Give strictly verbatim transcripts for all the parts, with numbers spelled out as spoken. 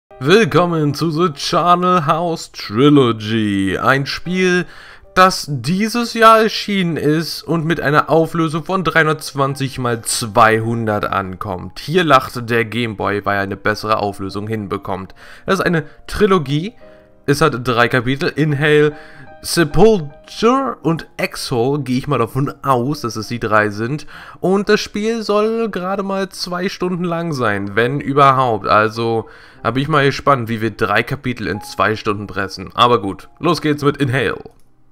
Willkommen zu The Charnel House Trilogy, ein Spiel, das dieses Jahr erschienen ist und mit einer Auflösung von dreihundertzwanzig mal zweihundert ankommt. Hier lacht der Gameboy, weil er eine bessere Auflösung hinbekommt. Es ist eine Trilogie, es hat drei Kapitel, Inhale, Sepulture und Exhale, gehe ich mal davon aus, dass es die drei sind. Und das Spiel soll gerade mal zwei Stunden lang sein, wenn überhaupt. Also, da bin ich mal gespannt, wie wir drei Kapitel in zwei Stunden pressen. Aber gut, los geht's mit Inhale.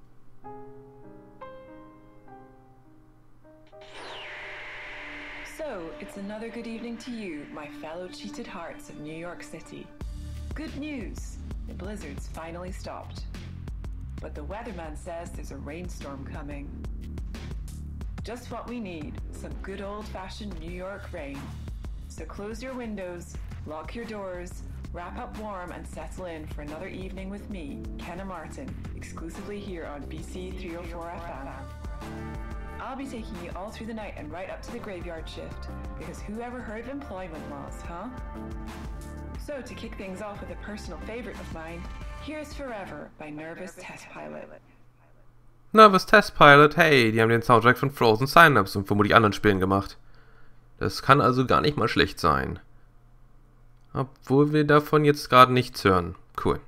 So, it's another good evening to you, my fellow cheated hearts of New York City. Good news, the blizzard's finally stopped. But the weatherman says there's a rainstorm coming. Just what we need, some good old-fashioned New York rain. So close your windows, lock your doors, wrap up warm and settle in for another evening with me, Kenna Martin, exclusively here on B C three oh four F M. I'll be taking you all through the night and right up to the graveyard shift, because who ever heard of employment laws, huh? So to kick things off with a personal favorite of mine, here's Forever by Nervous Test Pilot. Nervous Test Pilot, hey, die haben den Soundtrack von Frozen Synapse und vermutlich anderen Spielen gemacht. Das kann also gar nicht mal schlecht sein. Obwohl wir davon jetzt gerade nichts hören. Cool.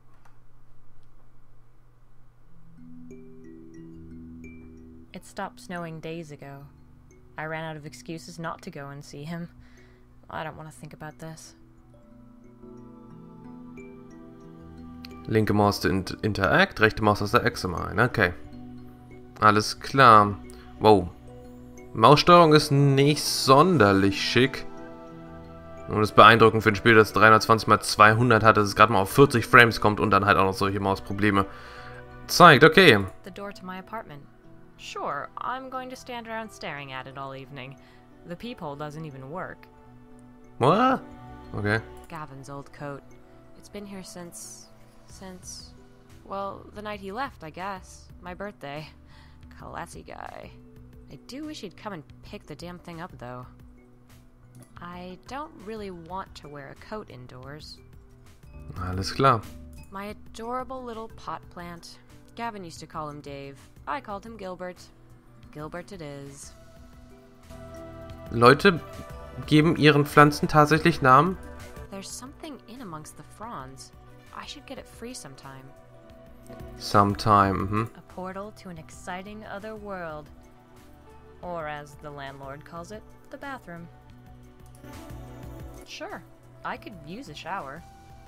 It stopped snowing days ago. I ran out of excuses not to go and see him. I don't want to think about this. Linke Maus zu Interact, rechte Maus aus der Examine. Okay. Alles klar. Wow. Maussteuerung ist nicht sonderlich schick. Und es ist beeindruckend für ein Spiel, das dreihundertzwanzig mal zweihundert hat, dass es gerade mal auf vierzig Frames kommt und dann halt auch noch solche Mausprobleme zeigt. Okay. The door to my apartment. Sure, I'm going to stand around staring at it all evening. The peephole doesn't even work. What? Okay. Gavin's old coat. It's been here since... Since, well, the night he left, I guess. My birthday. Classy guy. I do wish he'd come and pick the damn thing up, though. I don't really want to wear a coat indoors. Alles klar. My adorable little pot plant. Gavin used to call him Dave. I called him Gilbert. Gilbert it is. Leute geben ihren Pflanzen tatsächlich Namen? There's something in amongst the fronds. I should get it free sometime. Sometime, mhm. A portal to an exciting other world. Or as the landlord calls it, the bathroom. Sure, I could use a shower.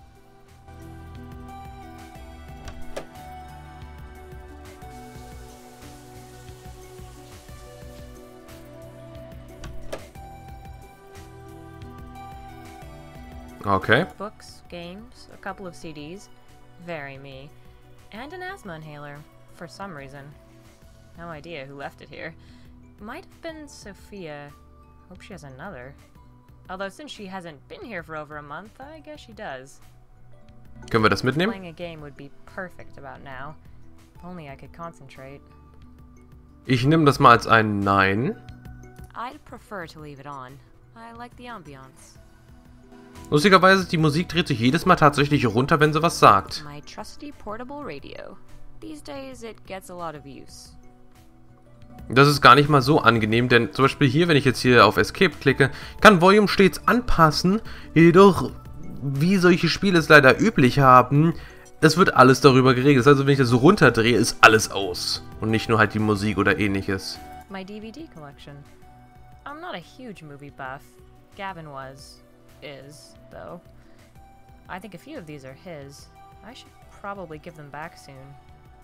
Okay. Books, games, a couple of C Ds. Very me. And an asthma inhaler, for some reason. No idea who left it here. Might have been Sophia. Hope she has another. Although since she hasn't been here for over a month, I guess she does. Können wir das mitnehmen? Playing a game would be perfect about now. If only I could concentrate. Ich nehme das mal als ein Nein. I'd prefer to leave it on. I like the ambiance. Lustigerweise, die Musik dreht sich jedes Mal tatsächlich runter, wenn sie was sagt. My trusty portable radio. These days it gets a lot of use. Das ist gar nicht mal so angenehm, denn zum Beispiel hier, wenn ich jetzt hier auf Escape klicke, kann Volume stets anpassen, jedoch, wie solche Spiele es leider üblich haben, es wird alles darüber geregelt. Also wenn ich das so runterdrehe, ist alles aus. Und nicht nur halt die Musik oder ähnliches. My D V D collection. I'm not a huge movie buff. Gavin was. Is, though. I think a few of these are his. I should probably give them back soon.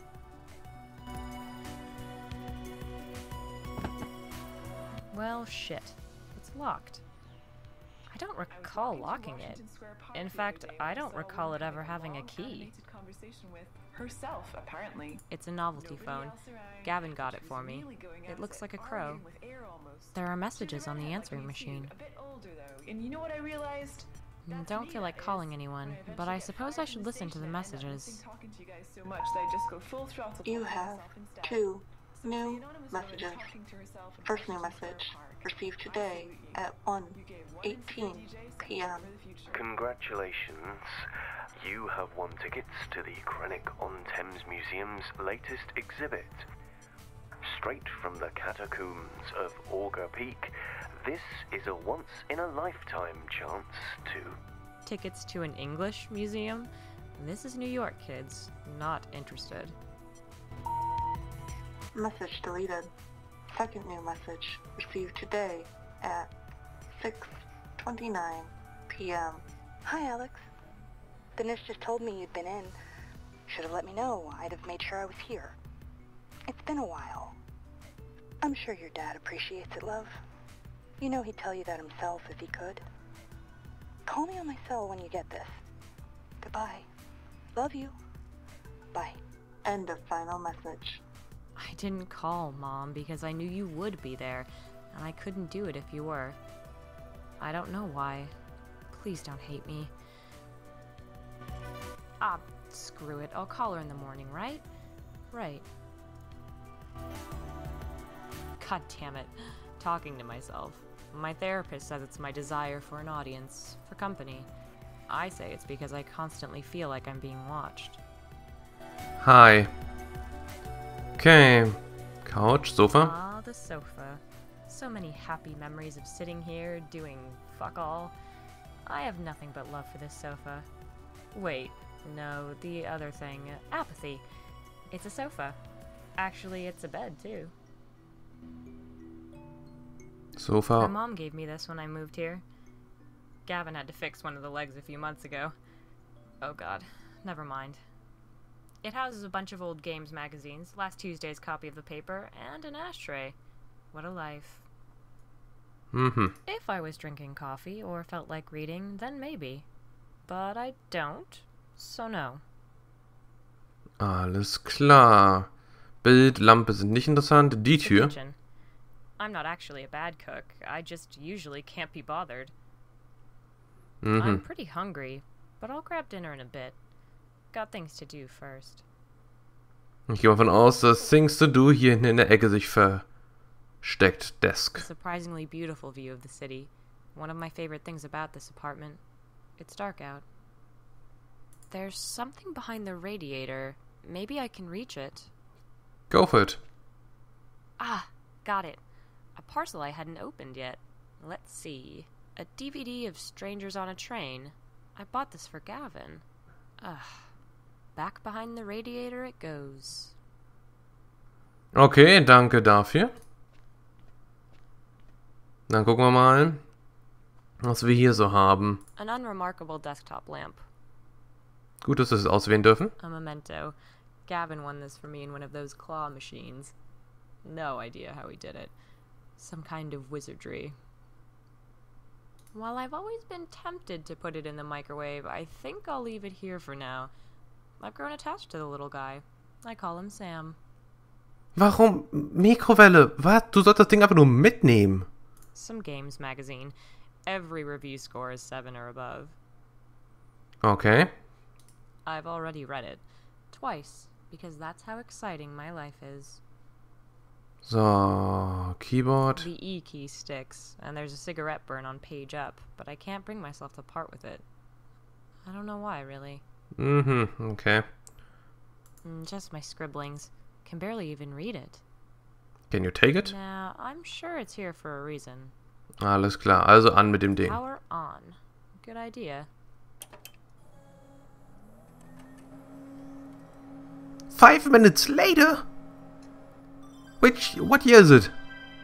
Well, shit. It's locked. I don't recall locking it. In fact, I don't recall it ever having a key. Herself, apparently. It's a novelty phone. Gavin got it for me. It looks like a crow. There are messages on the answering machine. And you know what I realized? Don't feel like calling anyone, but I suppose I should listen to the messages. You have two new messages. First new message. received today at one eighteen p m Congratulations. You have won tickets to the Krennic-on-Thames Museum's latest exhibit. Straight from the catacombs of Augur Peak, this is a once-in-a-lifetime chance to... Tickets to an English museum? This is New York, kids. Not interested. Message deleted. Second new message received today at six twenty-nine p m Hi, Alex. The nurse just told me you'd been in. Should have let me know. I'd have made sure I was here. It's been a while. I'm sure your dad appreciates it, love. You know he'd tell you that himself if he could. Call me on my cell when you get this. Goodbye. Love you. Bye. End of final message. I didn't call, Mom, because I knew you would be there, and I couldn't do it if you were. I don't know why. Please don't hate me. Ah, screw it. I'll call her in the morning, right? Right. God damn it. Talking to myself. My therapist says it's my desire for an audience, for company. I say it's because I constantly feel like I'm being watched. Hi. Okay. Couch, sofa. Ah, the sofa. So many happy memories of sitting here, doing fuck all. I have nothing but love for this sofa. Wait, no, the other thing. Apathy. It's a sofa. Actually, it's a bed, too. My Sofa. mom gave me this when I moved here. Gavin had to fix one of the legs a few months ago. Oh god, never mind. It houses a bunch of old games magazines, last Tuesday's copy of the paper, and an ashtray. What a life. Mm-hmm. If I was drinking coffee or felt like reading, then maybe. But I don't, so no. Alles klar. Bild, Lampe sind nicht interessant. Die The Tür. kitchen. I'm not actually a bad cook. I just usually can't be bothered. I'm Mhm. pretty hungry, but I'll grab dinner in a bit. Got things to do first. Ich gehe mal davon aus, dass Things to Do hier hinten in der Ecke sich versteckt. A Desk. surprisingly beautiful view of the city. One of my favorite things about this apartment. It's dark out. There's something behind the radiator. Maybe I can reach it. Go for it. Ah, got it. A parcel I hadn't opened yet. Let's see. A D V D of Strangers on a Train. I bought this for Gavin. Ugh. Back behind the radiator it goes. Okay, danke dafür. Dann gucken wir mal, was wir hier so haben. An unremarkable desktop lamp. Gut, dass wir es auswählen dürfen. A memento. Gavin won this for me in one of those claw machines. No idea how he did it. Some kind of wizardry. While I've always been tempted to put it in the microwave, I think I'll leave it here for now. I've grown attached to the little guy. I call him Sam. Warum? Mikrowelle? Was? Du sollst das Ding einfach nur mitnehmen. Some games magazine. Every review score is seven or above. Okay. I've already read it. Twice. Because that's how exciting my life is. So, Keyboard. The E key sticks, and there's a cigarette burn on page up, but I can't bring myself to part with it. I don't know why, really. Mhm, okay. Mm, Just my scribblings. Can barely even read it. Can you take it? Nah, I'm sure it's here for a reason. Alles klar, also an mit dem Ding. Power on. Good idea. Five minutes later? Which, what year is it?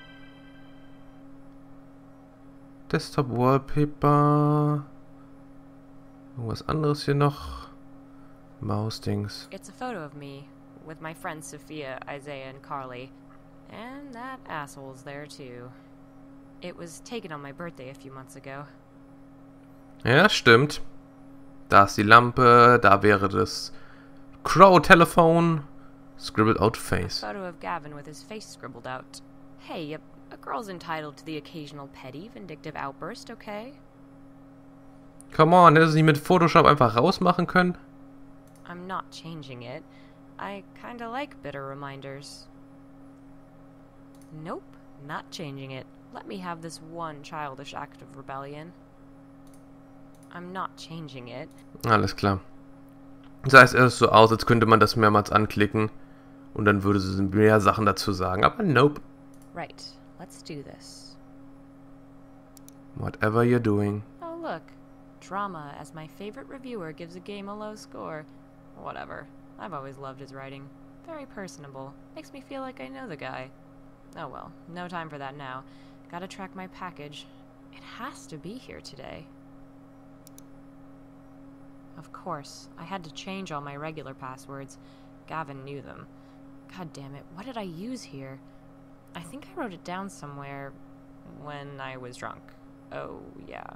Desktop Wallpaper. Irgendwas anderes hier noch. Mausdings. It's a photo of me, with my friends Sophia, Isaiah, and Carly. And that asshole's there too. It was taken on my birthday a few months ago. Ja, stimmt. Da ist die Lampe, da wäre das Crow-Telefon. Scribbled out A face. photo of Gavin with his face scribbled out. Hey, a, a girl's entitled to the occasional petty, vindictive outburst, okay? Come on, hättest du nicht mit Photoshop einfach rausmachen können? I'm not changing it. I kinda like bitter reminders. Nope, not changing it. Let me have this one childish act of rebellion. I'm not changing it. Alles klar. Das heißt, es ist so aus, als könnte man das mehrmals anklicken und dann würde sie mehr Sachen dazu sagen. Aber nope. Right. Let's do this. Whatever you're doing. Oh, look. Drama, as my favorite reviewer gives a game a low score. Whatever. I've always loved his writing. Very personable. Makes me feel like I know the guy. Oh well, no time for that now. Gotta track my package. It has to be here today. Of course, I had to change all my regular passwords. Gavin knew them. God damn it, what did I use here? I think I wrote it down somewhere when I was drunk. Oh, yeah.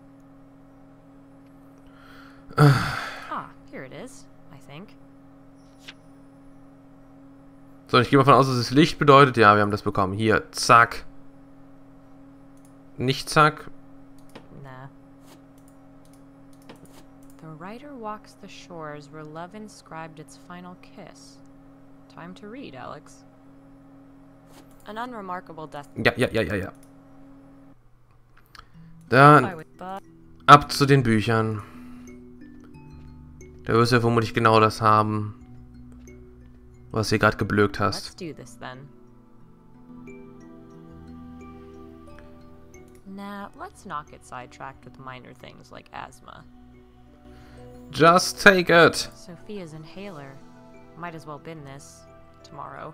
Ah, here it is, I think. So, ich gehe mal davon aus, dass es Licht bedeutet. Ja, wir haben das bekommen. Hier, zack. Nicht zack. Nah. The writer walks the shores where love inscribed its final kiss. Time to read, Alex. An unremarkable death. Ja, ja, ja, ja, ja. Dann ab zu den Büchern. Da wirst du ja vermutlich genau das haben, was du gerade geblökt hast. Let's do this then. Nah, let's not get sidetracked with minor things like asthma. Just take it. Sophia's inhaler. Might as well bin this tomorrow.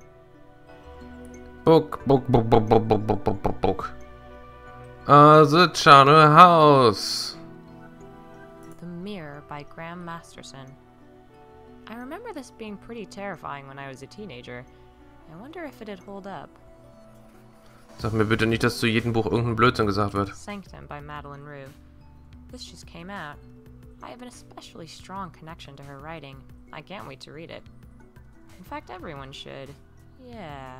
Book, book, book, book, book, book, book, book, book, book. Uh, the Charnel House. The Mirror by Graham Masterson. I remember this being pretty terrifying when I was a teenager. I wonder if it'd hold up. Sag mir bitte nicht, dass zu jedem Buch irgendein Blödsinn gesagt wird. Sanctum by Madeline Rue. This just came out. I have an especially strong connection to her writing. I can't wait to read it. In fact, everyone should. Yeah.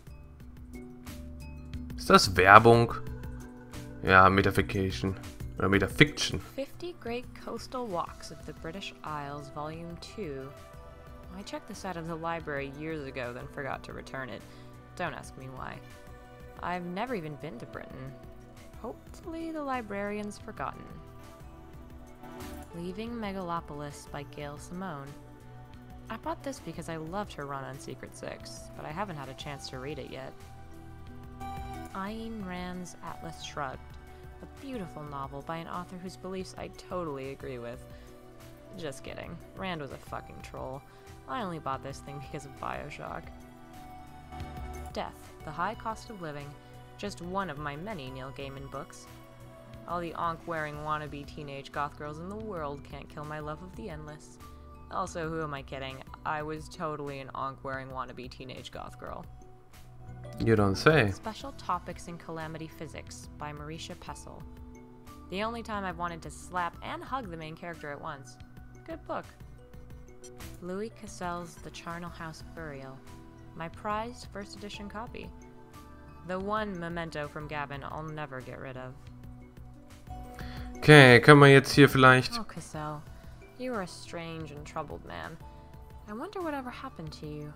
Ist das Werbung? Ja, Metafiction. Oder Metafiction. fifty Great Coastal Walks of the British Isles, Volume two. I checked this out of the library years ago, then forgot to return it. Don't ask me why. I've never even been to Britain. Hopefully the librarian's forgotten. Leaving Megalopolis by Gail Simone. I bought this because I loved her run on Secret Six, but I haven't had a chance to read it yet. Ayn Rand's Atlas Shrugged. A beautiful novel by an author whose beliefs I totally agree with. Just kidding. Rand was a fucking troll. I only bought this thing because of BioShock. Death, The High Cost of Living. Just one of my many Neil Gaiman books. All the onk-wearing wannabe teenage goth girls in the world can't kill my love of the endless. Also, who am I kidding? I was totally an onk-wearing wannabe teenage goth girl. You don't say. Special Topics in Calamity Physics by Marisha Pessel. The only time I've wanted to slap and hug the main character at once. Good book. Louis Cassell's The Charnel House Burial. My prized first edition copy. The one memento from Gavin I'll never get rid of. Okay, können wir jetzt hier vielleicht... Oh, Cassell. You are a strange and troubled man. I wonder whatever happened to you.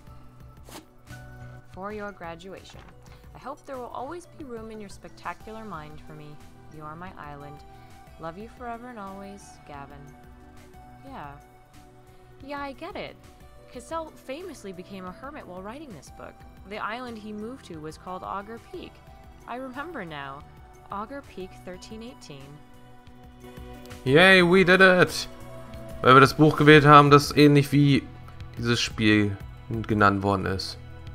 For your graduation. I hope there will always be room in your spectacular mind for me. You are my island. Love you forever and always, Gavin. Yeah. Yeah, I get it. Cassell famously became a hermit while writing this book. The island he moved to was called Augur Peak. I remember now. Augur Peak thirteen eighteen. Yay, we did it! Weil wir das Buch gewählt haben, das ähnlich wie dieses Spiel genannt worden ist.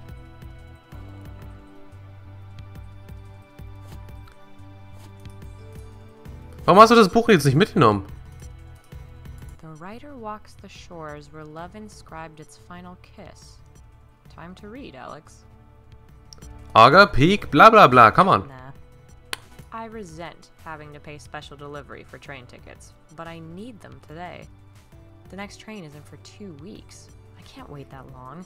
Warum hast du das Buch jetzt nicht mitgenommen? The writer walks the shores where love inscribed its final kiss. Time to read, Alex. Augur Peak, bla bla bla, come on. Nah. I resent having to pay special delivery for train tickets, but I need them today. The next train isn't for two weeks. I can't wait that long.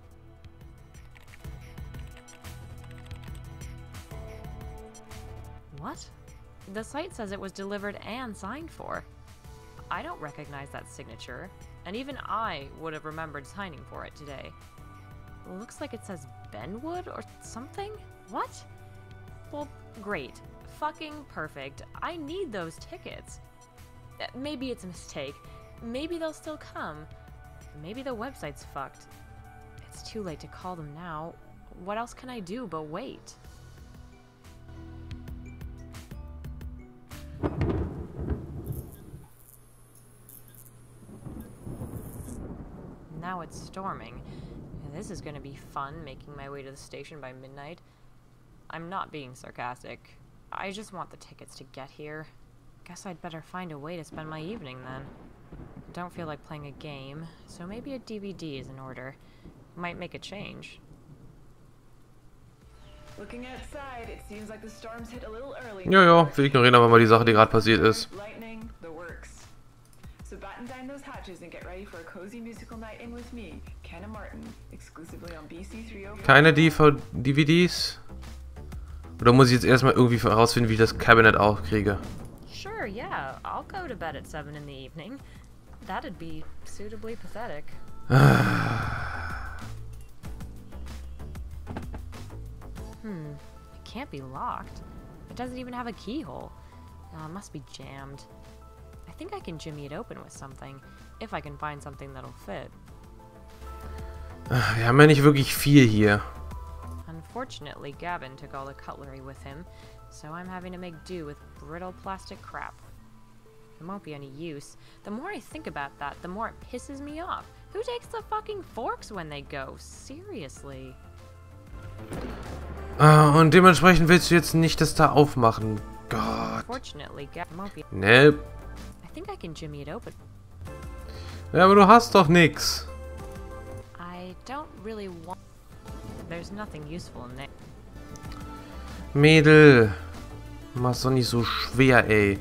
What? The site says it was delivered and signed for. I don't recognize that signature, and even I would have remembered signing for it today. Looks like it says Benwood or something? What? Well, great. Fucking perfect. I need those tickets. Uh, Maybe it's a mistake. Maybe they'll still come. Maybe the website's fucked. It's too late to call them now. What else can I do but wait? Now it's storming. This is gonna be fun, making my way to the station by midnight. I'm not being sarcastic. I just want the tickets to get here. Guess I'd better find a way to spend my evening then. Don't feel like playing a game, so maybe a D V D is in order. Might make a change. Looking outside, it seems like the storm's hit a little early. Jojo, wir ignorieren aber mal die Sache, die gerade passiert ist. Lightning, the works. So batten down those hatches and get ready for a cozy musical night in with me, Kenna Martin, exclusively on B C three oh four. Keine D V Ds? Oder muss ich jetzt erstmal irgendwie herausfinden, wie ich das Cabinet aufkriege? Sure, yeah, I'll go to bed at seven in the evening. That'd be suitably pathetic. Hmm, it can't be locked. It doesn't even have a keyhole. Uh, it must be jammed. I think I can jimmy it open with something, if I can find something that'll fit. Wir haben ja nicht wirklich viel hier. Unfortunately, Gavin took all the cutlery with him, so I'm having to make do with brittle plastic crap. It won't be any use. The more I think about that, the more it pisses me off. Who takes the fucking forks when they go? Seriously. Ah, und dementsprechend willst du jetzt nicht das da aufmachen. Gott. Unfortunately, Gavin won't be. Ne. I think I can jimmy it open. Ja, aber du hast doch nix. I don't really want. There's nothing useful in there. Mädel. Mach's doch nicht so schwer, ey.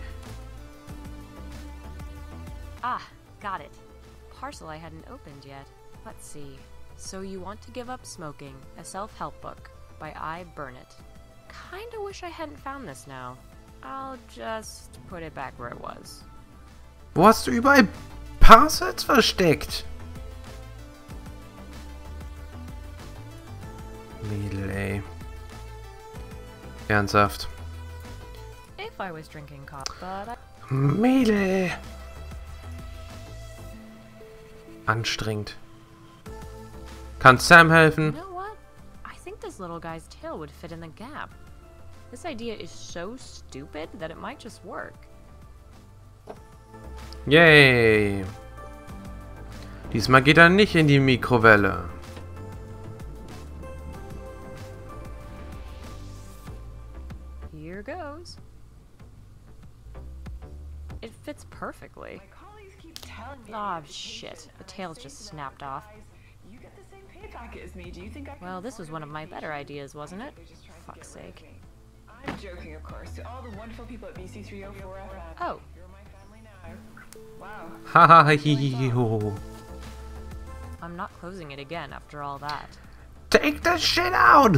Ah, got it. Parcel I hadn't opened yet. Let's see. So You Want to Give Up Smoking, a self-help book by I. Burnett. Kinda wish I hadn't found this now. I'll just put it back where it was. Wo hast du überall Parcels versteckt? Mädel, ey. Ernsthaft. If I was drinking coffee, but I... Mädel. Anstrengend. Kann Sam helfen? You know what? I think this little guy's tail would fit in the gap. This idea is so stupid that it might just work. Yay. Diesmal geht er nicht in die Mikrowelle. Here goes. It fits perfectly. My colleagues keep telling me. Ah, shit. The tail's just snapped off. You get the same pay packet as me. Do you think I can Well, this was afford one of my vacation? better ideas, wasn't it? They're just trying to Fuck's get rid of sake. me. I'm joking, of course. To all the wonderful people at B C three oh four F M. Oh. You're my family now. Wow. Haha, hihihiho. I'm not closing it again after all that. Take the shit out!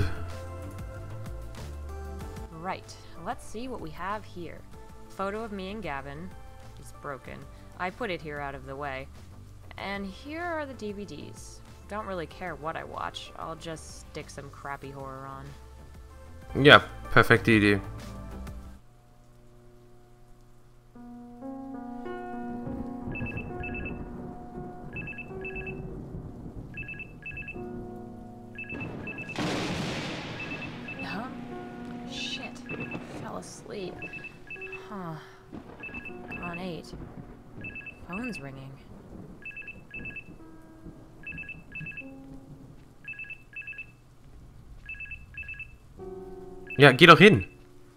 Right, let's see what we have here. Photo of me and Gavin. It's broken. I put it here out of the way. And here are the D V Ds. Don't really care what I watch. I'll just stick some crappy horror on. Ja, perfekte Idee. Huh? Shit. Fell asleep. Huh. On eight. Phone's ringing. Ja, geh doch hin.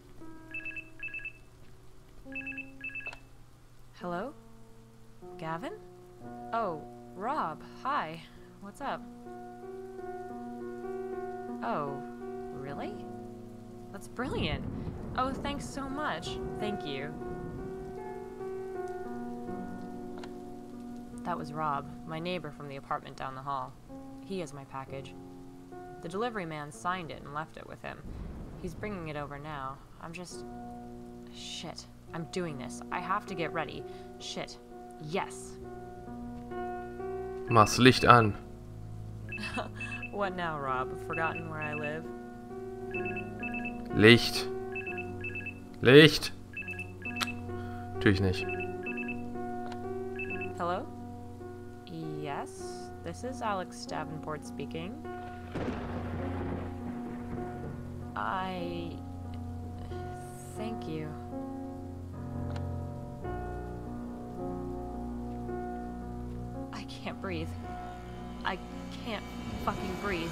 Hello? Gavin? Oh, Rob. Hi. What's up? Oh, really? That's brilliant. Oh, thanks so much. Thank you. That was Rob, my neighbor from the apartment down the hall. He has my package. The delivery man signed it and left it with him. He's bringing it over now. I'm just... Shit. I'm doing this. I have to get ready. Shit. Yes. Mach's Licht an. What now, Rob? Forgotten where I live? Licht. Licht. Natürlich nicht. Hello? Yes, this is Alex Davenport speaking. I... Thank you. I can't breathe. I can't fucking breathe.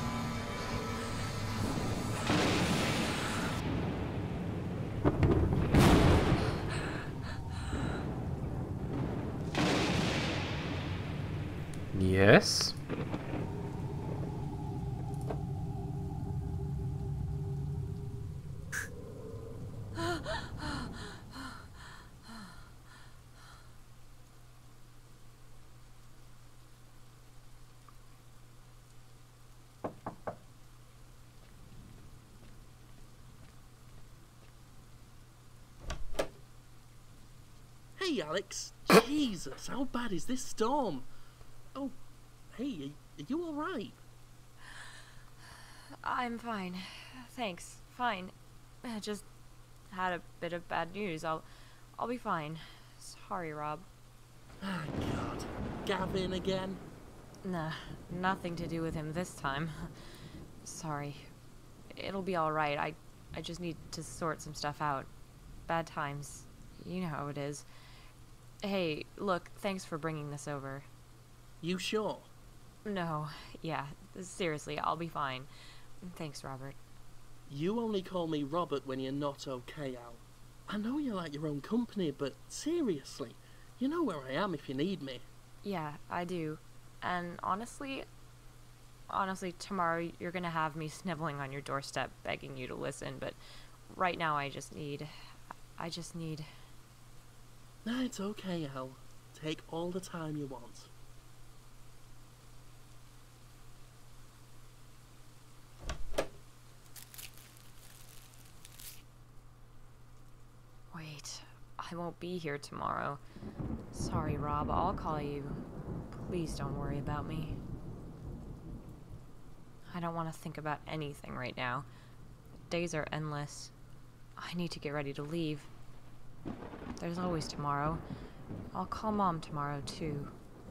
Yes. Hey, Alex. Jesus, how bad is this storm? Oh, hey, are you alright? I'm fine. Thanks. Fine. I just had a bit of bad news. I'll I'll be fine. Sorry, Rob. Ah, God. Gavin again? Nah, nothing to do with him this time. Sorry. It'll be alright. I I just need to sort some stuff out. Bad times. You know how it is. Hey, look, thanks for bringing this over. You sure? No, yeah, seriously, I'll be fine. Thanks, Robert. You only call me Robert when you're not okay, Al. I know you like your own company, but seriously, you know where I am if you need me. Yeah, I do. And honestly, honestly, tomorrow you're gonna have me sniveling on your doorstep begging you to listen, but right now I just need... I just need... Nah, it's okay, Al. Take all the time you want. Wait, I won't be here tomorrow. Sorry, Rob, I'll call you. Please don't worry about me. I don't want to think about anything right now. Days are endless. I need to get ready to leave. There's always tomorrow. I'll call Mom tomorrow, too.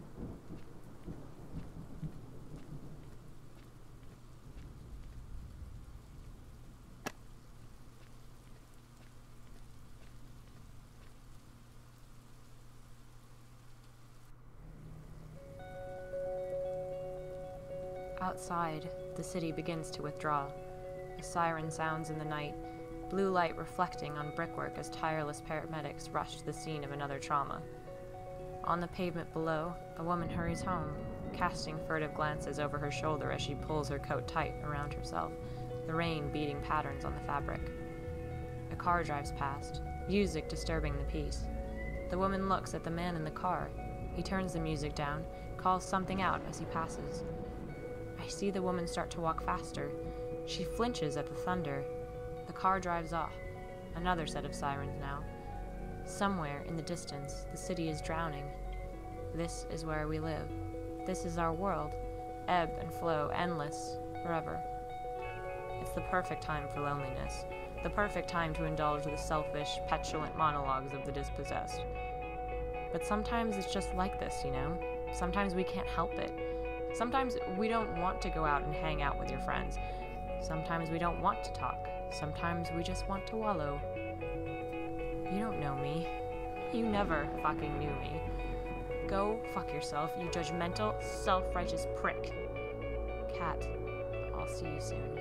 Outside, the city begins to withdraw. A siren sounds in the night, blue light reflecting on brickwork as tireless paramedics rush to the scene of another trauma. On the pavement below, a woman hurries home, casting furtive glances over her shoulder as she pulls her coat tight around herself, the rain beating patterns on the fabric. A car drives past, music disturbing the peace. The woman looks at the man in the car. He turns the music down, calls something out as he passes. I see the woman start to walk faster. She flinches at the thunder. The car drives off. Another set of sirens now. Somewhere in the distance, the city is drowning. This is where we live. This is our world. Ebb and flow, endless, forever. It's the perfect time for loneliness. The perfect time to indulge the selfish, petulant monologues of the dispossessed. But sometimes it's just like this, you know? Sometimes we can't help it. Sometimes we don't want to go out and hang out with your friends. Sometimes we don't want to talk. Sometimes we just want to wallow. You don't know me. You never fucking knew me. Go fuck yourself, you judgmental, self-righteous prick. Cat, I'll see you soon.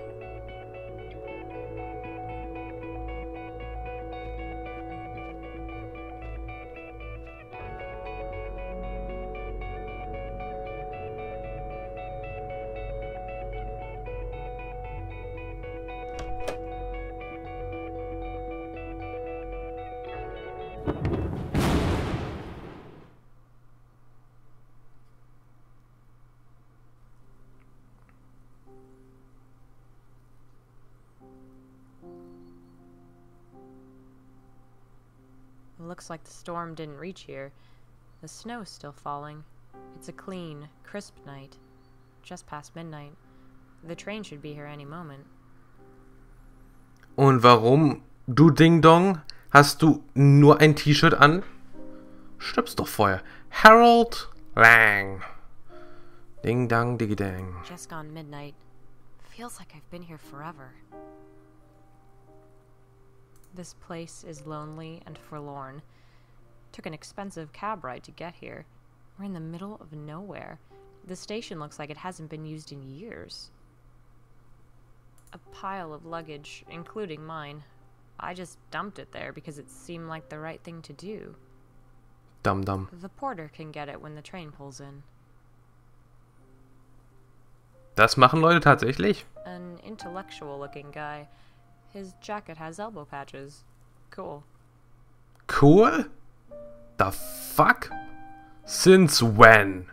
Looks like the storm didn't reach here. The snow's still falling. It's a clean, crisp night. Just past midnight. The train should be here any moment. Und warum, du Ding Dong, hast du nur ein T-Shirt an? Stirbst doch vorher. Harold Lang. Ding Dang Diggy Dang. Just gone midnight. Feels like I've been here forever. This place is lonely and forlorn. Took an expensive cab ride to get here. We're in the middle of nowhere. The station looks like it hasn't been used in years. A pile of luggage, including mine. I just dumped it there because it seemed like the right thing to do. Dum dum. The porter can get it when the train pulls in. Das machen Leute tatsächlich? An intellectual-looking guy. His jacket has elbow patches. Cool. Cool? The fuck? Since when?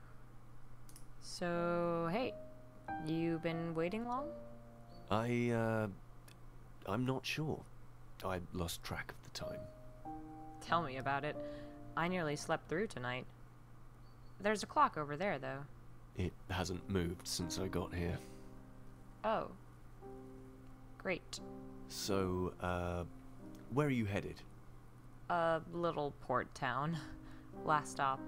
So, hey, you been waiting long? I, uh, I'm not sure. I lost track of the time. Tell me about it. I nearly slept through tonight. There's a clock over there, though. It hasn't moved since I got here. Oh. Great. So, uh, where are you headed? A little port town. Last stop.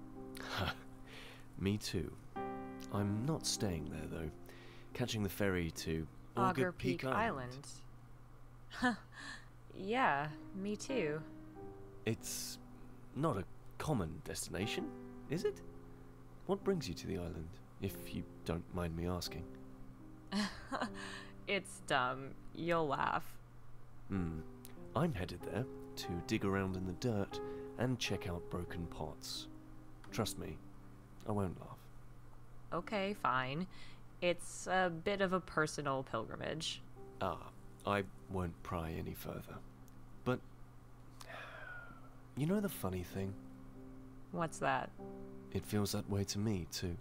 Me too. I'm not staying there, though. Catching the ferry to Auger Peak, Peak Island. Huh. Yeah, me too. It's not a common destination, is it? What brings you to the island, if you don't mind me asking? It's dumb. You'll laugh. Hmm. I'm headed there to dig around in the dirt and check out broken pots. Trust me, I won't laugh. Okay, fine. It's a bit of a personal pilgrimage. Ah, I won't pry any further. But, you know the funny thing? What's that? It feels that way to me, too.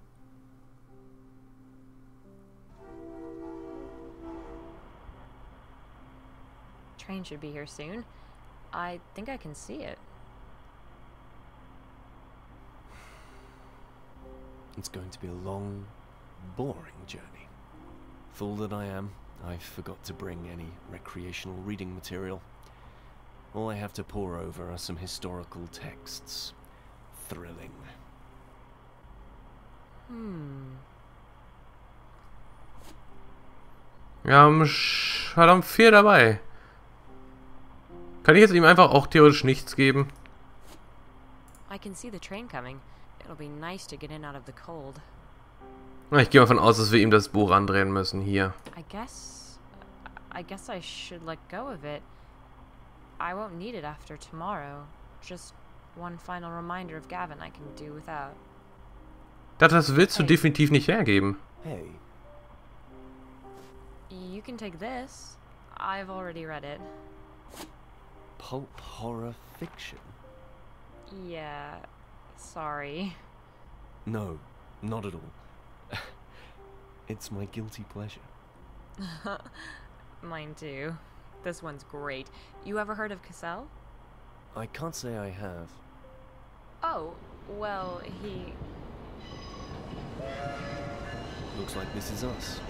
Train should be here soon. I think I can see it. It's going to be a long, boring journey. Fool that I am, I forgot to bring any recreational reading material. All I have to pore over are some historical texts. Thrilling. Hmm. Wir haben verdammt viel dabei. Kann ich jetzt ihm einfach auch theoretisch nichts geben? I can see the train coming. It'll be nice to get in out of the cold. Ich gehe mal davon aus, dass wir ihm das Buch andrehen müssen. Hier. I guess... I guess I should let go of it. I won't need it after tomorrow. Just one final reminder of Gavin I can do without. Das willst du Hey. definitiv nicht hergeben. Hey, You can take this. I've already read it. pulp horror fiction? Yeah... Sorry. No, not at all. It's my guilty pleasure. Mine too. This one's great. You ever heard of Cassell? I can't say I have. Oh, well, he... Looks like this is us.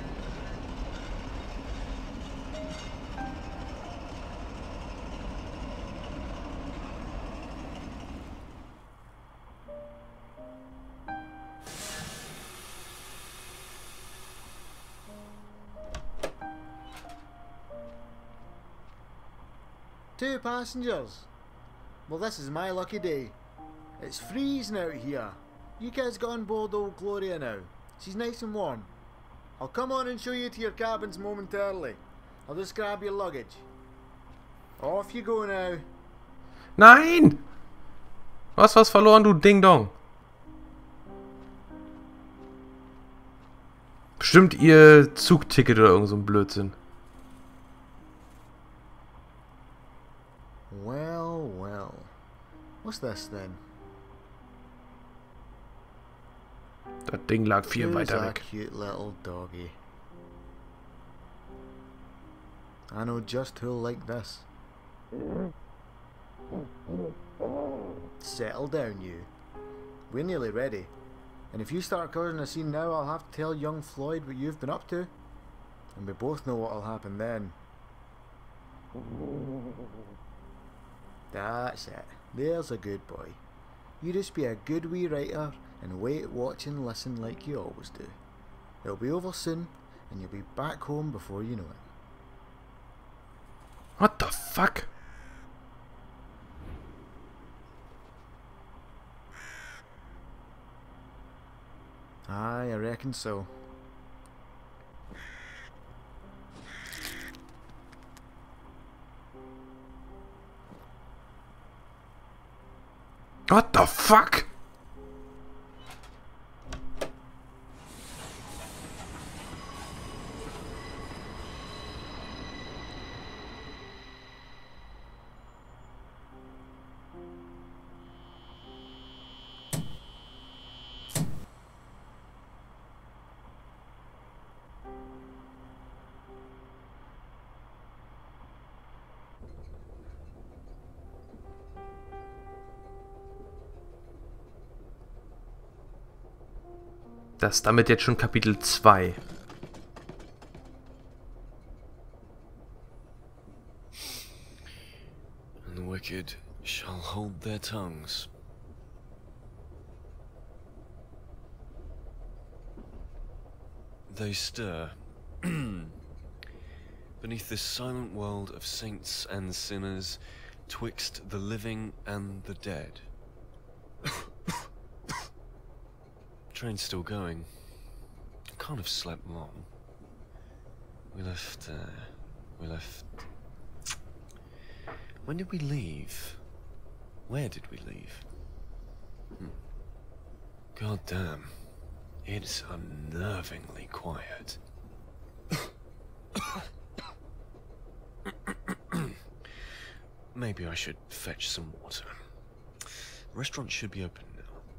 Two passengers. Well, this is my lucky day. It's freezing out here. You guys got on board old Gloria now. She's nice and warm. I'll come on and show you to your cabins momentarily. I'll just grab your luggage. Off you go now. Nein! Du hast was verloren, du Ding Dong. Bestimmt ihr Zugticket oder irgend so ein Blödsinn. Well, well. What's this then? Das Ding lag viel Who's weiter that weg. cute little doggy? I know just who'll like this. Settle down, you. We're nearly ready. And if you start causing a scene now, I'll have to tell young Floyd what you've been up to. And we both know what'll happen then. That's it. There's a good boy. You just be a good wee writer and wait, watch and listen like you always do. It'll be over soon and you'll be back home before you know it. What the fuck? Aye, I reckon so. What the fuck? Das ist damit jetzt schon Kapitel zwei. And the wicked shall hold their tongues. They stir beneath this silent world of saints and sinners, twixt the living and the dead. Train's still going. Can't have slept long. We left, uh, we left... When did we leave? Where did we leave? Hmm. God damn. It's unnervingly quiet. Maybe I should fetch some water. Restaurant should be open now.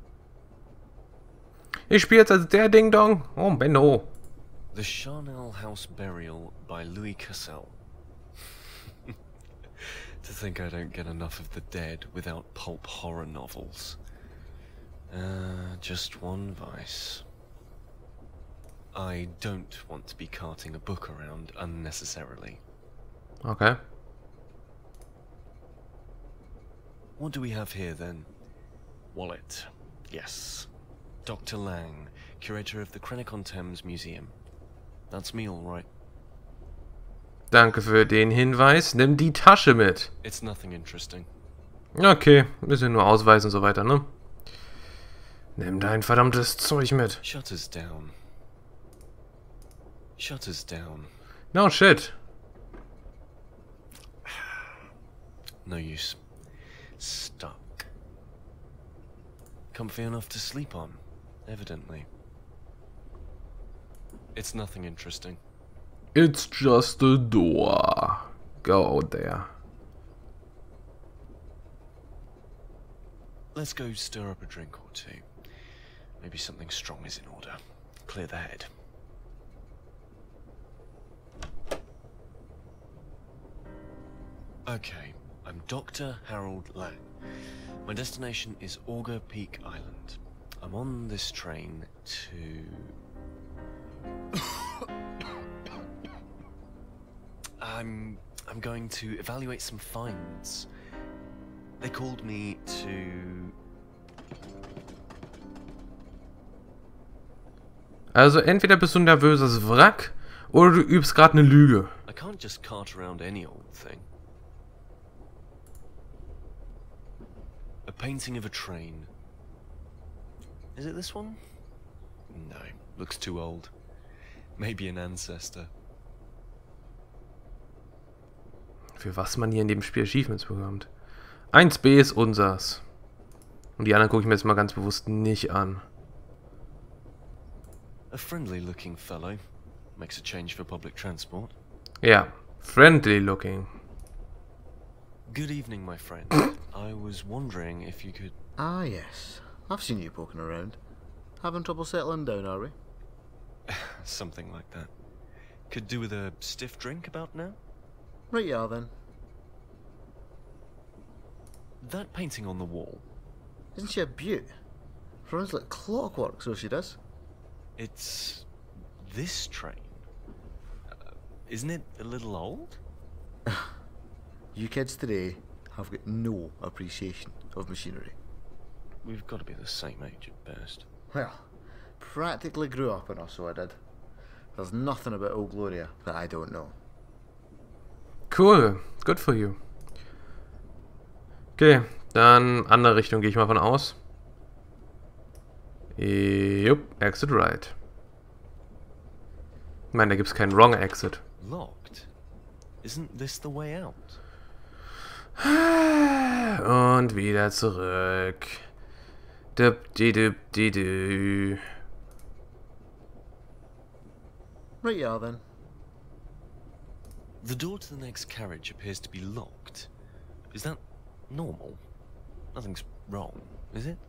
Ich spiele jetzt als der Ding Dong. Oh, Benno. The Charnel House Burial by Louis Cassel. To think I don't get enough of the dead without pulp horror novels. Uh, just one vice. I don't want to be carting a book around unnecessarily. Okay. What do we have here then? Wallet. Yes. Doctor Lang, curator of the Krennic-on-Thames Museum. That's me, all right. Danke für den Hinweis. Nimm die Tasche mit. It's nothing interesting. Okay, bisschen nur Ausweis und so weiter, ne? Nimm dein verdammtes Zeug mit. Shutters down. Shutters down. No shit. No use. Stuck. Comfy enough to sleep on, evidently. It's nothing interesting. It's just a door. Go out there. Let's go stir up a drink or two. Maybe something strong is in order. Clear the head. Okay, I'm Doctor Harold Lang. My destination is Auger Peak Island. I'm on this train to... I'm... I'm going to evaluate some finds. They called me to... Also entweder bist du ein nervöses Wrack oder du übst gerade eine Lüge. I can't just cart around any old thing. A painting of a train. Is it this one? No, looks too old. Maybe an ancestor. Für was man hier in dem Spiel Achievements bekommt. eins B ist unsers. Und die anderen gucke ich mir jetzt mal ganz bewusst nicht an. A friendly looking fellow. Makes a change for public transport. Ja, friendly looking. Good evening, my friend. I was wondering if you could... Ah, yes. I've seen you poking around. Having trouble settling down, are we? Something like that. Could do with a stiff drink about now? Right you are, then. That painting on the wall. Isn't she a beaut? Runs like clockwork, so she does. It's... this train. Uh, isn't it a little old? You kids today have got no appreciation of machinery. We've got to be the same age at best. Well, practically grew up on us, so I did. There's nothing about Old Gloria that I don't know. Cool. Good for you. Okay, dann andere Richtung gehe ich mal von aus. Jupp, exit right. Ich meine, da gibt es keinen wrong exit. Locked? Isn't this the way out? Und wieder zurück. Dup, di, dup, di, du. Right, yeah, then. The door to the next carriage appears to be locked. Is that normal? Nothing's wrong, is it?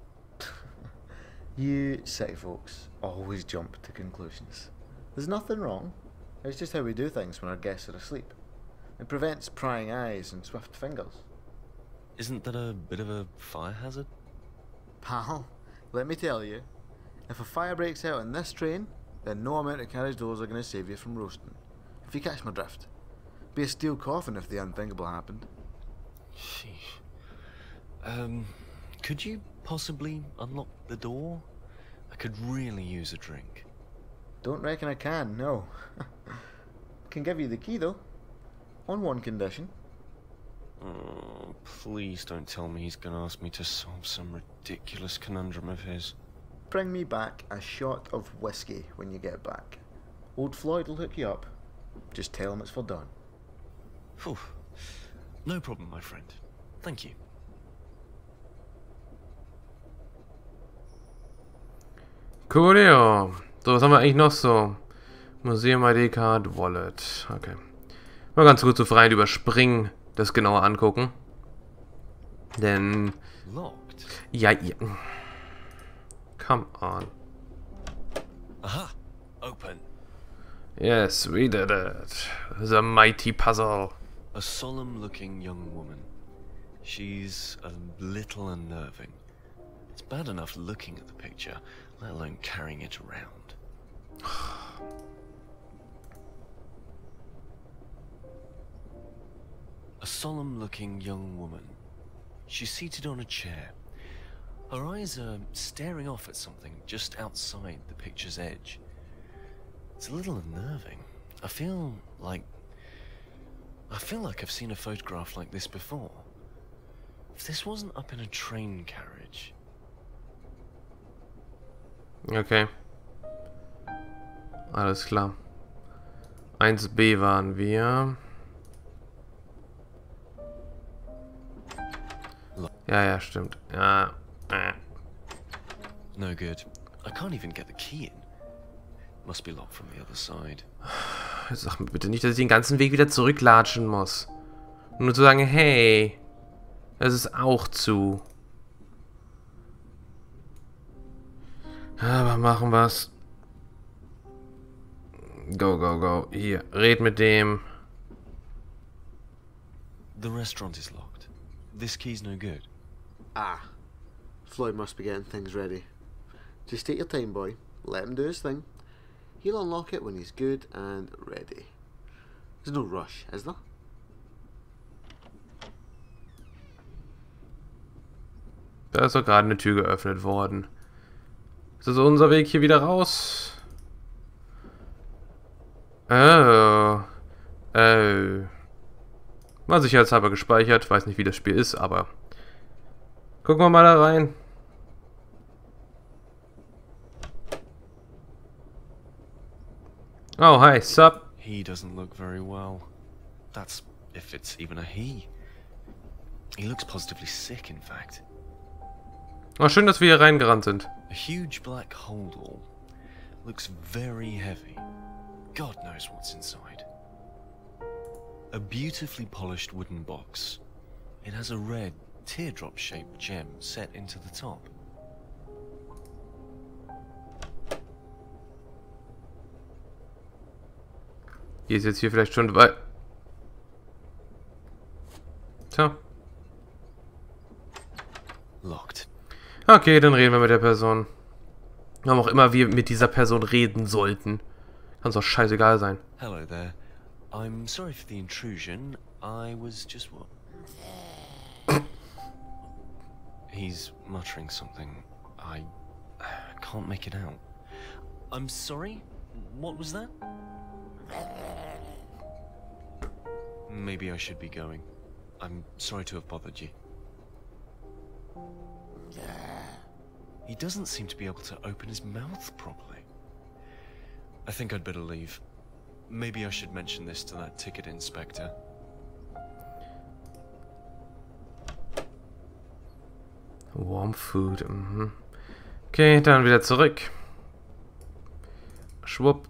You city folks always jump to conclusions. There's nothing wrong. It's just how we do things when our guests are asleep. It prevents prying eyes and swift fingers. Isn't that a bit of a fire hazard? Pal, let me tell you, if a fire breaks out in this train, then no amount of carriage doors are going to save you from roasting. If you catch my drift. Be a steel coffin if the unthinkable happened. Sheesh. Um, could you possibly unlock the door? I could really use a drink. Don't reckon I can, no. Can give you the key though. On one condition. Oh, please don't tell me he's gonna ask me to solve some ridiculous conundrum of his. Bring me back a shot of whiskey when you get back. Old Floyd will hook you up. Just tell him it's for Don. Phew. No problem, my friend. Thank you. Coolio. So, was haben wir eigentlich noch so? Museum I D Card, Wallet. Okay. Mal ganz kurz zur Freiheit überspringen, das genauer angucken. Denn... Locked? Ja, ja. Come on. Aha! Open. Yes, we did it. The mighty puzzle. A solemn-looking young woman. She's a little unnerving. It's bad enough looking at the picture, let alone carrying it around. A solemn-looking young woman. She's seated on a chair. Her eyes are staring off at something just outside the picture's edge. It's a little unnerving. I feel like... I feel like I've seen a photograph like this before. If this wasn't up in a train carriage... Okay. Alles klar. eins B waren wir. Ja, ja, stimmt. Ja. Äh. No good. I can't even get the key in. Must be locked from the other side. Jetzt sag mir bitte nicht, dass ich den ganzen Weg wieder zurücklatschen muss. Nur zu sagen, hey, das ist auch zu. Aber machen wir's. Go, go, go. Hier, red mit dem. The restaurant is locked. This key's no good. Ah. Floyd must be getting things ready. Just take your time, boy. Let him do his thing. He'll unlock it when he's good and ready. There's no rush, is there? Da ist doch gerade eine Tür geöffnet worden. Ist das unser Weg hier wieder raus? Oh. Oh. Mal sicherheitshalber gespeichert. Weiß nicht, wie das Spiel ist, aber... Gucken wir mal da rein. Oh, hi, sup? He doesn't look very well. That's if it's even a he. He looks positively sick, in fact. Oh, schön, dass wir hier reingerannt sind. A huge black holdall. Looks very heavy. God knows what's inside. A beautifully polished wooden box. It has a red, teardrop-shaped gem set into the top. Die ist jetzt hier vielleicht schon weit. Tja. Locked. Okay, dann reden wir mit der Person. Warum auch immer wir mit dieser Person reden sollten. Kann uns doch scheißegal sein. Hello there. I'm sorry for the intrusion. I was just what? He's muttering something. I can't make it out. I'm sorry? What was that? Maybe I should be going. I'm sorry to have bothered you. He doesn't seem to be able to open his mouth properly. I think I'd better leave. Maybe I should mention this to that ticket inspector. Warm Food. Mhm. Okay, dann wieder zurück. Schwupp.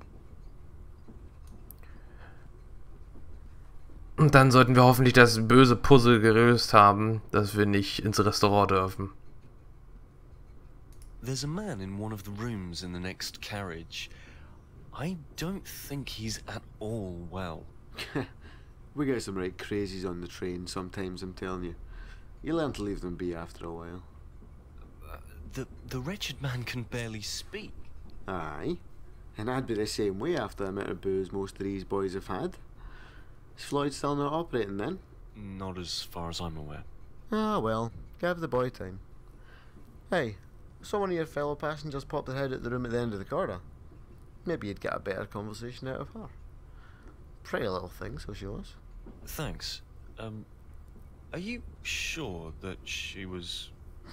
Und dann sollten wir hoffentlich das böse Puzzle gelöst haben, dass wir nicht ins Restaurant dürfen. There's a man in one of the rooms in the next carriage. I don't think he's at all well. We get some right crazies on the train sometimes, I'm telling you. You learn to leave them be after a while. Uh, the, the wretched man can barely speak. Aye. And I'd be the same way after the amount of booze most of these boys have had. Is Floyd still not operating then? Not as far as I'm aware. Ah well, give the boy time. Hey, saw one of your fellow passengers pop their head out the room at the end of the corridor. Maybe you'd get a better conversation out of her. Pretty little thing, so she was. Thanks. Um, are you sure that she was...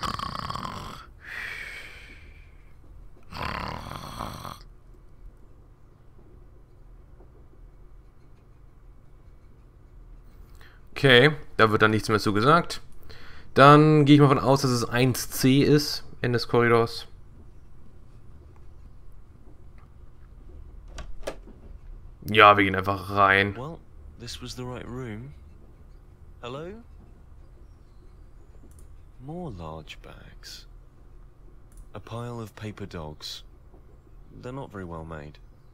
Okay, da wird dann nichts mehr zu gesagt. Dann gehe ich mal davon aus, dass es eins C ist, Ende des Korridors. Ja, wir gehen einfach rein. Well, this was the right room. Hello? More large bags. A pile of paper dogs. They're not very well made.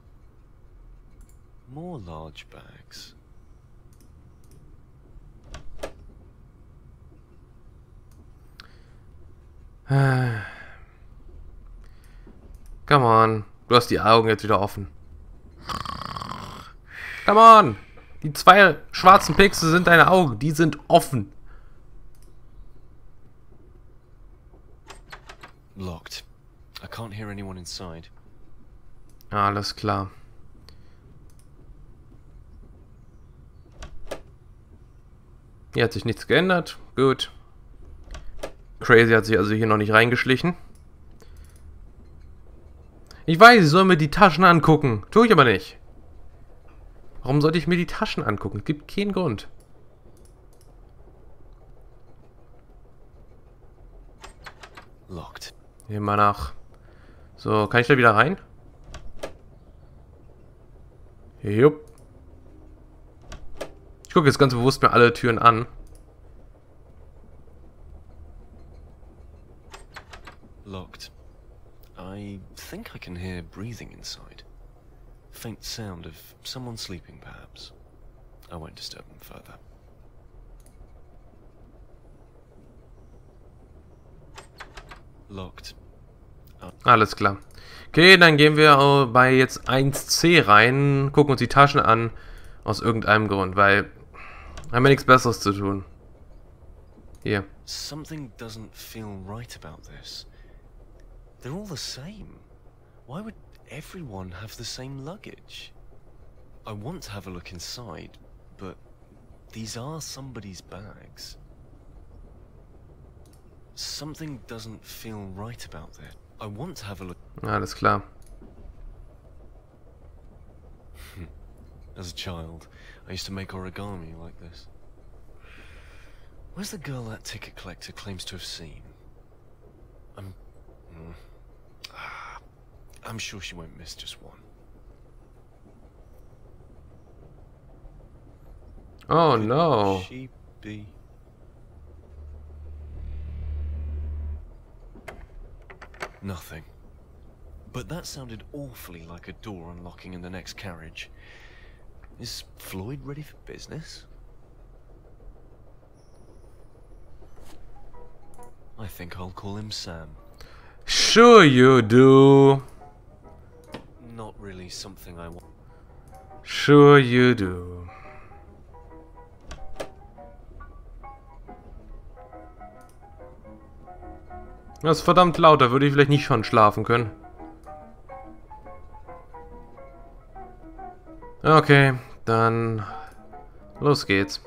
More large bags. Come on. Du hast die Augen jetzt wieder offen. Come on. Die zwei schwarzen Pixel sind deine Augen. Die sind offen. Locked. I can't hear anyone inside. Alles klar. Hier hat sich nichts geändert. Gut. Crazy hat sich also hier noch nicht reingeschlichen. Ich weiß, ich soll mir die Taschen angucken. Tue ich aber nicht. Warum sollte ich mir die Taschen angucken? Es gibt keinen Grund. Locked. Gehen wir nach. So, kann ich da wieder rein? Jupp. Ich gucke jetzt ganz bewusst mir alle Türen an. Locked. I think I can hear breathing inside. Faint sound of someone sleeping, perhaps. I won't disturb them further. Locked. Alles klar. Okay, dann gehen wir bei jetzt eins C rein, gucken uns die Taschen an, aus irgendeinem Grund, weil haben wir nichts Besseres zu tun. Hier. Something doesn't feel right about this. They're all the same. Why would everyone have the same luggage? I want to have a look inside, but these are somebody's bags. Something doesn't feel right about it. I want to have a look. Alles klar. As a child, I used to make origami like this. Where's the girl that ticket collector claims to have seen? I'm... Mm, ah, I'm sure she won't miss just one. Oh Could no. she be... Nothing. But that sounded awfully like a door unlocking in the next carriage. Is Floyd ready for business? I think I'll call him Sam. Sure you do. Not really something I want. Sure you do. Das ist verdammt laut, da würde ich vielleicht nicht schon schlafen können. Okay, dann los geht's.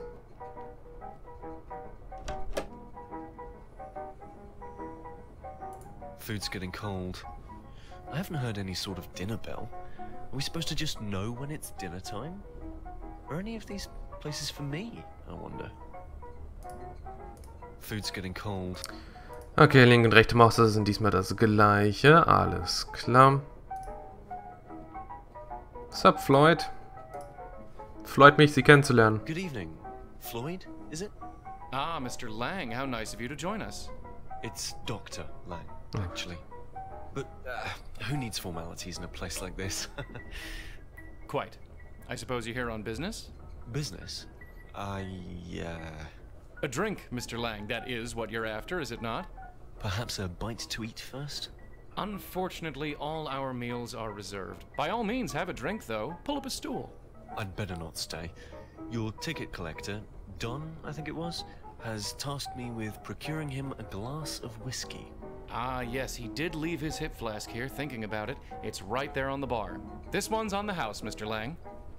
Food's getting cold. I haven't heard any sort of dinner bell. Are we supposed to just know when it's dinner time? Are any of these places for me, I wonder? Food's getting cold. Okay, linke und rechte Maustaste sind diesmal das gleiche. Alles klar. Sup, Floyd? Freut mich, Sie kennenzulernen. Good evening. Floyd, is it? Ah, Mister Lang, how nice of you to join us. It's Doctor Lang, actually. But uh, who needs formalities in a place like this? Quite. I suppose you're here on business? Business? I, uh... A drink, Mister Lang. That is what you're after, is it not? Perhaps a bite to eat first? Unfortunately, all our meals are reserved. By all means, have a drink, though. Pull up a stool. I'd better not stay. Your ticket collector, Don, I think it was, has tasked me with procuring him a glass of whiskey. Ah, yes, he did leave his hip flask here, thinking about it. It's right there on the bar. This one's on the house, Mister Lang.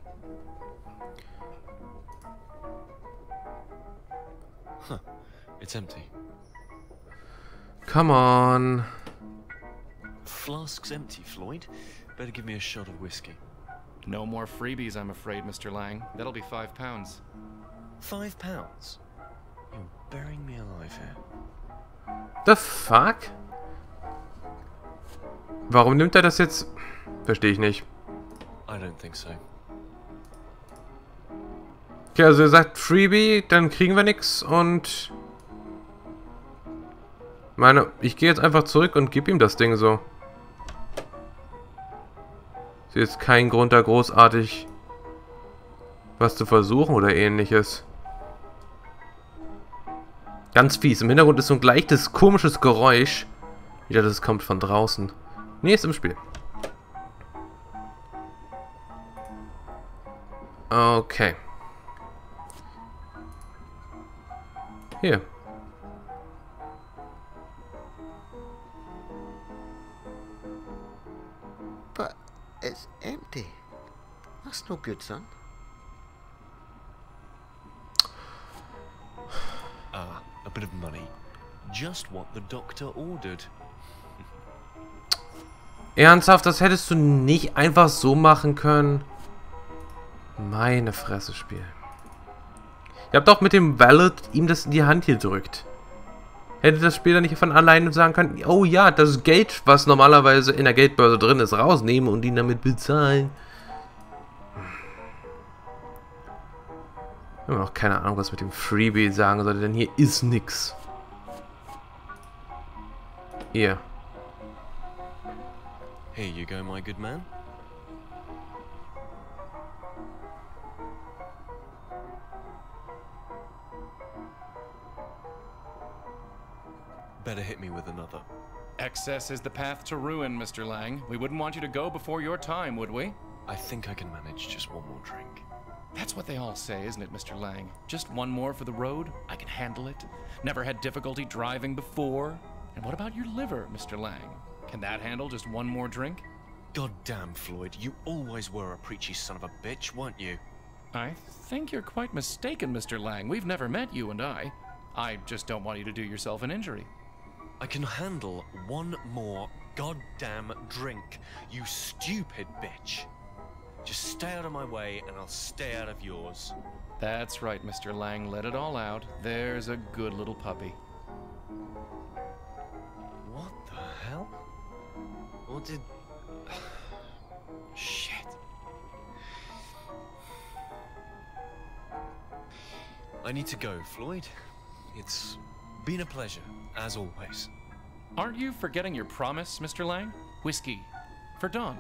Huh. It's empty. Come on. Flask's empty, Floyd. Better give me a shot of whiskey. No more freebies, I'm afraid, Mister Lang. That'll be five pounds. Five pounds? You're burying me alive here. The fuck? Warum nimmt er das jetzt? Verstehe ich nicht. I don't think so. Okay, also er sagt Freebie, dann kriegen wir nichts und... Meine, ich gehe jetzt einfach zurück und gebe ihm das Ding so. Ist jetzt kein Grund da großartig was zu versuchen oder ähnliches. Ganz fies. Im Hintergrund ist so ein leichtes, komisches Geräusch. Wieder, das kommt von draußen. Nee, ist im Spiel. Okay. Hier. But it's empty. That's no good, son. Ah, a bit of money. Just what the doctor ordered. Ernsthaft, das hättest du nicht einfach so machen können? Meine Fresse, Spiel. Ihr habt doch mit dem Wallet ihm das in die Hand gedrückt. Hätte das Spiel dann nicht von alleine sagen können, oh ja, das Geld, was normalerweise in der Geldbörse drin ist, rausnehmen und ihn damit bezahlen. Ich habe noch keine Ahnung, was mit dem Freebie sagen sollte, denn hier ist nix. Hier. Here you go, my good man. Better hit me with another. Excess is the path to ruin, Mister Lang. We wouldn't want you to go before your time, would we? I think I can manage just one more drink. That's what they all say, isn't it, Mister Lang? Just one more for the road? I can handle it. Never had difficulty driving before. And what about your liver, Mister Lang? Can that handle just one more drink? God damn, Floyd, you always were a preachy son of a bitch, weren't you? I think you're quite mistaken, Mister Lang. We've never met, you and I. I just don't want you to do yourself an injury. I can handle one more goddamn drink, you stupid bitch. Just stay out of my way and I'll stay out of yours. That's right, Mister Lang. Let it all out. There's a good little puppy. What the hell? What did... Shit. I need to go, Floyd. It's been a pleasure, as always. Aren't you forgetting your promise, Mister Lang? Whiskey. For Don.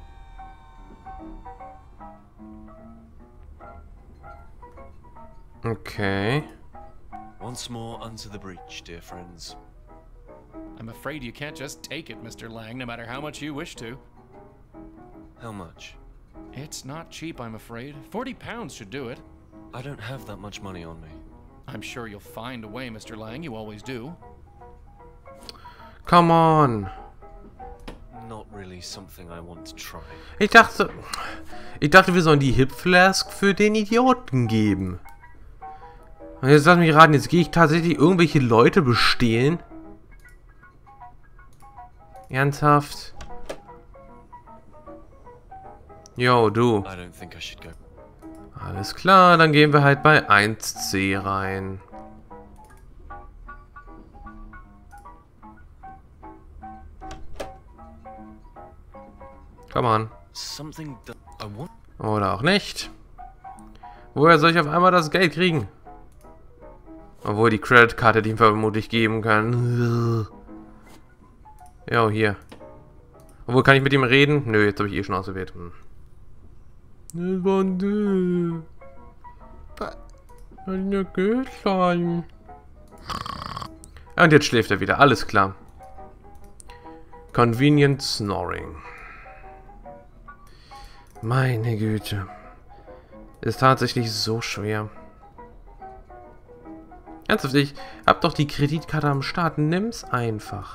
Okay. Once more unto the breach, dear friends. I'm afraid you can't just take it, Mister Lang, no matter how much you wish to. How much? It's not cheap, I'm afraid. Forty pounds should do it. I don't have that much money on me. I'm sure you'll find a way, Mister Lang. You always do. Come on. Not really something I want to try. Ich dachte... Ich dachte, wir sollen die Hip Flask für den Idioten geben. Und jetzt lass mich raten, jetzt gehe ich tatsächlich irgendwelche Leute bestehlen? Ernsthaft? Yo, du. I don't think I should go. Alles klar, dann gehen wir halt bei eins C rein. Come on. Something that I want. Oder auch nicht. Woher soll ich auf einmal das Geld kriegen? Obwohl die Creditkarte die ihm vermutlich geben kann. Ja, hier. Obwohl, kann ich mit ihm reden? Nö, jetzt habe ich eh schon ausgewählt. Hm. Und jetzt schläft er wieder. Alles klar. Convenient Snoring. Meine Güte. Ist tatsächlich so schwer. Ernsthaft, ich hab doch die Kreditkarte am Start. Nimm's einfach.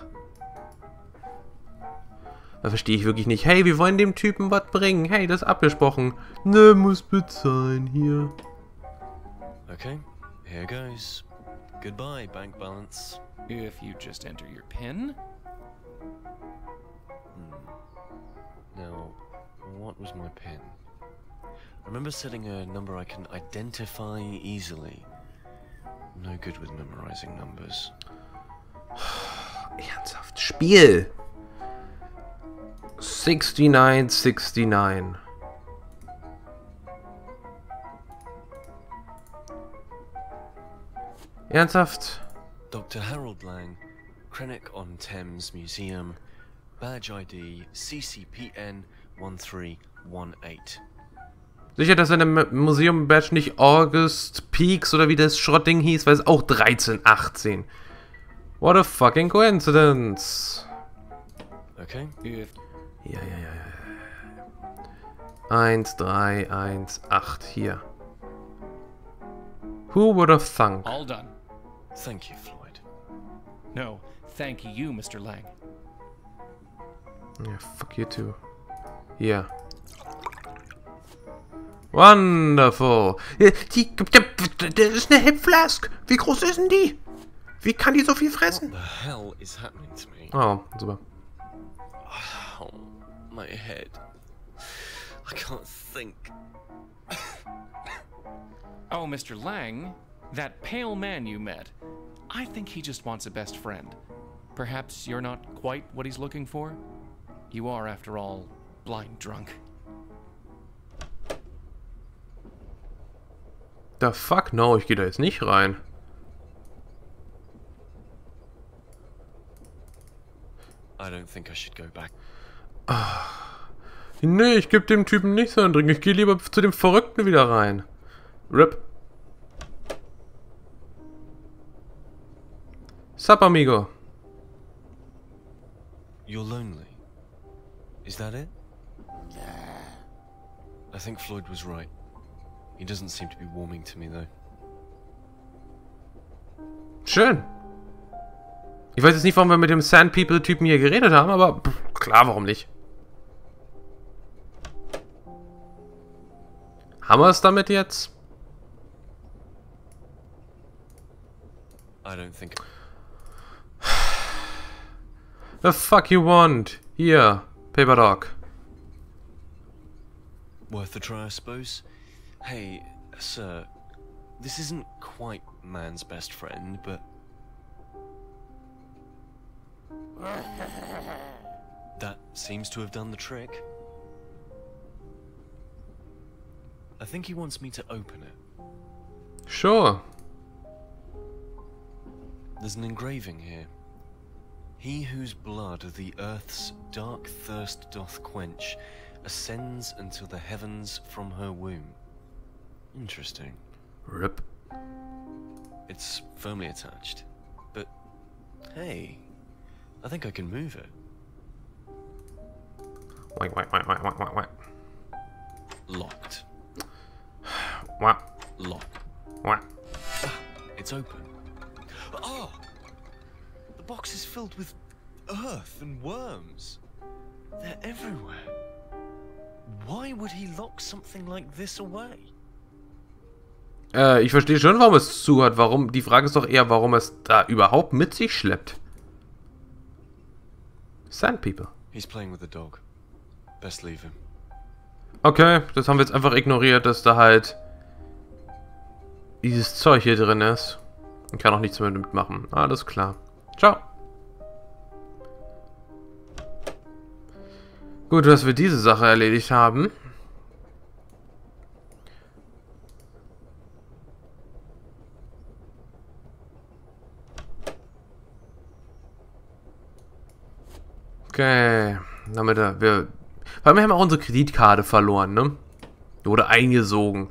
Da verstehe ich wirklich nicht. Hey, wir wollen dem Typen was bringen. Hey, das ist abgesprochen. Ne, muss bezahlen hier. Okay, here goes. Goodbye, bank balance. If you just enter your PIN. Hmm. Now, what was my PIN? I remember setting a number I can identify easily. No good with memorizing numbers. Ernsthaft. Spiel! sixty-nine sixty-nine. Ernsthaft? Doctor Harold Lang, Krennic-on-Thames Museum, Badge I D C C P N one three one eight. Sicher, dass seine Museum-Badge nicht August Peaks oder wie das Schrottding hieß, weil es auch dreizehn achtzehn. What a fucking coincidence. Okay. Ja, ja, ja, ja. eins drei eins acht hier. Who would have thunk? All done. Thank you, Floyd. No, thank you, Mister Lang. Ja, fuck you too. Hier. Wonderful. Die, das ist eine Hip Flask. Wie groß ist denn die? Wie kann die so viel fressen? What the hell is happening to me? Oh, super. Oh, my head. I can't think. Oh, Mister Lang, that pale man you met. I think he just wants a best friend. Perhaps you're not quite what he's looking for? You are, after all, blind drunk. The fuck? No, ich gehe da jetzt nicht rein. I don't think I should go back. Nee, ich gebe dem Typen nichts an Drink. Ich gehe lieber zu dem Verrückten wieder rein. Rip. Sup, amigo. You're lonely. Is that it? I think Floyd was right. He doesn't seem to be warming to me, though. Schön. Ich weiß jetzt nicht, warum wir mit dem Sand People-Typen hier geredet haben, aber pff, klar, warum nicht? Haben wir es damit jetzt? I don't think. The fuck you want? Hier, Paper Dog. Worth a try, I suppose. Hey, sir, this isn't quite man's best friend, but... that seems to have done the trick. I think he wants me to open it. Sure. There's an engraving here. He whose blood the earth's dark thirst doth quench ascends until the heavens from her womb. Interesting. Rip. It's firmly attached. But, hey, I think I can move it. Wait, wait, wait, wait, wait, wait, wait. Locked. What? Locked. What? Ah, it's open. Oh! The box is filled with earth and worms. They're everywhere. Why would he lock something like this away? Äh, ich verstehe schon, warum es zu hat. Warum? Die Frage ist doch eher, warum es da überhaupt mit sich schleppt. Sand People. He's playing with the dog. Best leave him. Okay, das haben wir jetzt einfach ignoriert, dass da halt dieses Zeug hier drin ist. Ich kann auch nichts mehr damit machen. Alles klar. Ciao. Gut, dass wir diese Sache erledigt haben. Okay. Damit wir... Vor allem haben wir auch unsere Kreditkarte verloren, ne? Die wurde eingesogen.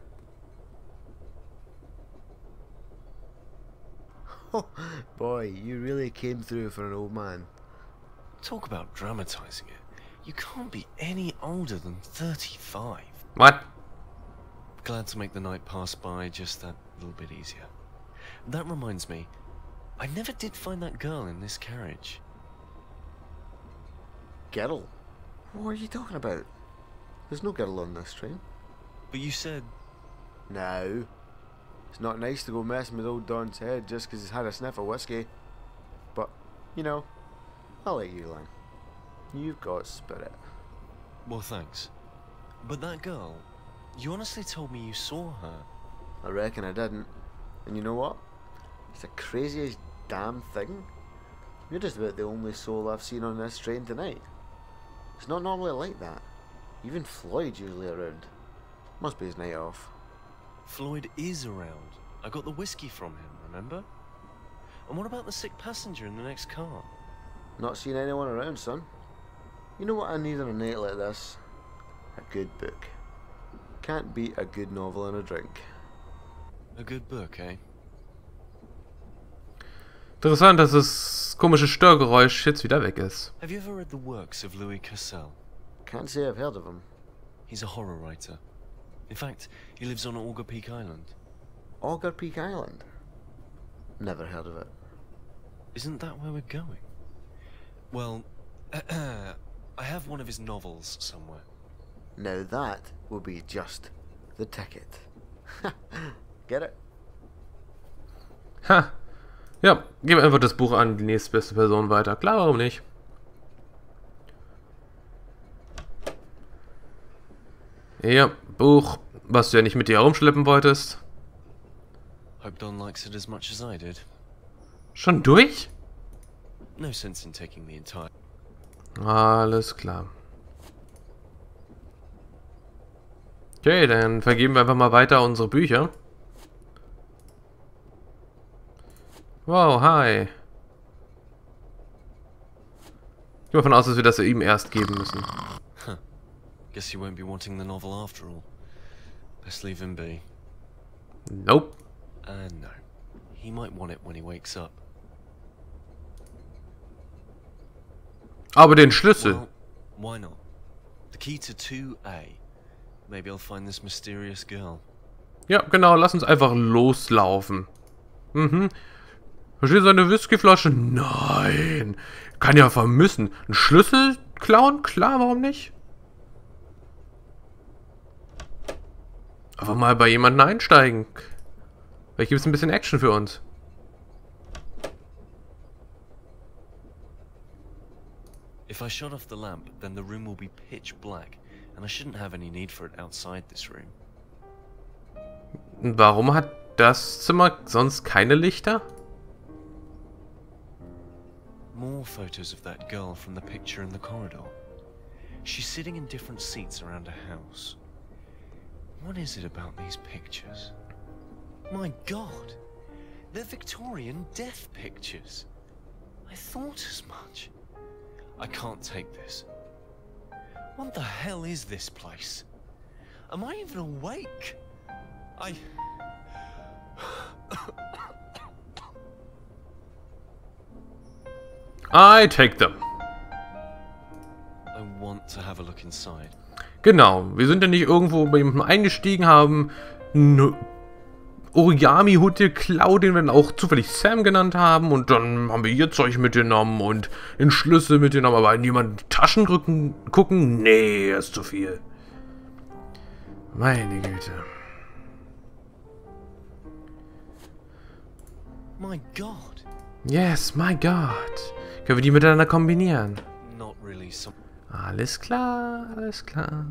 Oh, boy, you really came through for an old man. Talk about dramatizing it. You can't be any older than thirty-five. What? Glad to make the night pass by just that little bit easier. That reminds me, I never did find that girl in this carriage. Girl? What are you talking about? There's no girl on this train. But you said... No. It's not nice to go messing with old Don's head just because he's had a sniff of whiskey. But, you know, I'll let you, Lang. You've got spirit. Well, thanks. But that girl, you honestly told me you saw her. I reckon I didn't. And you know what? It's the craziest damn thing. You're just about the only soul I've seen on this train tonight. It's not normally like that. Even Floyd's usually around. Must be his night off. Floyd is around. I got the whiskey from him, remember? And what about the sick passenger in the next car? Not seen anyone around, son. You know what I need on a night like this? A good book. Can't beat a good novel and a drink. A good book, eh? Interessant, dass das komische Störgeräusch jetzt wieder weg ist. Have you ever read the works of Louis Cassel? Can't say I've heard of him. He's a horror writer. In fact, he lives on Auger Peak Island. Auger Peak Island? Never heard of it. Isn't that where we're going? Well, I have one of his novels somewhere. Now that will be just the ticket. Get it? Ha! Ja, geben wir einfach das Buch an die nächstbeste Person weiter. Klar, warum nicht? Ja, Buch, was du ja nicht mit dir herumschleppen wolltest. Hope Don likes it as much as I did. Schon durch? No sense in taking the entire... Alles klar. Okay, dann vergeben wir einfach mal weiter unsere Bücher. Wow, hi. Ich gehe davon aus, dass wir das ihm erst geben müssen. Huh. Guess you won't be wanting the novel after all. Best leave him be. Nope. Uh, no. He might want it when he wakes up. Aber den Schlüssel. Well, why not? The key to two A. Maybe I'll find this mysterious girl. Ja, genau, lass uns einfach loslaufen. Mhm. Verstehst du, eine Whiskyflasche? Nein. Kann ja vermissen. Ein Schlüssel klauen? Klar, warum nicht? Einfach mal bei jemandem einsteigen. Vielleicht gibt es ein bisschen Action für uns. If I shut off the lamp, then the room will be pitch black, and I shouldn't have any need for it outside this room. Warum hat das Zimmer sonst keine Lichter? More photos of that girl from the picture in the corridor. She's sitting in different seats around a house. What is it about these pictures? My God! They're Victorian death pictures. I thought as much. I can't take this. What the hell is this place? Am I even awake? I... I take them. I want to have a look inside. Genau, wir sind ja nicht irgendwo bei jemandem eingestiegen, haben Origami-Hut geklaut, den wir dann auch zufällig Sam genannt haben. Und dann haben wir ihr Zeug mitgenommen und den Schlüssel mitgenommen. Aber in jemanden Taschen gucken, gucken? Nee, ist zu viel. Meine Güte. My God. Yes, my God. Können wir die miteinander kombinieren? Not really some. Alles klar, alles klar.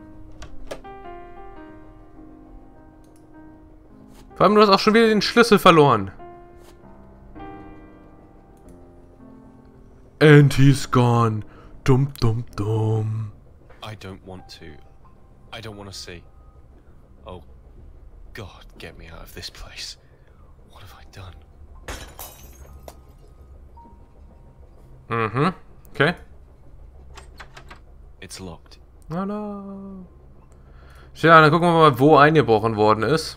Vor allem, du hast auch schon wieder den Schlüssel verloren. And he's gone. Dum, dum, dum. I don't want to. I don't want to see. Oh, God, get me out of this place. What have I done? Mhm. Okay. It's locked. Oh no. Tja, dann gucken wir mal, wo eingebrochen worden ist.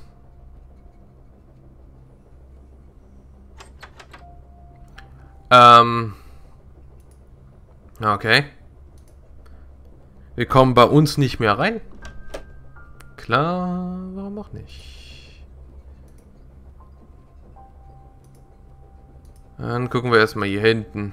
Ähm. Okay. Wir kommen bei uns nicht mehr rein. Klar, warum auch nicht? Dann gucken wir erstmal hier hinten.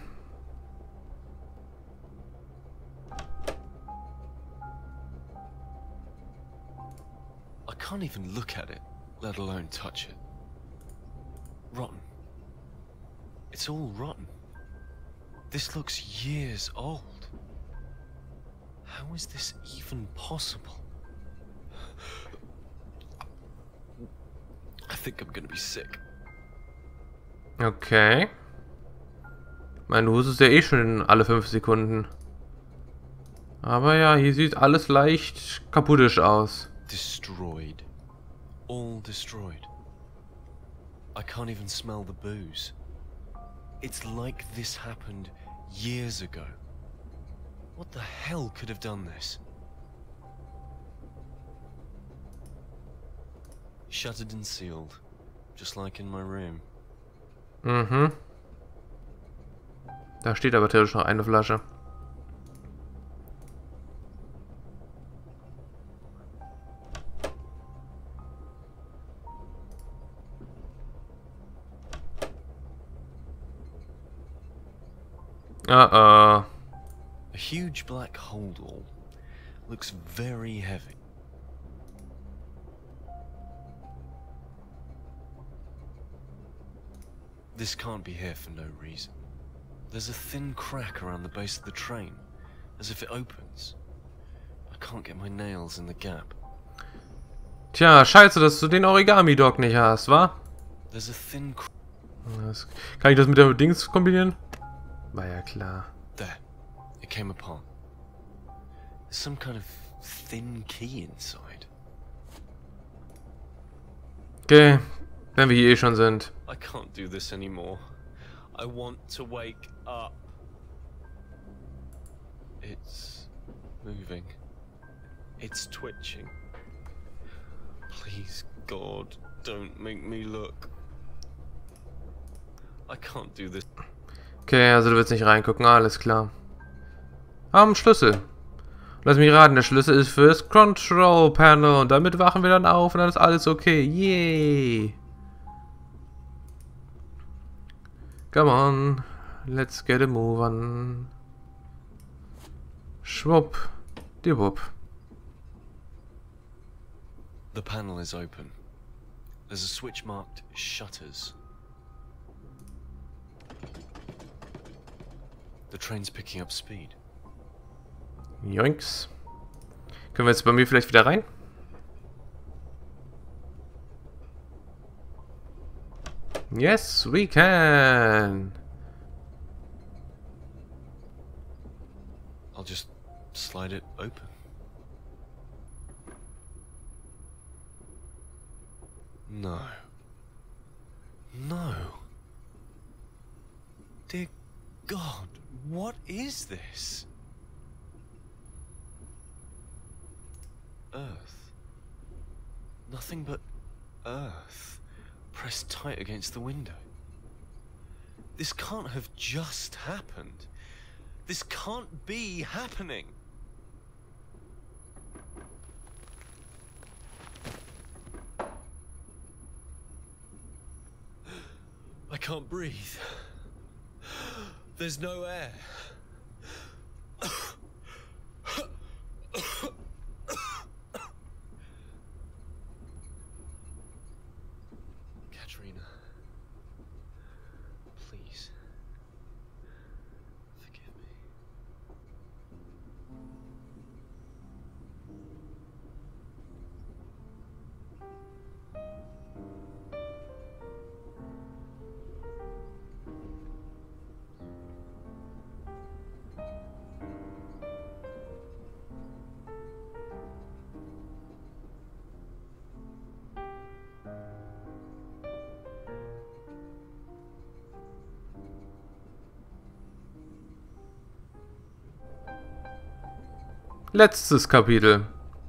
I can't even look at it, let alone touch it. Rotten. It's all rotten. This looks years old. How is this even possible? I think I'm gonna be sick. Okay. Mein Hus ist ja eh schon alle fünf Sekunden. Aber ja, hier sieht alles leicht kaputtisch aus. Destroyed. All destroyed. I can't even smell the booze. It's like this happened years ago. What the hell could have done this? Shuttered and sealed, just like in my room. Mhm. Da steht aber theoretisch noch eine Flasche. Uh-oh. A huge black holdall. Looks very heavy. This can't be here for no reason. There's a thin crack around the base of the train, as if it opens. I can't get my nails in the gap. Tja, scheiße, dass du den Origami-Dog nicht hast, wa? There's a thin crack. Das, kann ich das mit der Dings kombinieren? War ja klar. There. It came apart. There's some kind of thin key inside. Okay, wenn wir hier eh schon sind. I can't do this anymore. I want to wake up. It's moving. It's twitching. Please, God, don't make me look. I can't do this. Okay, also du willst nicht reingucken, alles klar. Am Schlüssel. Lass mich raten, der Schlüssel ist fürs Control Panel und damit wachen wir dann auf und dann ist alles okay. Yay! Come on, let's get a move on. Schwupp, die Wupp. The panel is open. There's a switch marked shutters. The train's picking up speed. Joinks. Können wir jetzt bei mir vielleicht wieder rein? Yes, we can. I'll just slide it open. No. No. Dear God, what is this? Earth. Nothing but earth pressed tight against the window. This can't have just happened. This can't be happening. can't breathe. There's no air. Katerina, please, forgive me. Letztes Kapitel.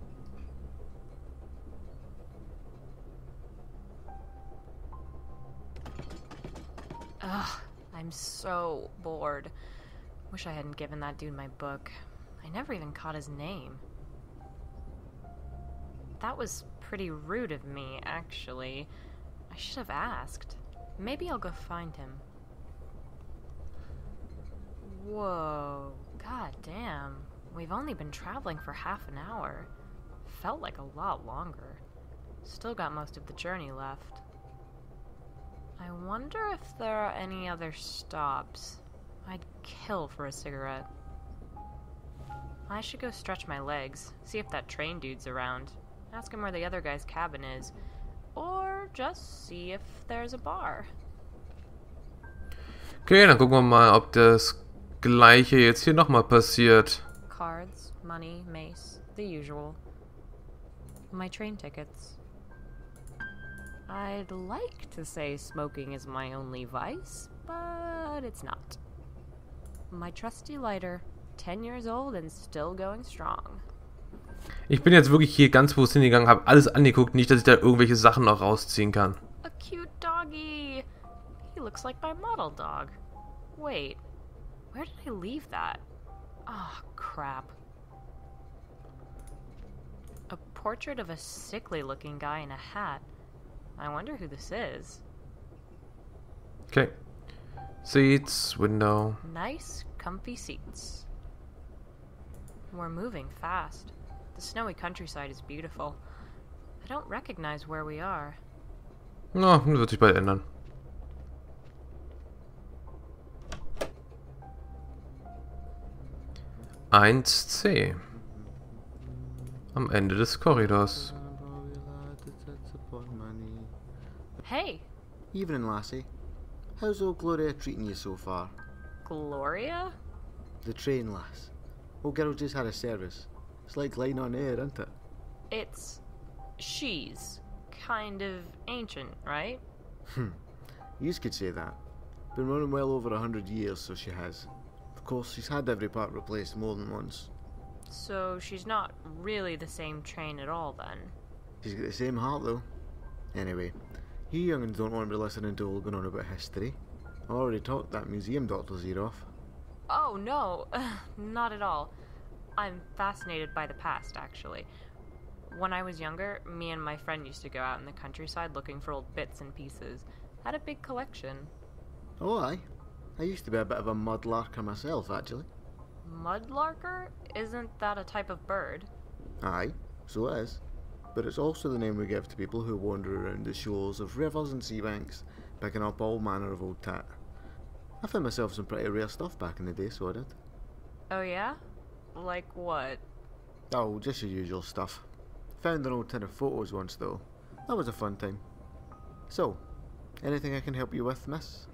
Ugh, I'm so bored. Wish I hadn't given that dude my book. I never even caught his name. That was pretty rude of me, actually. I should have asked. Maybe I'll go find him. Whoa, god damn. We've only been traveling for half an hour. Felt like a lot longer. Still got most of the journey left. I wonder if there are any other stops. I'd kill for a cigarette. I should go stretch my legs, see if that train dude's around, ask him where the other guy's cabin is, or just see if there's a bar. Okay, dann gucken wir mal, ob das Gleiche jetzt hier nochmal passiert. Cards, money, mace, the usual. My train tickets. I'd like to say smoking is my only vice, but it's not. My trusty lighter, ten years old and still going strong. Ich bin jetzt wirklich hier ganz bewusst hingegangen, habe alles angeguckt, nicht, dass ich da irgendwelche Sachen noch rausziehen kann. A cute doggy. He looks like my model dog. Wait, where did I leave that? Oh, crap. A portrait of a sickly-looking guy in a hat. I wonder who this is. Okay. Seats, window. Nice, comfy seats. We're moving fast. The snowy countryside is beautiful. I don't recognize where we are. Na, das wird sich bald ändern. eins C. Am Ende des Korridors. Hey! Evening, lassie. How's old Gloria treating you so far? Gloria? The train, lass. Old girl just had a service. It's like lying on air, isn't it? It's... she's kind of ancient, right? Hmm. You could say that. Been running well over a hundred years, so she has. Of course, she's had every part replaced more than once. So she's not really the same train at all, then? She's got the same heart, though. Anyway, you young'uns don't want to be listening to all going on about history. I already talked that museum doctor's ear off. Oh, no. Not at all. I'm fascinated by the past, actually. When I was younger, me and my friend used to go out in the countryside looking for old bits and pieces. Had a big collection. Oh, aye. I used to be a bit of a mudlarker myself, actually. Mudlarker? Isn't that a type of bird? Aye, so it is. But it's also the name we give to people who wander around the shores of rivers and sea banks, picking up all manner of old tat. I found myself some pretty rare stuff back in the day, so I did. Oh yeah? Like what? Oh, just your usual stuff. Found an old tin of photos once, though. That was a fun time. So, anything I can help you with, miss?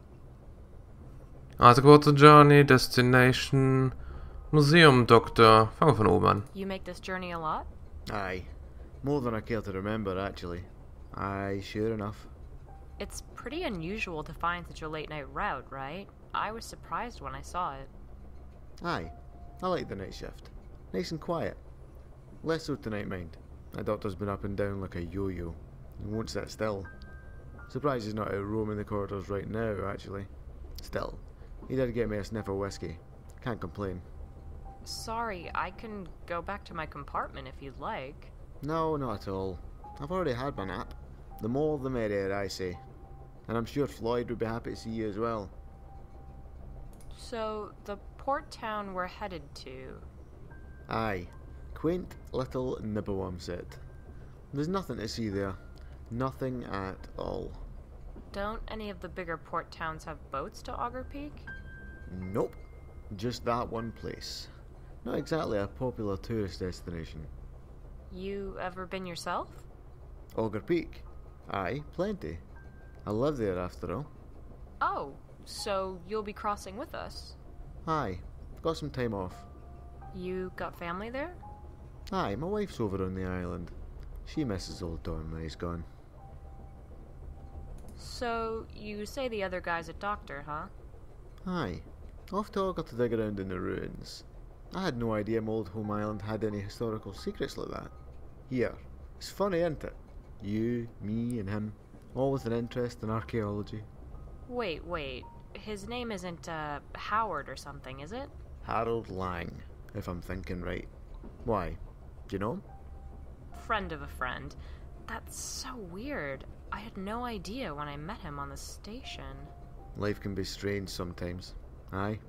Also kurze Journey, Destination, Museum Doctor. Fangen wir von oben an. You make this journey a lot? Aye. More than I care to remember, actually. Aye, sure enough. It's pretty unusual to find such a late-night route, right? I was surprised when I saw it. Aye. I like the night shift. Nice and quiet. Less so tonight, mind. My doctor's been up and down like a yo-yo. He won't sit still. Surprised he's not out roaming the corridors right now, actually. Still, he did get me a sniff of whiskey. Can't complain. Sorry, I can go back to my compartment if you'd like. No, not at all. I've already had my nap. The more the merrier, I say. And I'm sure Floyd would be happy to see you as well. So, the port town we're headed to. Aye. Quaint little Nibbawamset. There's nothing to see there. Nothing at all. Don't any of the bigger port towns have boats to Auger Peak? Nope. Just that one place. Not exactly a popular tourist destination. You ever been yourself? Auger Peak? Aye, plenty. I live there after all. Oh, so you'll be crossing with us? Aye, got some time off. You got family there? Aye, my wife's over on the island. She misses old Don when he's gone. So, you say the other guy's a doctor, huh? Aye, off to Auger to dig around in the ruins. I had no idea my old home island had any historical secrets like that. Here, it's funny, isn't it? You, me, and him, all with an interest in archaeology. Wait, wait. His name isn't, uh, Howard or something, is it? Harold Lang, if I'm thinking right. Why? Do you know him? Friend of a friend. That's so weird. I had no idea when I met him on the station. Life can be strange sometimes. Aye?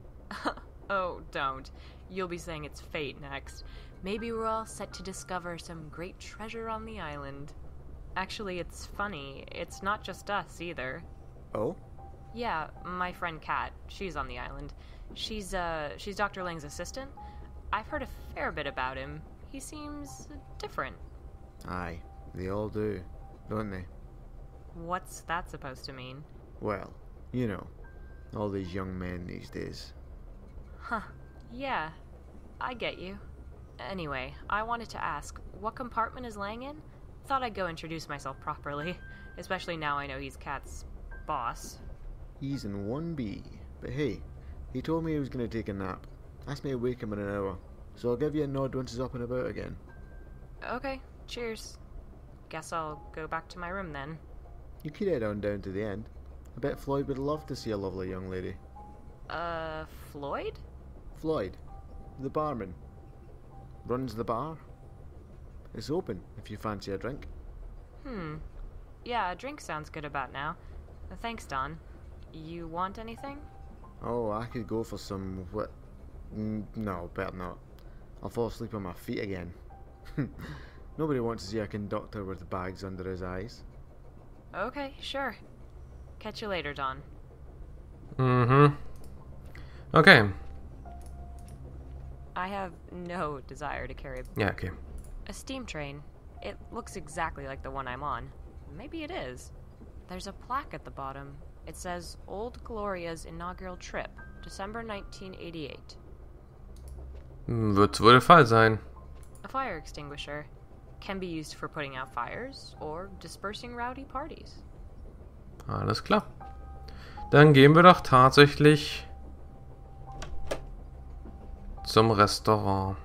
Oh, don't. You'll be saying it's fate next. Maybe we're all set to discover some great treasure on the island. Actually, it's funny. It's not just us, either. Oh? Yeah, my friend Kat. She's on the island. She's, uh, she's Doctor Lang's assistant. I've heard a fair bit about him. He seems different. Aye, they all do, don't they? What's that supposed to mean? Well, you know, all these young men these days. Huh. Yeah, I get you. Anyway, I wanted to ask, what compartment is Lang in? Thought I'd go introduce myself properly, especially now I know he's Kat's boss. He's in one B, but hey, he told me he was going to take a nap. Asked me to wake him in an hour, so I'll give you a nod once he's up and about again. Okay, cheers. Guess I'll go back to my room then. You could head on down to the end. I bet Floyd would love to see a lovely young lady. Uh, Floyd? Floyd, the barman. Runs the bar. It's open if you fancy a drink. Hmm. Yeah, a drink sounds good about now. Uh, thanks, Don. You want anything? Oh, I could go for some what? Mm, no, better not. I'll fall asleep on my feet again. Nobody wants to see a conductor with bags under his eyes. Okay, sure. Catch you later, Don. Mhm. Okay. I have no desire to carry Ja, okay. a steam train. It looks exactly like the one I'm on. Maybe it is. There's a plaque at the bottom. It says Old Gloria's inaugural trip, December nineteen eighty-eight. Wird wohl der Fall sein. A fire extinguisher can be used for putting out fires or dispersing rowdy parties. Alles klar. Dann gehen wir doch tatsächlich zum Restaurant.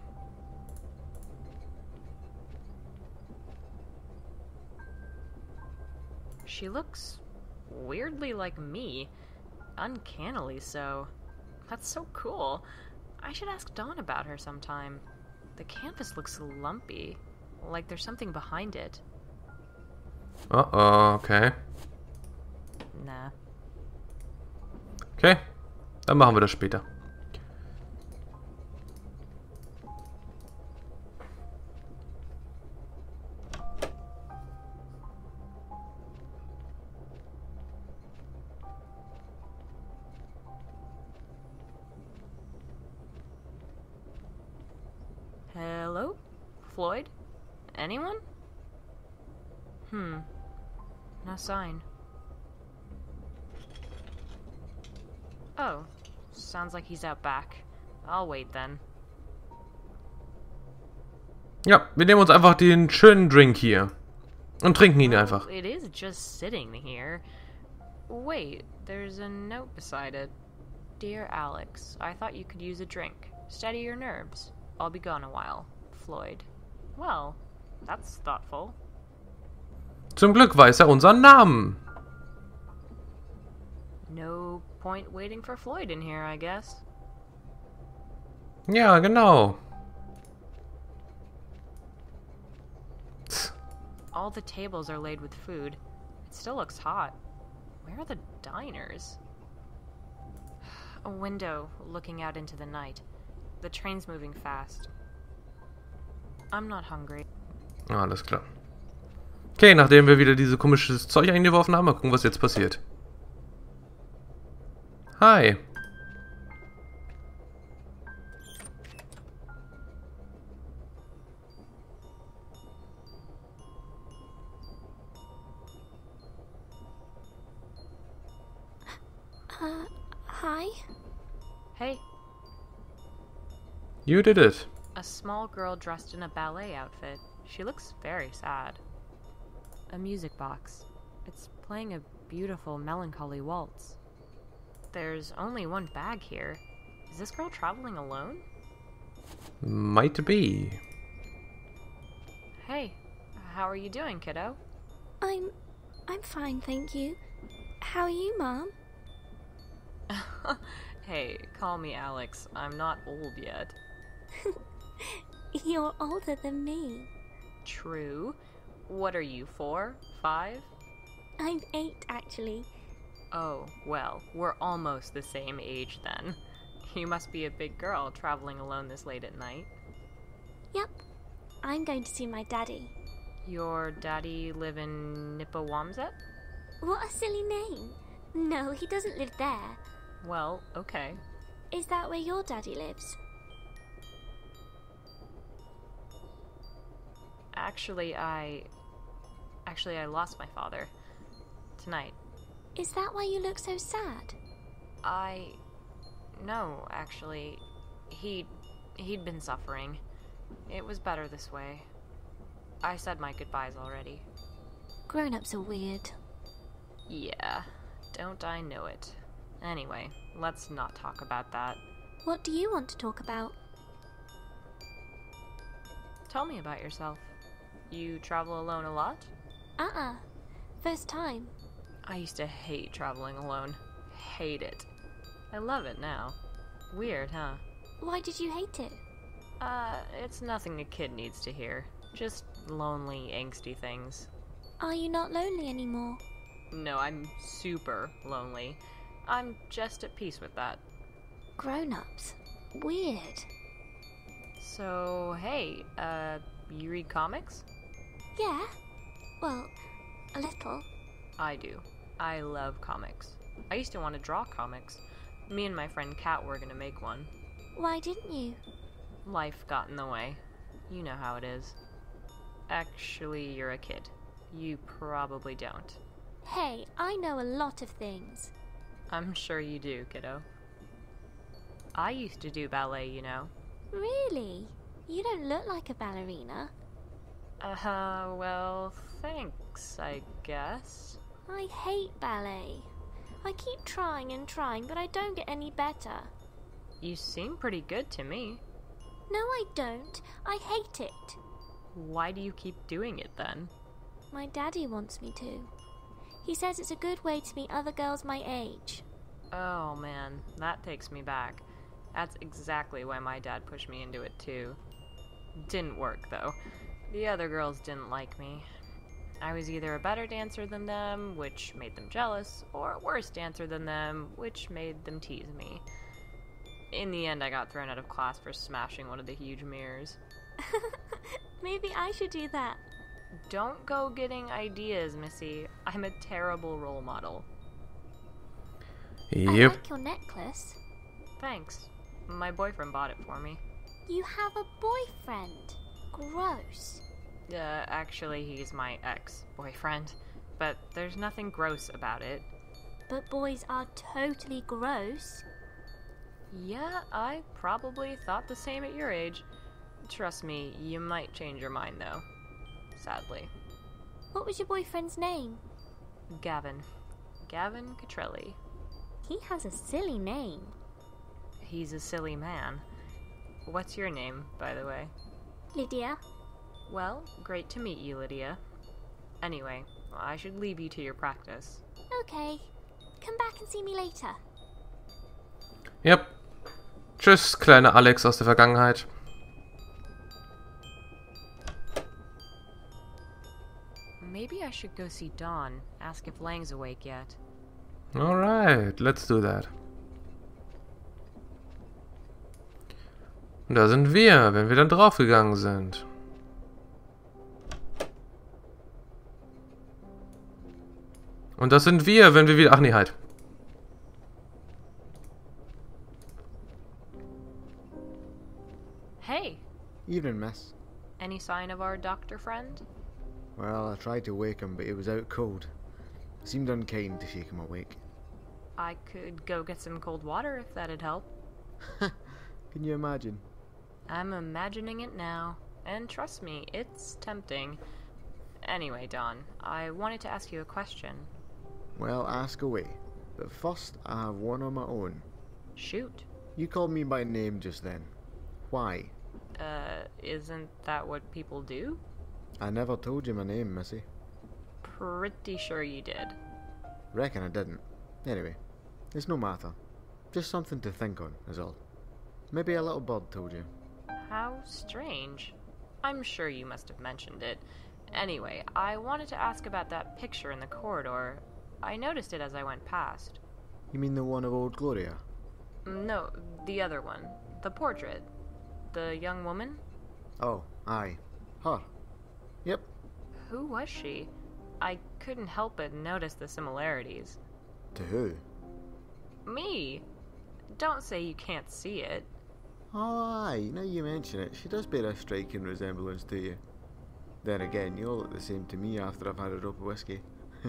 She looks weirdly like me. Uncannily so. That's so cool. I should ask Dawn about her sometime. The canvas looks lumpy, like there's something behind it. Oh, oh, okay. Nah. Okay, dann machen wir das später. Hello? Floyd? Anyone? Hmm. No sign. Oh. Sounds like he's out back. I'll wait then. Ja, wir nehmen uns einfach den schönen Drink hier. Und trinken ihn einfach. Well, it is just sitting here. Wait, there's a note beside it. Dear Alex, I thought you could use a drink. Steady your nerves. I'll be gone a while. Floyd. Well, that's thoughtful. Zum Glück weiß er unseren Namen. No point waiting for Floyd in here, I guess. Ja, genau. All the tables are laid with food. It still looks hot. Where are the diners? A window looking out into the night. The train's moving fast. I'm not hungry. Ah, alles klar. Okay, nachdem wir wieder dieses komisches Zeug eingeworfen haben, mal gucken, was jetzt passiert. Hi. Uh, hi? Hey. You did it. A small girl dressed in a ballet outfit. She looks very sad. A music box. It's playing a beautiful, melancholy waltz. There's only one bag here. Is this girl traveling alone? Might be. Hey, how are you doing, kiddo? I'm... I'm fine, thank you. How are you, Mom? Hey, call me Alex. I'm not old yet. You're older than me. True. What are you, four? Five? I'm eight, actually. Oh, well, we're almost the same age then. You must be a big girl traveling alone this late at night. Yep. I'm going to see my daddy. Your daddy live in Nipawamset? What a silly name. No, he doesn't live there. Well, okay. Is that where your daddy lives? Actually, I... Actually, I lost my father. Tonight. Is that why you look so sad? I... No, actually. He... He'd been suffering. It was better this way. I said my goodbyes already. Grown-ups are weird. Yeah. Don't I know it. Anyway, let's not talk about that. What do you want to talk about? Tell me about yourself. You travel alone a lot? Uh-uh. First time. I used to hate traveling alone. Hate it. I love it now. Weird, huh? Why did you hate it? Uh, it's nothing a kid needs to hear. Just lonely, angsty things. Are you not lonely anymore? No, I'm super lonely. I'm just at peace with that. Grown-ups. Weird. So, hey, uh, you read comics? Yeah. Well, a little. I do. I love comics. I used to want to draw comics. Me and my friend Kat were gonna make one. Why didn't you? Life got in the way. You know how it is. Actually, you're a kid. You probably don't. Hey, I know a lot of things. I'm sure you do, kiddo. I used to do ballet, you know. Really? You don't look like a ballerina. Uh, well, thanks, I guess. I hate ballet. I keep trying and trying, but I don't get any better. You seem pretty good to me. No, I don't. I hate it. Why do you keep doing it, then? My daddy wants me to. He says it's a good way to meet other girls my age. Oh, man, that takes me back. That's exactly why my dad pushed me into it, too. Didn't work, though. The other girls didn't like me. I was either a better dancer than them, which made them jealous, or a worse dancer than them, which made them tease me. In the end, I got thrown out of class for smashing one of the huge mirrors. Maybe I should do that. Don't go getting ideas, Missy. I'm a terrible role model. Yep. I like your necklace. Thanks. My boyfriend bought it for me. You have a boyfriend. Gross. Uh, actually, he's my ex-boyfriend. But there's nothing gross about it. But boys are totally gross. Yeah, I probably thought the same at your age. Trust me, you might change your mind, though. Sadly. What was your boyfriend's name? Gavin. Gavin Catrelli. He has a silly name. He's a silly man. What's your name, by the way? Lydia. Well, great to meet you, Lydia. Anyway, I should leave you to your practice. Okay. Come back and see me later. Yep. Tschüss, kleine Alex aus der Vergangenheit. Maybe I should go see Dawn, ask if Lang's awake yet. Alright, let's do that. Und da sind wir, wenn wir dann draufgegangen sind. Und das sind wir, wenn wir wieder... Ach nee, halt. Hey, Evening, miss. any sign of our doctor friend? Well, I tried to wake him, but he was out cold. Seemed unkind to shake him awake. I could go get some cold water if that'd help. Can you imagine? I'm imagining it now. And trust me, it's tempting. Anyway, Don, I wanted to ask you a question. Well, ask away. But first, I have one on my own. Shoot. You called me by name just then. Why? Uh, isn't that what people do? I never told you my name, missy. Pretty sure you did. Reckon I didn't. Anyway, it's no matter. Just something to think on, is all. Maybe a little bird told you. How strange. I'm sure you must have mentioned it. Anyway, I wanted to ask about that picture in the corridor. I noticed it as I went past. You mean the one of old Gloria? No, the other one. The portrait. The young woman? Oh, aye. Her. Yep. Who was she? I couldn't help but notice the similarities. To who? Me! Don't say you can't see it. Oh, aye, now you mention it, she does bear a striking resemblance to you. Then again, you all look the same to me after I've had a rope of whiskey.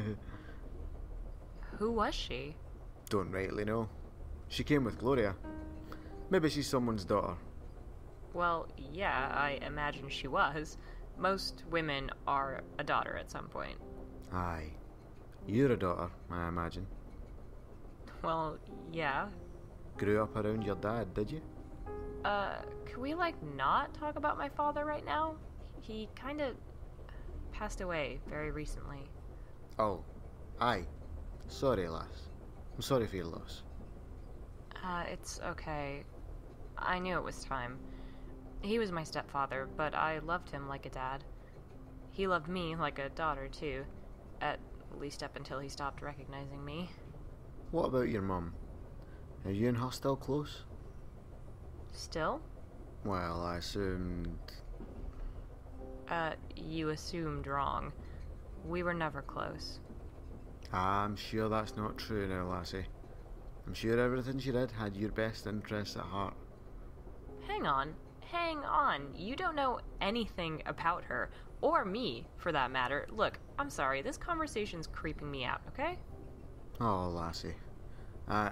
Who was she? Don't rightly know. She came with Gloria. Maybe she's someone's daughter. Well, yeah, I imagine she was. Most women are a daughter at some point. Aye. You're a daughter, I imagine. Well, yeah. Grew up around your dad, did you? Uh, can we, like, not talk about my father right now? He kinda passed away very recently. Oh, aye. Sorry, lass. I'm sorry for your loss. Uh, it's okay. I knew it was time. He was my stepfather, but I loved him like a dad. He loved me like a daughter, too. At least up until he stopped recognizing me. What about your mum? Are you and her still close? Still? Well, I assumed... Uh, you assumed wrong. We were never close. I'm sure that's not true now, lassie. I'm sure everything she did had your best interests at heart. Hang on. Hang on. You don't know anything about her. Or me, for that matter. Look, I'm sorry. This conversation's creeping me out, okay? Oh, lassie. I...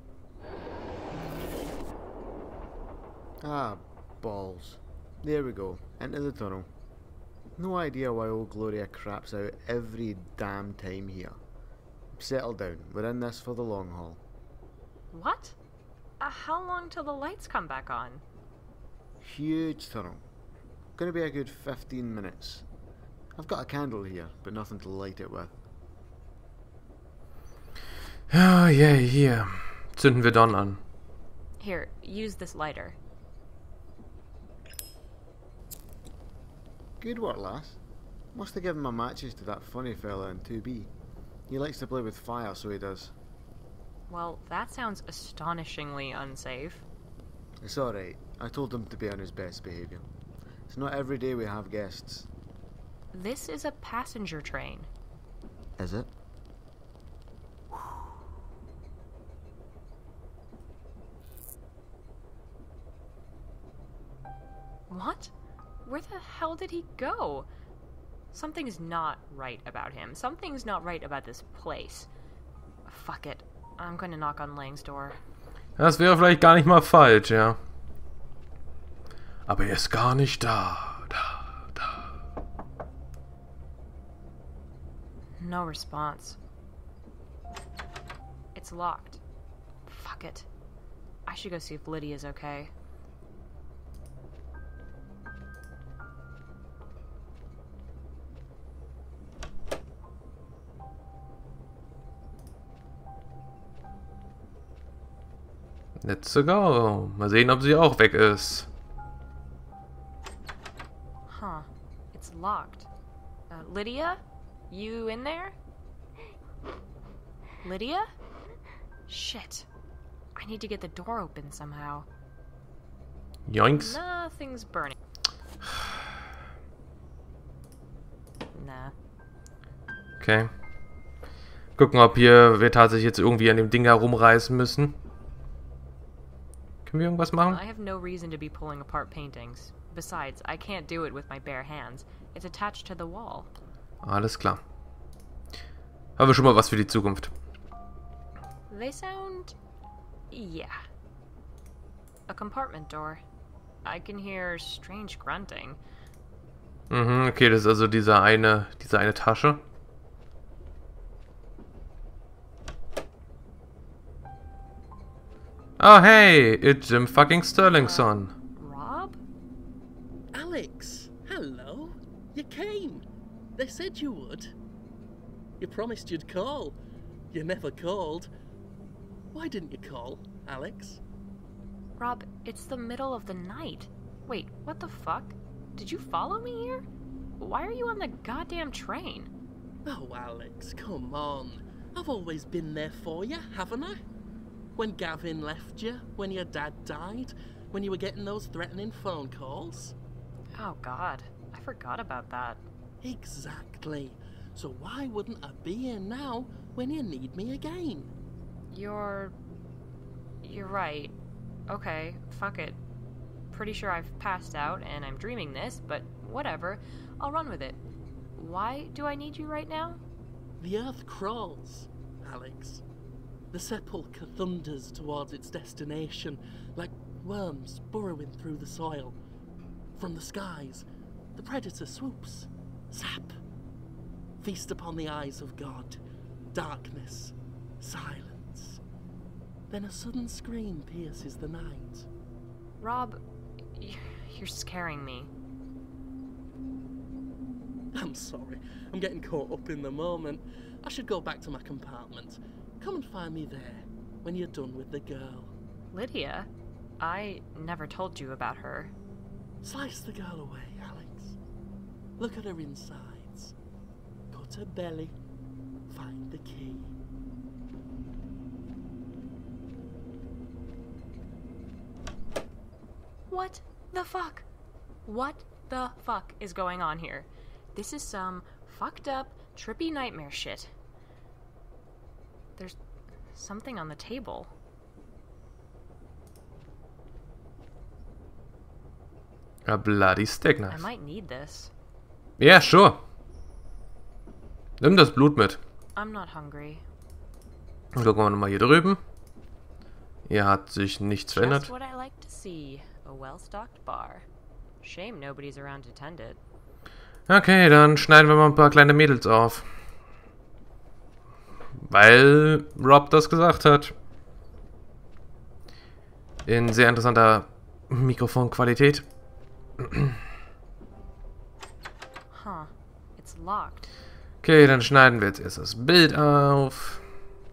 Ah, balls. There we go. Into the tunnel. No idea why old Gloria craps out every damn time here. Settle down. We're in this for the long haul. What? Uh, how long till the lights come back on? Huge tunnel. Gonna be a good fifteen minutes. I've got a candle here, but nothing to light it with. Ja, yeah, hier. Zünden wir Don an. Here, use this lighter. Good work, lass. Must have given my matches to that funny fella in two B. He likes to play with fire, so he does. Well, that sounds astonishingly unsafe. It's alright. I told him to be on his best behaviour. It's not every day we have guests. This is a passenger train. Is it? What? Where the hell did he go? Something's not right about him. Something's not right about this place. Fuck it. I'm gonna knock on Lang's door. Das wäre vielleicht gar nicht mal falsch, ja. Aber er ist gar nicht da. Da, da. No response. It's locked. Fuck it. I should go see if Lydia's okay. Let's go. Mal sehen, ob sie auch weg ist. Huh. It's locked. Uh, Lydia? You in there? Lydia? Shit. I need to get the door open somehow. Yoinks. Nothing's burning. Nah. Okay. Gucken, ob hier wir tatsächlich jetzt irgendwie an dem Ding herumreißen müssen. Können wir irgendwas machen? I have no reason to be pulling apart paintings. Besides, I can't do it with my bare hands. It's attached to the wall. Alles klar. Haben wir schon mal was für die Zukunft. They sound... yeah. A compartment door. I can hear strange grunting. Mhm, okay, das ist also diese eine, diese eine Tasche. Oh, hey, it's Jim fucking Sterlingson. Uh, Rob? Alex, hello. You came. They said you would. You promised you'd call. You never called. Why didn't you call, Alex? Rob, it's the middle of the night. Wait, what the fuck? Did you follow me here? Why are you on the goddamn train? Oh, Alex, come on. I've always been there for you, haven't I? When Gavin left you, when your dad died, when you were getting those threatening phone calls. Oh god, I forgot about that. Exactly. So why wouldn't I be here now when you need me again? You're... You're right. Okay, fuck it. Pretty sure I've passed out and I'm dreaming this, but whatever. I'll run with it. Why do I need you right now? The earth crawls, Alex. The sepulchre thunders towards its destination, like worms burrowing through the soil. From the skies, the predator swoops. Zap! Feast upon the eyes of God. Darkness. Silence. Then a sudden scream pierces the night. Rob, you're scaring me. I'm sorry. I'm getting caught up in the moment. I should go back to my compartment. Come and find me there, when you're done with the girl. Lydia? I never told you about her. Slice the girl away, Alex. Look at her insides. Cut her belly. Find the key. What the fuck? What the fuck is going on here? This is some fucked up, trippy nightmare shit. There's something on the table. A bloody stick knife. I might need this. Yeah, sure. Nimm das Blut mit. I'm not hungry. Gucken wir nochmal hier drüben. Hier hat sich nichts verändert. Just what I like to see. A well-stocked bar. Shame nobody's around to tend it. Okay, dann schneiden wir mal ein paar kleine Mädels auf. Weil Rob das gesagt hat. In sehr interessanter Mikrofonqualität. Huh. It's locked. Okay, dann schneiden wir jetzt erst das Bild auf.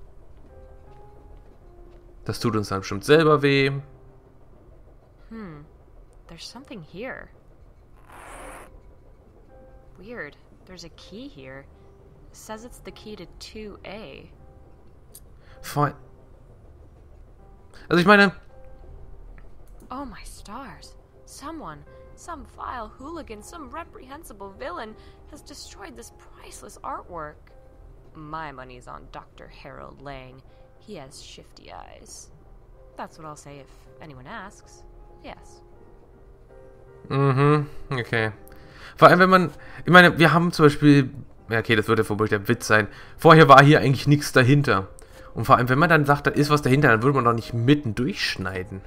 Das tut uns dann bestimmt selber weh. Hmm. There's something here. Weird. There's a key here. It says it's the key to two A. Fine. Also ich meine... Oh my stars. Someone, some vile hooligan, some reprehensible villain has destroyed this priceless artwork. My money's on Doctor Harold Lang. He has shifty eyes. That's what I'll say if anyone asks. Yes. Mhm, okay. Vor allem, wenn man... Ich meine, wir haben zum Beispiel... Ja, okay, das wird ja vermutlich der Witz sein. Vorher war hier eigentlich nichts dahinter. Und vor allem, wenn man dann sagt, da ist was dahinter, dann würde man doch nicht mitten durchschneiden.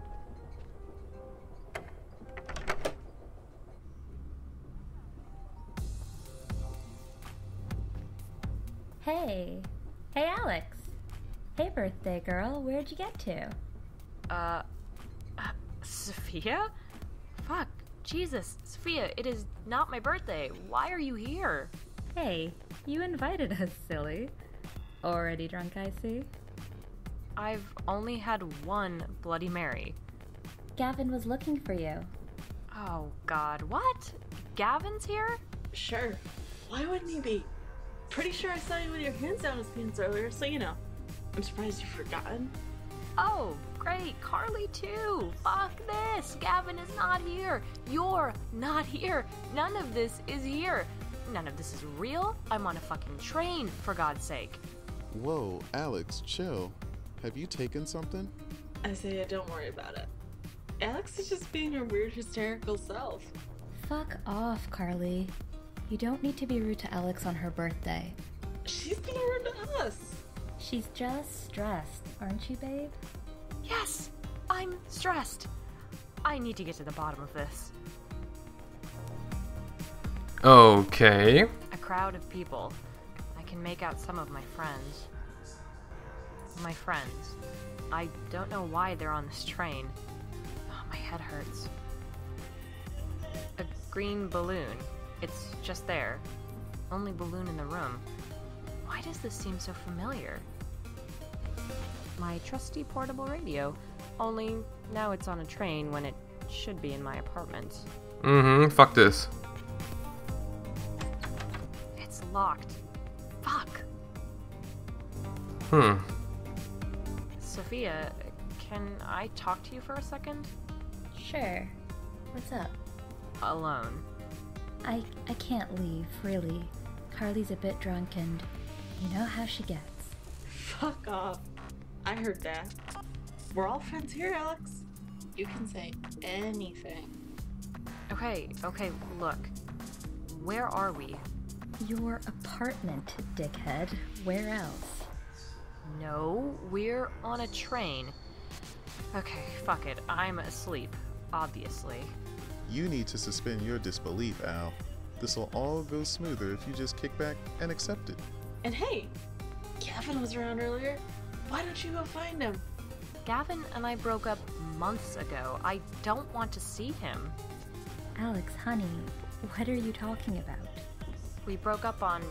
Hey. Hey, Alex. Hey, birthday girl. Where'd you get to? Uh... uh Sophia? Fuck. Jesus. Sophia, it is not my birthday. Why are you here? Hey, you invited us, silly. Already drunk, I see. I've only had one Bloody Mary. Gavin was looking for you. Oh, God. What? Gavin's here? Sure. Why wouldn't he be? Pretty sure I saw you with your hands down his pants earlier, so you know. I'm surprised you've forgotten. Oh, great, Carly too. Fuck this. Gavin is not here. You're not here. None of this is here. None of this is real. I'm on a fucking train, for God's sake. Whoa, Alex, chill. Have you taken something? Isaiah, don't worry about it. Alex is just being her weird, hysterical self. Fuck off, Carly. You don't need to be rude to Alex on her birthday. She's being rude to us. She's just stressed, aren't you, babe? Yes, I'm stressed. I need to get to the bottom of this. Okay. A crowd of people. I can make out some of my friends. My friends. I don't know why they're on this train. Oh, my head hurts. A green balloon. It's just there. Only balloon in the room. Why does this seem so familiar? My trusty portable radio. Only now it's on a train when it should be in my apartment. Mm-hmm, fuck this. It's locked. Fuck. Hmm. Sophia, can I talk to you for a second? Sure. What's up? Alone. I I can't leave, really. Carly's a bit drunk and you know how she gets. Fuck off. I heard that. We're all friends here, Alex. You can say anything. Okay, okay, look. Where are we? Your apartment, dickhead. Where else? No, we're on a train. Okay, fuck it. I'm asleep, obviously. You need to suspend your disbelief, Al. This'll all go smoother if you just kick back and accept it. And hey, Gavin was around earlier. Why don't you go find him? Gavin and I broke up months ago. I don't want to see him. Alex, honey, what are you talking about? We broke up on...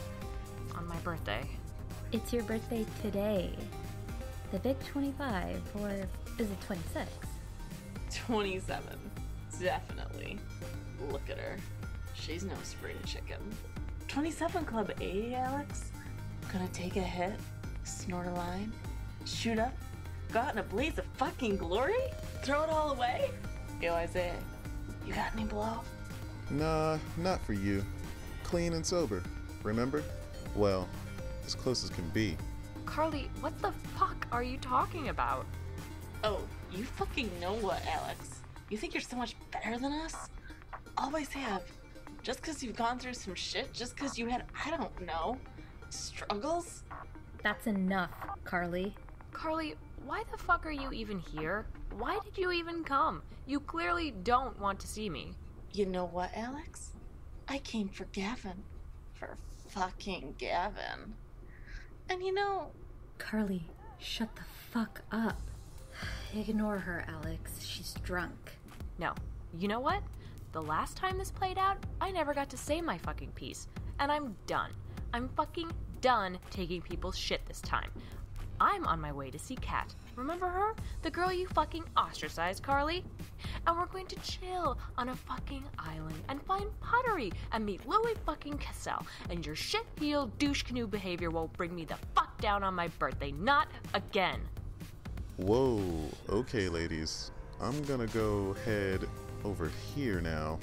on my birthday. It's your birthday today. The big twenty-five, or is it twenty-six? twenty-seven. Definitely. Look at her. She's no spring chicken. twenty-seven Club A, Alex? Gonna take a hit, snort a line, shoot up, go out in a blaze of fucking glory, throw it all away? Yo, Isaiah, you got any blow? Nah, not for you. Clean and sober, remember? Well, as close as can be. Carly, what the fuck are you talking about? Oh, you fucking know what, Alex? You think you're so much better than us? Always have. Just because you've gone through some shit, just because you had, I don't know, struggles? That's enough, Carly. Carly, why the fuck are you even here? Why did you even come? You clearly don't want to see me. You know what, Alex? I came for Gavin. For fucking Gavin. And you know... Carly, shut the fuck up. Ignore her, Alex. She's drunk. No. You know what? The last time this played out, I never got to say my fucking piece. And I'm done. I'm fucking done taking people's shit this time. I'm on my way to see Kat. Remember her? The girl you fucking ostracized, Carly? And we're going to chill on a fucking island and find pottery and meet Louis fucking Cassell. And your shit-heeled douche canoe behavior won't bring me the fuck down on my birthday. Not again. Whoa, okay, ladies. I'm gonna go head over here now.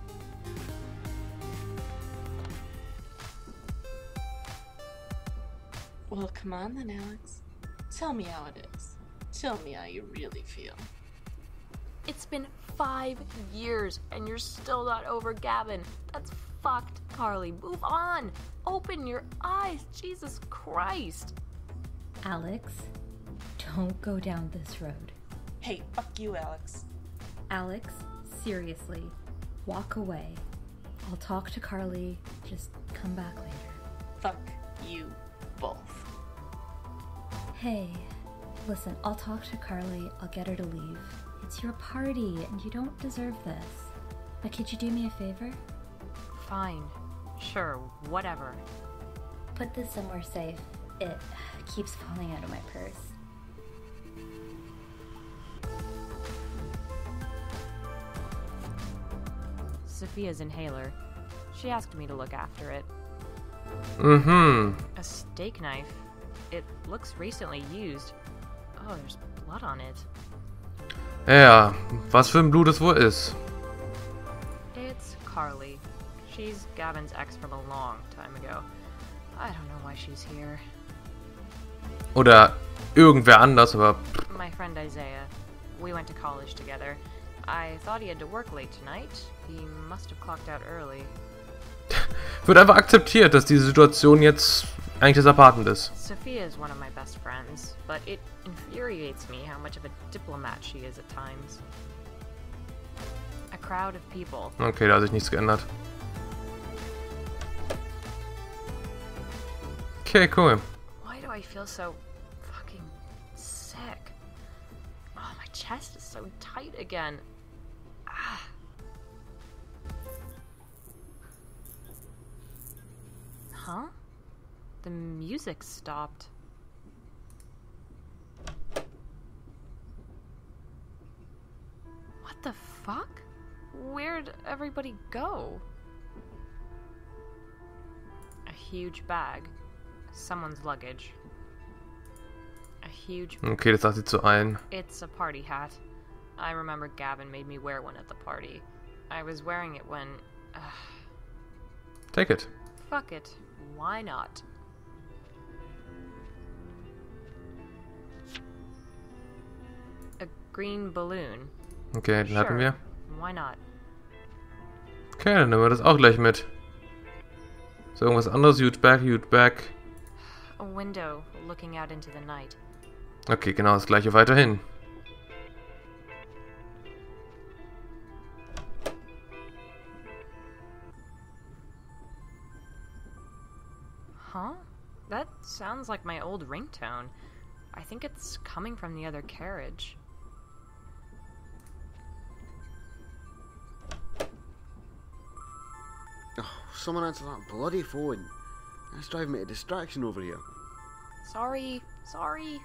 Well, come on then, Alex. Tell me how it is. Tell me how you really feel. It's been five years and you're still not over Gavin. That's fucked, Carly. Move on. Open your eyes. Jesus Christ. Alex, don't go down this road. Hey, fuck you, Alex. Alex, seriously, walk away. I'll talk to Carly. Just come back later. Fuck you both. Hey, listen, I'll talk to Carly. I'll get her to leave. It's your party, and you don't deserve this. But could you do me a favor? Fine. Sure, whatever. Put this somewhere safe. It keeps falling out of my purse. Sophia's inhaler. She asked me to look after it. Mm-hmm. A steak knife. It looks recently used. Oh, there's blood on it. Ja, was für ein Blut es wohl ist. It's Carly. She's Gavin's ex from a long time ago. I don't know why she's here. Oder irgendwer anders, aber... My friend Isaiah. We went to college together. I thought he had to work late tonight. He must have clocked out early. Wird einfach akzeptiert, dass diese Situation jetzt eigentlich das Apartment ist. Sophia is one of my best friends, but it infuriates me how much of a diplomat she is at times. A crowd of people. Okay, da hat sich nichts geändert. Okay, cool. Why do I feel so fucking sick? Oh, my chest is so tight again. Ah. Huh? The music stopped. What the fuck? Where'd everybody go? A huge bag. Someone's luggage. A huge... Okay, das sagt sie zu allen. It's a party hat. I remember Gavin made me wear one at the party. I was wearing it when... Uh, Take it. fuck it. Why not? A green balloon. Okay, den hatten wir. Why not? Okay, dann nehmen wir das auch gleich mit. So, irgendwas anderes. You'd back, you'd back. A window looking out into the night. Okay, genau das gleiche weiterhin. Huh? That sounds like my old ringtone. I think it's coming from the other carriage. Oh, someone answer that bloody phone. That's driving me to distraction over here. Sorry, sorry.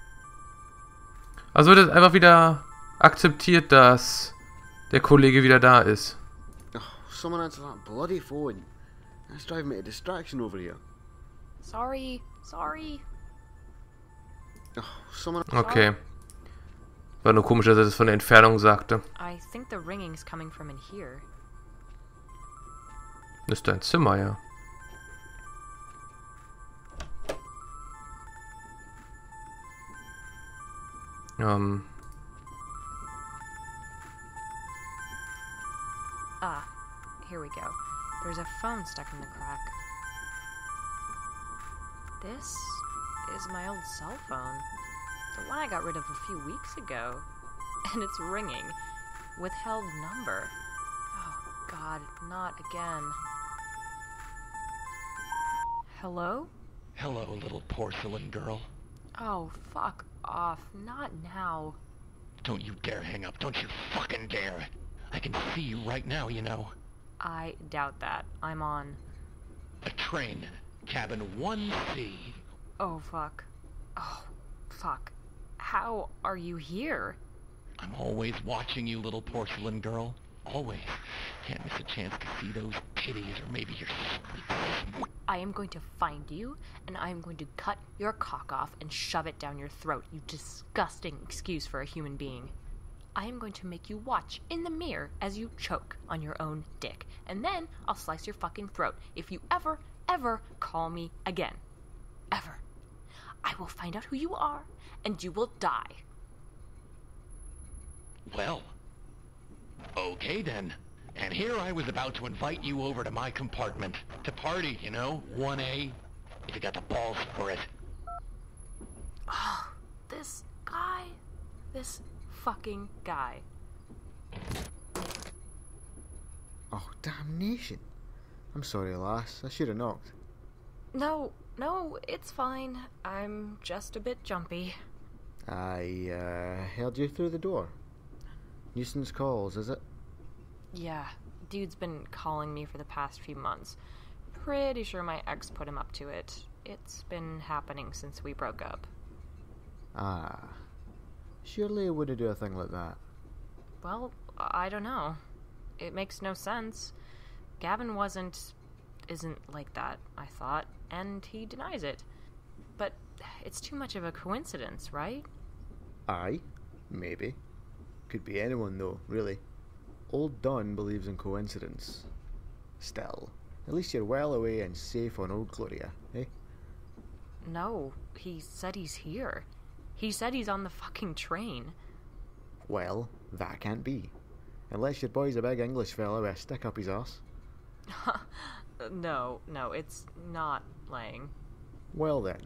Also wird jetzt einfach wieder akzeptiert, dass der Kollege wieder da ist. Oh, someone answer that bloody phone. That's driving me to distraction over here. Sorry, sorry. Oh, someone... Okay. War nur komisch, dass er das von der Entfernung sagte. I think the ringing's coming from in here. Das ist dein Zimmer, ja. Ähm. Ah, here we go. There's a phone stuck in the crack. This is my old cell phone. The one I got rid of a few weeks ago. And it's ringing. Withheld number. Oh, God, not again. Hello? Hello, little porcelain girl. Oh, fuck off. Not now. Don't you dare hang up. Don't you fucking dare. I can see you right now, you know. I doubt that. I'm on... A train. Cabin one C. Oh, fuck. Oh, fuck. How are you here? I'm always watching you, little porcelain girl. Always. Can't miss a chance to see those titties or maybe your sweet... I am going to find you, and I am going to cut your cock off and shove it down your throat, you disgusting excuse for a human being. I am going to make you watch in the mirror as you choke on your own dick, and then I'll slice your fucking throat if you ever, ever call me again. Ever. I will find out who you are, and you will die. Well, okay then. And here I was about to invite you over to my compartment. To party, you know, one A. If you got the balls for it. Oh, this guy. This fucking guy. Oh, damnation. I'm sorry, lass. I should have knocked. No, no, it's fine. I'm just a bit jumpy. I, uh, held you through the door. Nuisance calls, is it? Yeah, dude's been calling me for the past few months. Pretty sure my ex put him up to it. It's been happening since we broke up. Ah. Surely I wouldn't do a thing like that. Well, I don't know. It makes no sense. Gavin wasn't... isn't like that, I thought, and he denies it. But It's too much of a coincidence, right? Aye, maybe. Could be anyone though, really. Old Don believes in coincidence. Still, at least you're well away and safe on Old Gloria, eh? No, he said he's here. He said he's on the fucking train. Well, that can't be. Unless your boy's a big English fella with a stick up his arse. No, no, it's not Lang. Well then.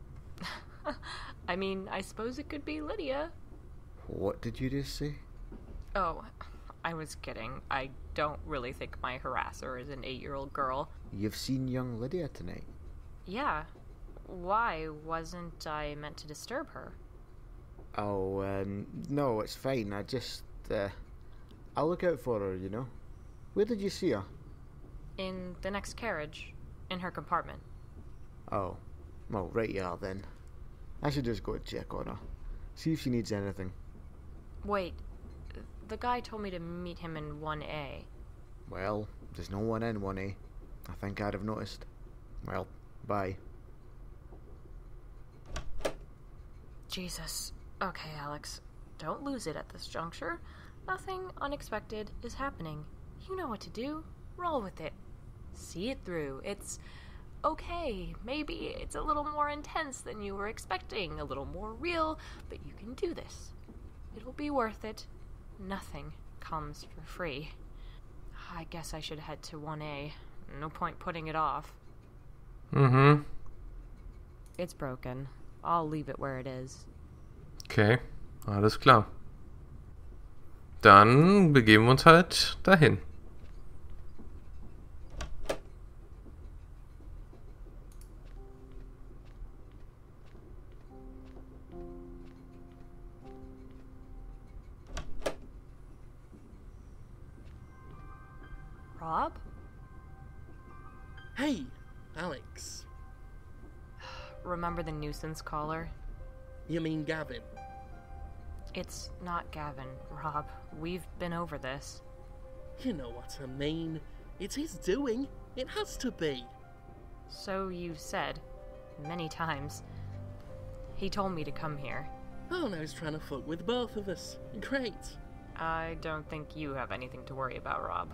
I mean, I suppose it could be Lydia. What did you just say? Oh, I was kidding. I don't really think my harasser is an eight-year-old girl. You've seen young Lydia tonight. Yeah. Why wasn't I meant to disturb her? Oh, um, no, it's fine. I just, uh, I'll look out for her, you know. Where did you see her? In the next carriage. In her compartment. Oh. Well, right you are then. I should just go check on her. See if she needs anything. Wait. The guy told me to meet him in one A. Well, there's no one in one A. I think I'd have noticed. Well, bye. Jesus. Okay, Alex. Don't lose it at this juncture. Nothing unexpected is happening. You know what to do. Roll with it. See it through. It's okay. Maybe it's a little more intense than you were expecting, a little more real, but you can do this. It'll be worth it. Nothing comes for free. I guess I should head to one A. No point putting it off. Mhm. It's broken. I'll leave it where it is. Okay, alles klar. Dann begeben wir uns halt dahin. Rob? Hey, Alex. Remember the nuisance caller? You mean Gavin? It's not Gavin, Rob. We've been over this. You know what I mean. It's his doing. It has to be. So you said. Many times. He told me to come here. Oh, now he's trying to fuck with both of us. Great. I don't think you have anything to worry about, Rob.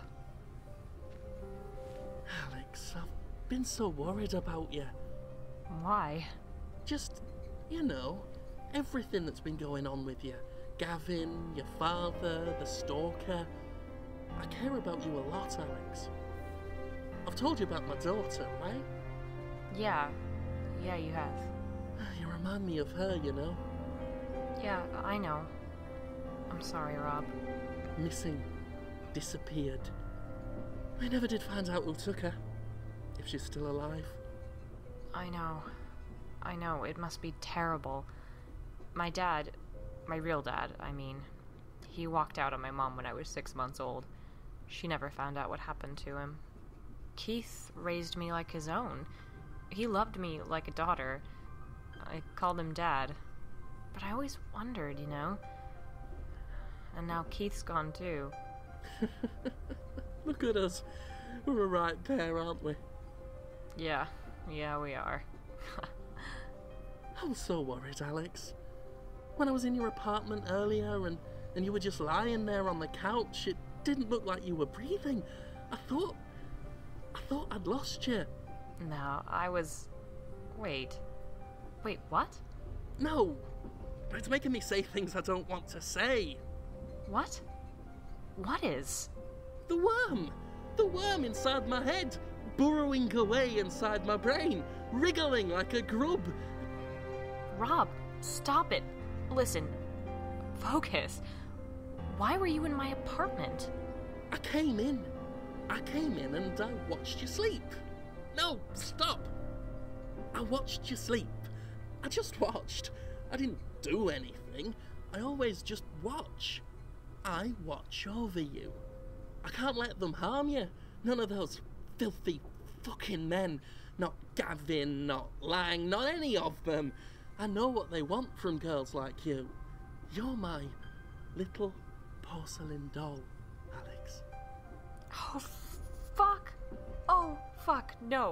Alex, I've been so worried about you. Why? Just, you know, everything that's been going on with you. Gavin, your father, the stalker. I care about you a lot, Alex. I've told you about my daughter, right? Yeah. Yeah, you have. You remind me of her, you know? Yeah, I know. I'm sorry, Rob. Missing. Disappeared. I never did find out who took her. If she's still alive. I know. I know. It must be terrible. My dad, my real dad, I mean, he walked out on my mom when I was six months old. She never found out what happened to him. Keith raised me like his own. He loved me like a daughter. I called him Dad. But I always wondered, you know? And now Keith's gone too. Look at us. We're a right pair, aren't we? Yeah. Yeah, we are. I was so worried, Alex. When I was in your apartment earlier and, and you were just lying there on the couch, it didn't look like you were breathing. I thought... I thought I'd lost you. No, I was... Wait. Wait, what? No. It's making me say things I don't want to say. What? What is? The worm! The worm inside my head! Burrowing away inside my brain! Wriggling like a grub! Rob, stop it! Listen. Focus. Why were you in my apartment? I came in. I came in and I watched you sleep. No, stop! I watched you sleep. I just watched. I didn't do anything. I always just watch. I watch over you. I can't let them harm you. None of those filthy fucking men. Not Gavin, not Lang, not any of them. I know what they want from girls like you. You're my little porcelain doll, Alex. Oh, fuck. Oh, fuck. No.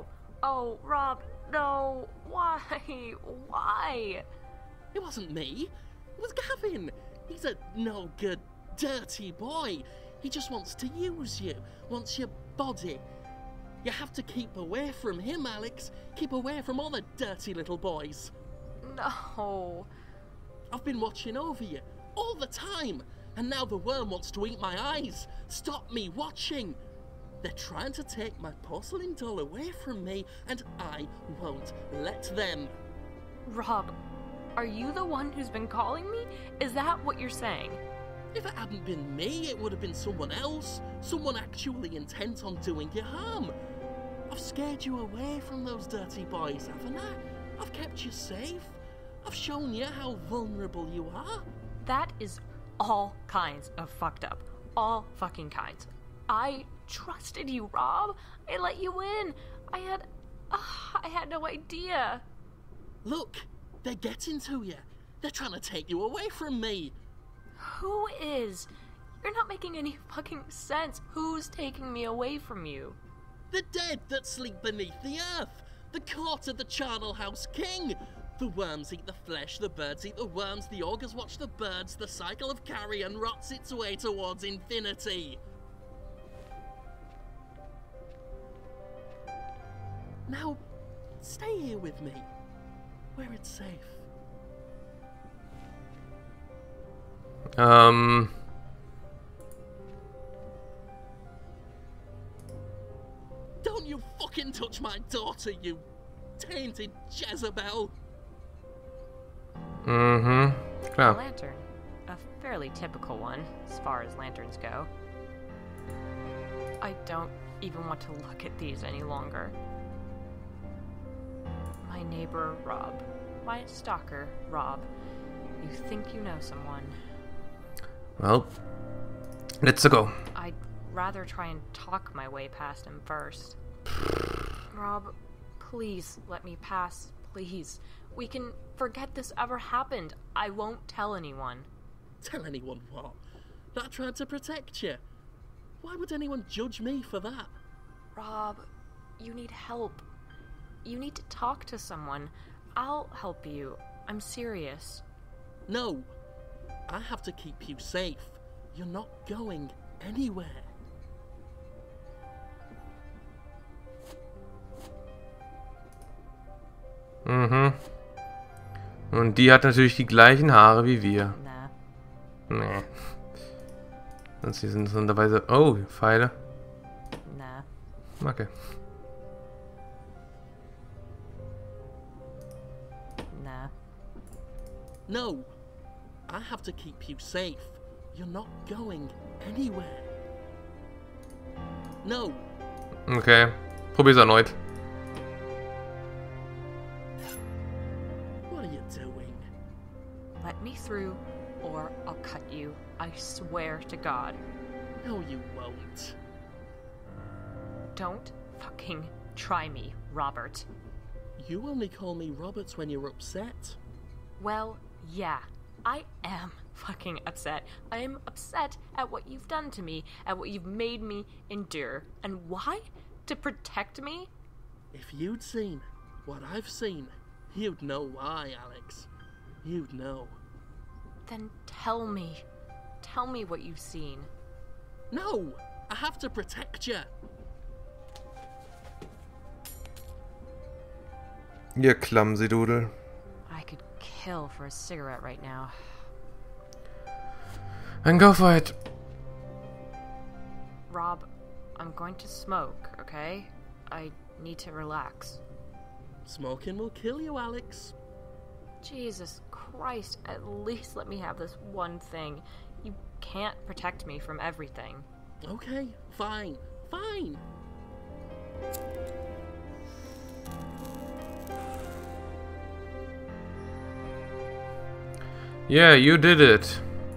Oh, Rob, no. Why? Why? It wasn't me. It was Gavin. He's a no-good, dirty boy. He just wants to use you, wants your body. You have to keep away from him, Alex. Keep away from all the dirty little boys. No. I've been watching over you all the time, and now the worm wants to eat my eyes. Stop me watching. They're trying to take my porcelain doll away from me, and I won't let them. Rob, are you the one who's been calling me? Is that what you're saying? If it hadn't been me, it would have been someone else. Someone actually intent on doing you harm. I've scared you away from those dirty boys, haven't I? I've kept you safe. I've shown you how vulnerable you are. That is all kinds of fucked up. All fucking kinds. I trusted you, Rob. I let you in. I had... Uh, I had no idea. Look, they're getting to you. They're trying to take you away from me. Who is? You're not making any fucking sense. Who's taking me away from you? The dead that sleep beneath the earth. The court of the charnel house king. The worms eat the flesh, the birds eat the worms, the augurs watch the birds, the cycle of carrion rots its way towards infinity. Now, stay here with me, where it's safe. Um... Don't you fucking touch my daughter, you tainted Jezebel! Mm-hmm. Klar. A lantern. A fairly typical one, as far as lanterns go. I don't even want to look at these any longer. My neighbor, Rob. My stalker, Rob. You think you know someone. Well, let's go. I'd rather try and talk my way past him first. Rob, please let me pass, please. We can forget this ever happened. I won't tell anyone. Tell anyone what? That I tried to protect you. Why would anyone judge me for that? Rob, you need help. You need to talk to someone. I'll help you. I'm serious. No. I have to keep you safe. You're not going anywhere. Mhm. Und die hat natürlich die gleichen Haare wie wir. Na. Nee. Und sie sind sonderweise... Oh, Pfeile. Na. Okay. Nah. No. I have to keep you safe. You're not going anywhere. No. Okay. Probier's erneut. What are you doing? Let me through, or I'll cut you. I swear to God. No, you won't. Don't fucking try me, Robert. You only call me Robert when you're upset. Well, yeah. I am fucking upset. I am upset at what you've done to me, at what you've made me endure. And why? To protect me? If you'd seen what I've seen, you'd know why, Alex. You'd know. Then tell me. Tell me what you've seen. No! I have to protect you. You clumsy doodle. I could kill for a cigarette right now. Then go for it. Rob, I'm going to smoke, okay? I need to relax. Smoking will kill you, Alex. Jesus Christ, at least let me have this one thing. You can't protect me from everything. Okay, fine, fine. Yeah, you did it.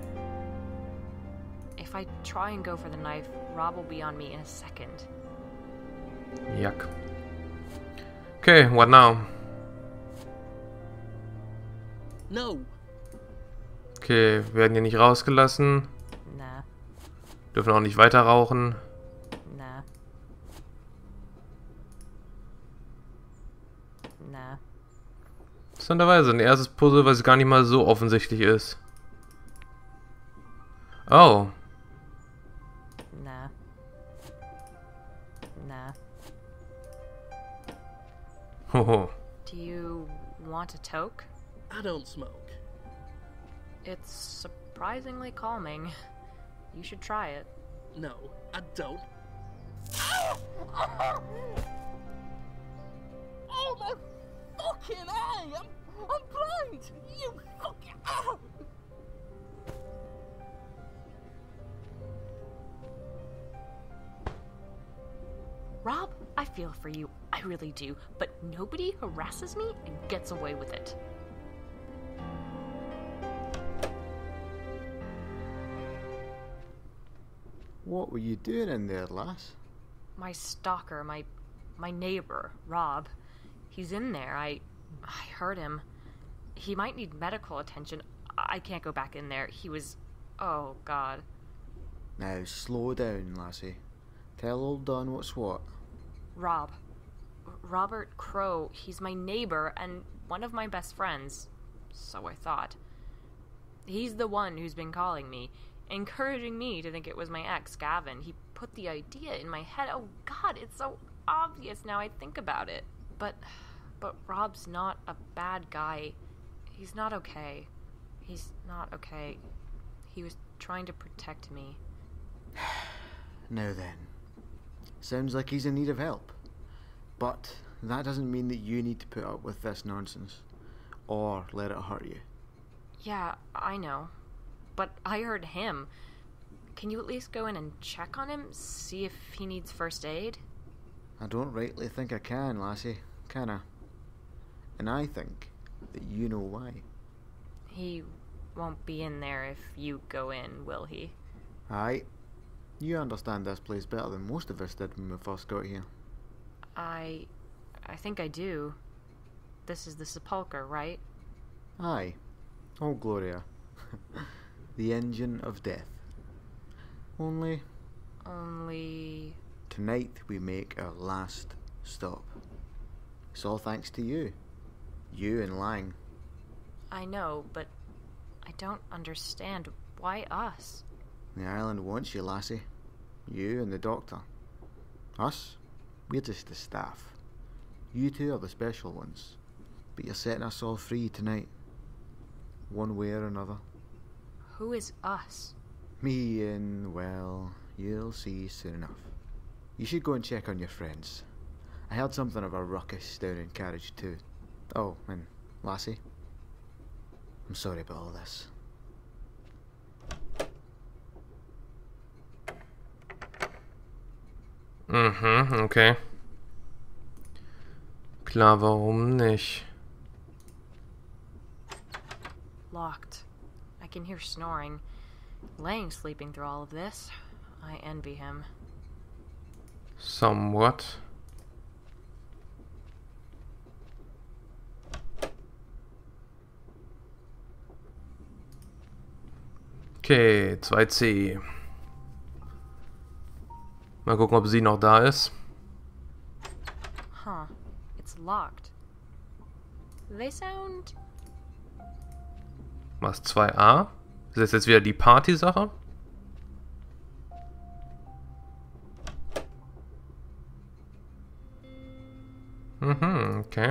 If I try and go for the knife, Rob will be on me in a second. Yuck. Okay, what now? No. Okay, werden hier nicht rausgelassen. Na. Dürfen auch nicht weiter rauchen. Na. Nah. Interessanterweise, ein erstes Puzzle, was gar nicht mal so offensichtlich ist. Oh. Nah. Nah. Hoho. Do you want a toke? I don't smoke. It's surprisingly calming. You should try it. No, I don't. Oh my fucking eye! I'm, I'm blind! You fucking... Ah! Rob, I feel for you. I really do. But nobody harasses me and gets away with it. What were you doing in there, lass? My stalker, my my neighbor, Rob. He's in there. I I heard him. He might need medical attention. I can't go back in there. He was... Oh, God. Now, slow down, lassie. Tell old Don what's what. Rob. Robert Crow. He's my neighbor and one of my best friends. So I thought. He's the one who's been calling me, encouraging me to think it was my ex, Gavin. He put the idea in my head. Oh, God, it's so obvious now I think about it. But... But Rob's not a bad guy. He's not okay. He's not okay. He was trying to protect me. Now then. Sounds like he's in need of help. But that doesn't mean that you need to put up with this nonsense. Or let it hurt you. Yeah, I know. But I heard him. Can you at least go in and check on him? See if he needs first aid? I don't rightly think I can, lassie. Can I? And I think that you know why. He won't be in there if you go in, will he? Aye. You understand this place better than most of us did when we first got here. I... I think I do. This is the sepulchre, right? Aye. Oh, Gloria. The engine of death. Only... Only... Tonight we make our last stop. It's all thanks to you. You and Lang. I know, but I don't understand. Why us? The island wants you, lassie. You and the doctor. Us? We're just the staff. You two are the special ones. But you're setting us all free tonight. One way or another. Who is us? Me and, well, you'll see soon enough. You should go and check on your friends. I heard something of a ruckus down in Carriage too. Oh, and lassie, I'm sorry about all this. Mhm, okay. Klar, warum nicht? Locked. I can hear snoring. Lang sleeping through all of this. I envy him. Somewhat. Okay, zwei C. Mal gucken, ob sie noch da ist. Huh. It's locked. They sound... Was, zwei A? Ist das jetzt wieder die Party-Sache? Mhm, okay.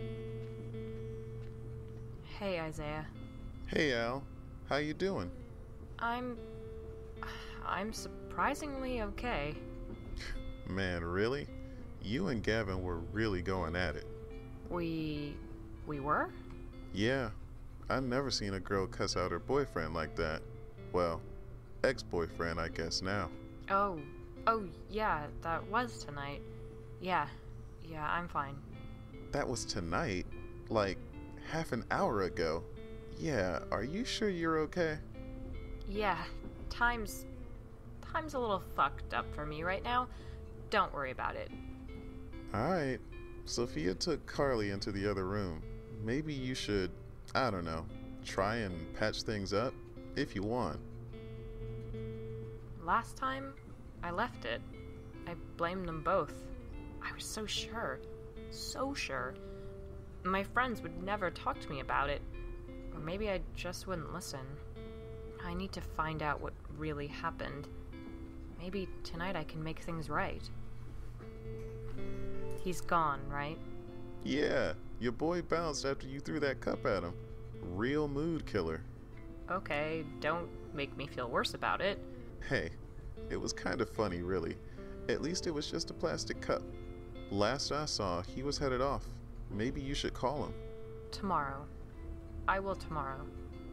Hey, Isaiah. Hey, Al. How you doing? I'm... I'm surprisingly okay. Man, really? You and Gavin were really going at it. We... we were? Yeah. I've never seen a girl cuss out her boyfriend like that. Well, ex-boyfriend, I guess now. Oh. Oh, yeah, that was tonight. Yeah. Yeah, I'm fine. That was tonight? Like, half an hour ago? Yeah, are you sure you're okay? Yeah, time's... time's a little fucked up for me right now. Don't worry about it. Alright. Sophia took Carly into the other room. Maybe you should, I don't know, try and patch things up, if you want. Last time, I left it. I blamed them both. I was so sure. So sure. My friends would never talk to me about it. Or maybe I just wouldn't listen. I need to find out what really happened. Maybe tonight I can make things right. He's gone, right? Yeah, your boy bounced after you threw that cup at him. Real mood killer. Okay, don't make me feel worse about it. Hey, it was kind of funny, really. At least it was just a plastic cup. Last I saw, he was headed off. Maybe you should call him. Tomorrow. I will tomorrow.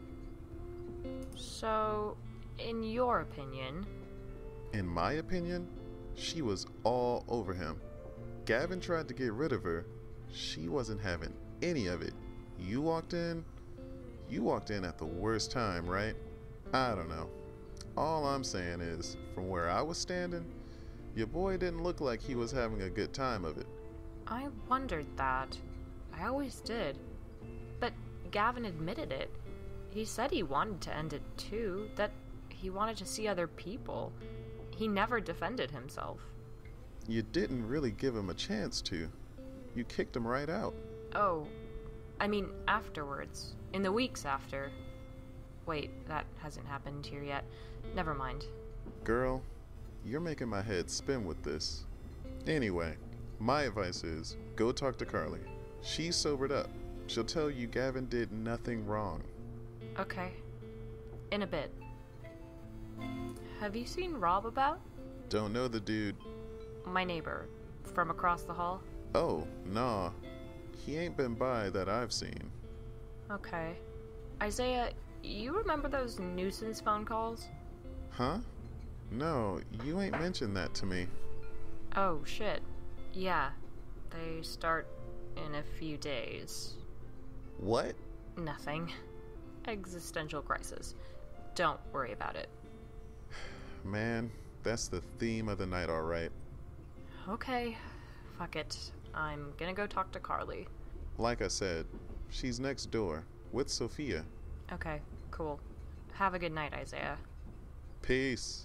So, in your opinion... In my opinion, she was all over him. Gavin tried to get rid of her. She wasn't having any of it. You walked in... You walked in at the worst time, right? I don't know. All I'm saying is, from where I was standing, your boy didn't look like he was having a good time of it. I wondered that. I always did. But Gavin admitted it. He said he wanted to end it too, that he wanted to see other people. He never defended himself. You didn't really give him a chance to. You kicked him right out. Oh, I mean afterwards. In the weeks after. Wait, that hasn't happened here yet. Never mind. Girl, you're making my head spin with this. Anyway, my advice is, go talk to Carly. She's sobered up. She'll tell you Gavin did nothing wrong. Okay. In a bit. Have you seen Rob about? Don't know the dude. My neighbor. From across the hall? Oh, nah. He ain't been by that I've seen. Okay. Isaiah, you remember those nuisance phone calls? Huh? No, you ain't mentioned that to me. Oh, shit. Yeah. They start in a few days. What? Nothing. Existential crisis. Don't worry about it. Man, that's the theme of the night, alright. Okay. Fuck it. I'm gonna go talk to Carly. Like I said, she's next door, with Sophia. Okay, cool. Have a good night, Isaiah. Peace.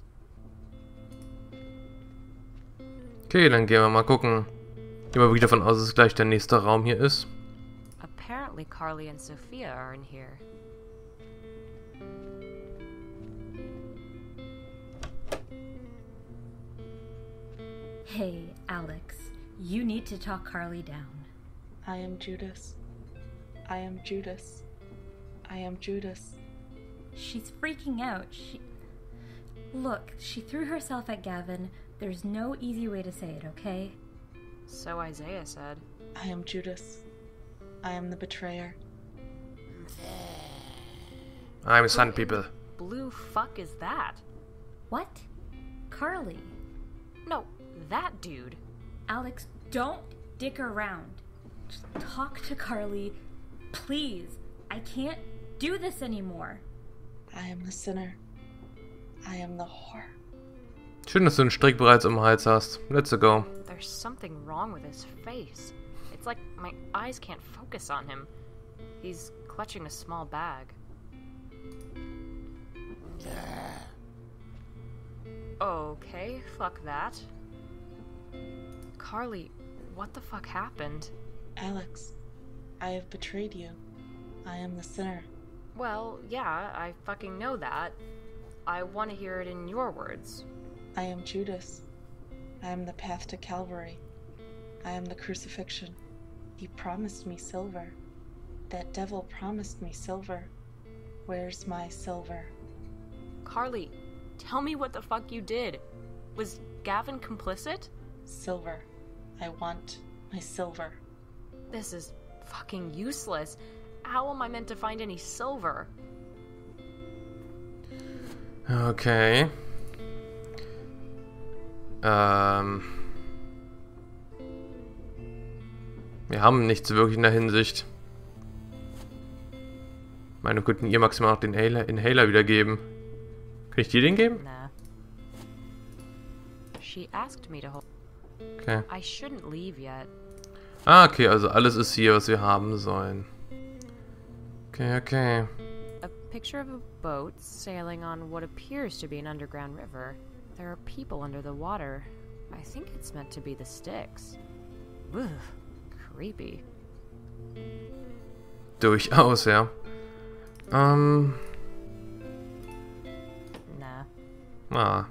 Okay, dann gehen wir mal gucken. Gehen wir wirklich davon aus, dass es gleich der nächste Raum hier ist. Apparently Carly and Sophia are in here. Hey, Alex. You need to talk Carly down. I am Judas. I am Judas. I am Judas. She's freaking out. She... Look, she threw herself at Gavin. There's no easy way to say it, okay? So Isaiah said. I am Judas. I am the betrayer. I'm Sun People. Blue fuck is that? What? Carly. No, that dude. Alex, don't dick around. Just talk to Carly. Please. I can't do this anymore. I am the sinner. I am the whore. Schön, dass du den Strick bereits im Hals hast. Let's go. There's something wrong with his face. It's like my eyes can't focus on him. He's clutching a small bag. Okay, fuck that. Carly, what the fuck happened? Alex, I have betrayed you. I am the sinner. Well, yeah, I fucking know that. I want to hear it in your words. I am Judas. I am the path to Calvary. I am the crucifixion. He promised me silver. That devil promised me silver. Where's my silver? Carly, tell me what the fuck you did. Was Gavin complicit? Silver. I want my silver. This is fucking useless. How am I meant to find any silver? Okay. Ähm. Wir haben nichts wirklich in der Hinsicht. Ich meine, wir könnten ihr maximal noch den Inhaler, Inhaler wiedergeben. Kann ich dir den geben? Nah. She asked me to hold. Okay. I shouldn't leave yet. Ah, okay, also alles ist hier, was wir haben sollen. Okay, okay. A picture of a boat sailing on what appears to be an underground river. There are people under the water. I think it's meant to be the Styx. Ugh, creepy. Durchaus, ja. Ähm. Nah. Ah.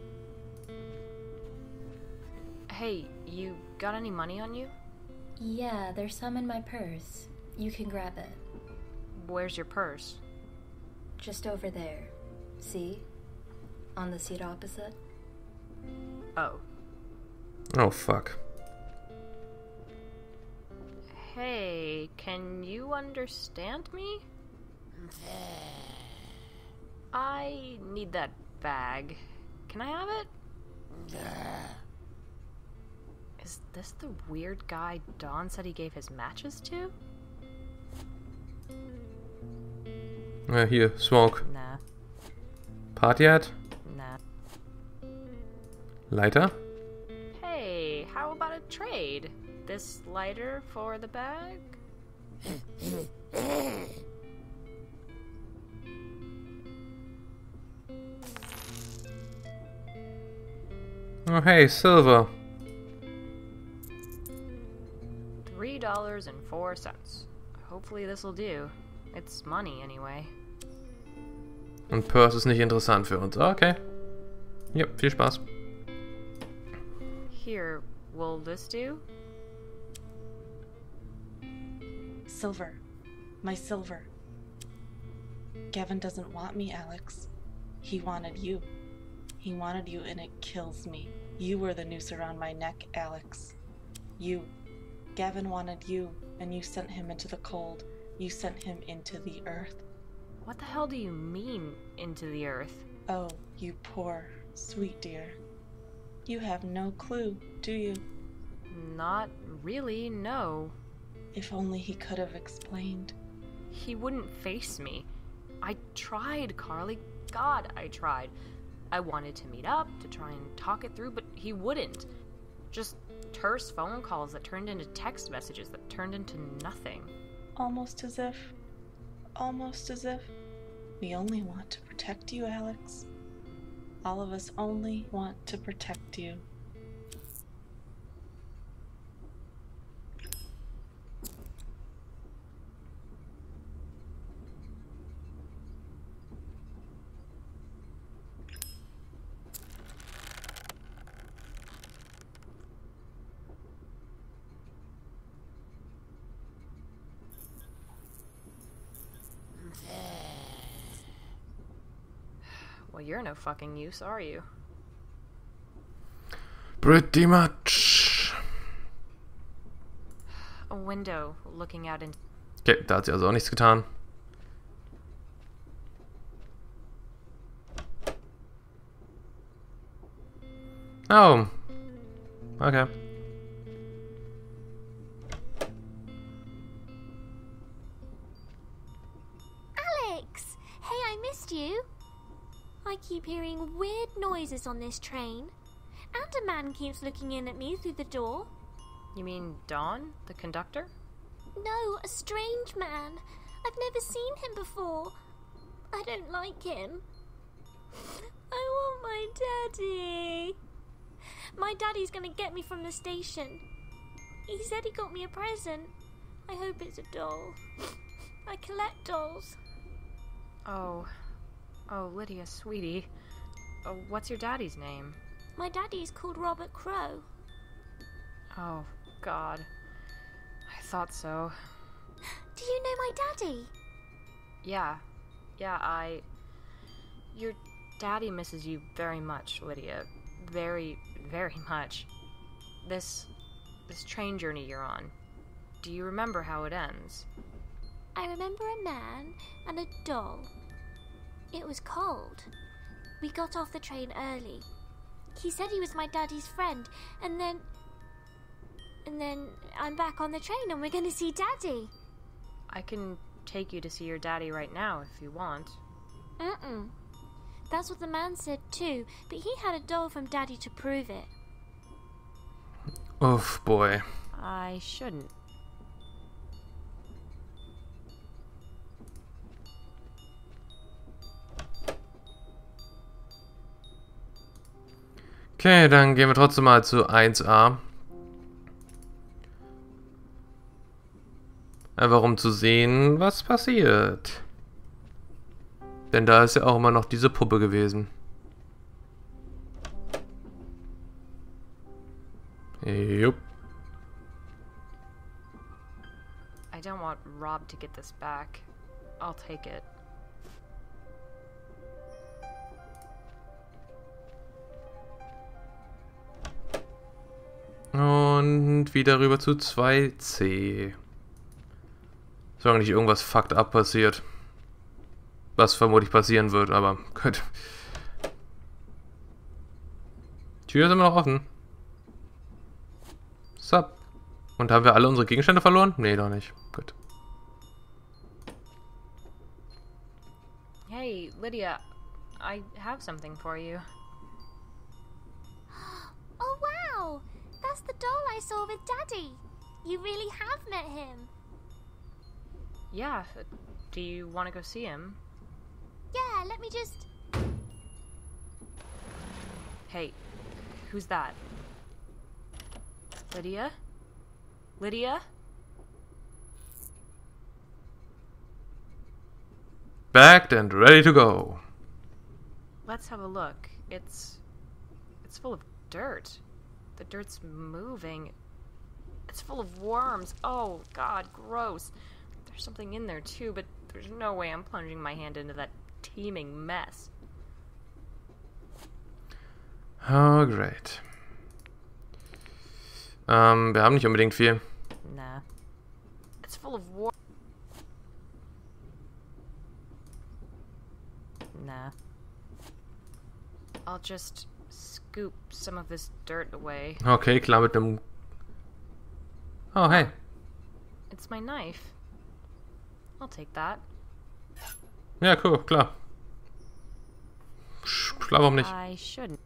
Hey, you got any money on you? Yeah, there's some in my purse. You can grab it. Where's your purse? Just over there. See? On the seat opposite. Oh. Oh, fuck. Hey, can you understand me? I need that bag. Can I have it? Is this the weird guy Don said he gave his matches to? Ja, hier, Smoke. Nah. Party hat? Nah. Lighter? Hey, how about a trade? This lighter for the bag? Oh, hey, silver. Three dollars and four cents. Hopefully this'll do. It's money anyway. Und Purse ist nicht interessant für uns. Okay. Ja, viel Spaß. Here, will this do? Silver. My silver. Gavin doesn't want me, Alex. He wanted you. He wanted you, and it kills me. You were the noose around my neck, Alex. You. Gavin wanted you, and you sent him into the cold. You sent him into the earth. What the hell do you mean, into the earth? Oh, you poor, sweet dear. You have no clue, do you? Not really, no. If only he could have explained. He wouldn't face me. I tried, Carly. God, I tried. I wanted to meet up, to try and talk it through, but he wouldn't. Just terse phone calls that turned into text messages that turned into nothing. Almost as if... Almost as if... We only want to protect you, Alex. All of us only want to protect you. Well, you're no fucking use, are you? Pretty much. A window looking out into... Okay, da hat sie also auch nichts getan. Oh. Okay. Alex! Hey, I missed you. I keep hearing weird noises on this train. And a man keeps looking in at me through the door. You mean Don, the conductor? No, a strange man. I've never seen him before. I don't like him. I want my daddy. My daddy's gonna get me from the station. He said he got me a present. I hope it's a doll. I collect dolls. Oh. Oh, Lydia, sweetie. Oh, what's your daddy's name? My daddy's called Robert Crow. Oh, God. I thought so. Do you know my daddy? Yeah. Yeah, I... Your daddy misses you very much, Lydia. Very, very much. This... this train journey you're on. Do you remember how it ends? I remember a man and a doll. It was cold. We got off the train early. He said he was my daddy's friend, and then... And then I'm back on the train and we're gonna see Daddy. I can take you to see your daddy right now if you want. Mm-mm. That's what the man said too, but he had a doll from Daddy to prove it. Oof, boy. I shouldn't. Okay, dann gehen wir trotzdem mal zu eins a. Einfach um zu sehen, was passiert. Denn da ist ja auch immer noch diese Puppe gewesen. Jupp. I don't want Rob to get this back. I'll take it. Und wieder rüber zu zwei C. Solange nicht irgendwas fucked up passiert. Was vermutlich passieren wird, aber gut. Tür ist immer noch offen. Sup. Und haben wir alle unsere Gegenstände verloren? Nee, doch nicht. Gut. Hey, Lydia, I have something for you. Oh wow! That's the doll I saw with Daddy. You really have met him. Yeah, do you want to go see him? Yeah, let me just... Hey, who's that? Lydia? Lydia? Backed and ready to go. Let's have a look. It's... It's full of dirt. The dirt's moving. It's full of worms. Oh, God, gross. There's something in there, too, but there's no way I'm plunging my hand into that teeming mess. Oh, great. Ähm, wir haben nicht unbedingt viel. Nah. It's full of war. Nah. I'll just scoop some of this dirt away. Okay, klar mit dem... Oh, hey. It's my knife. I'll take that. Ja, cool, klar. Klar, warum nicht? I shouldn't.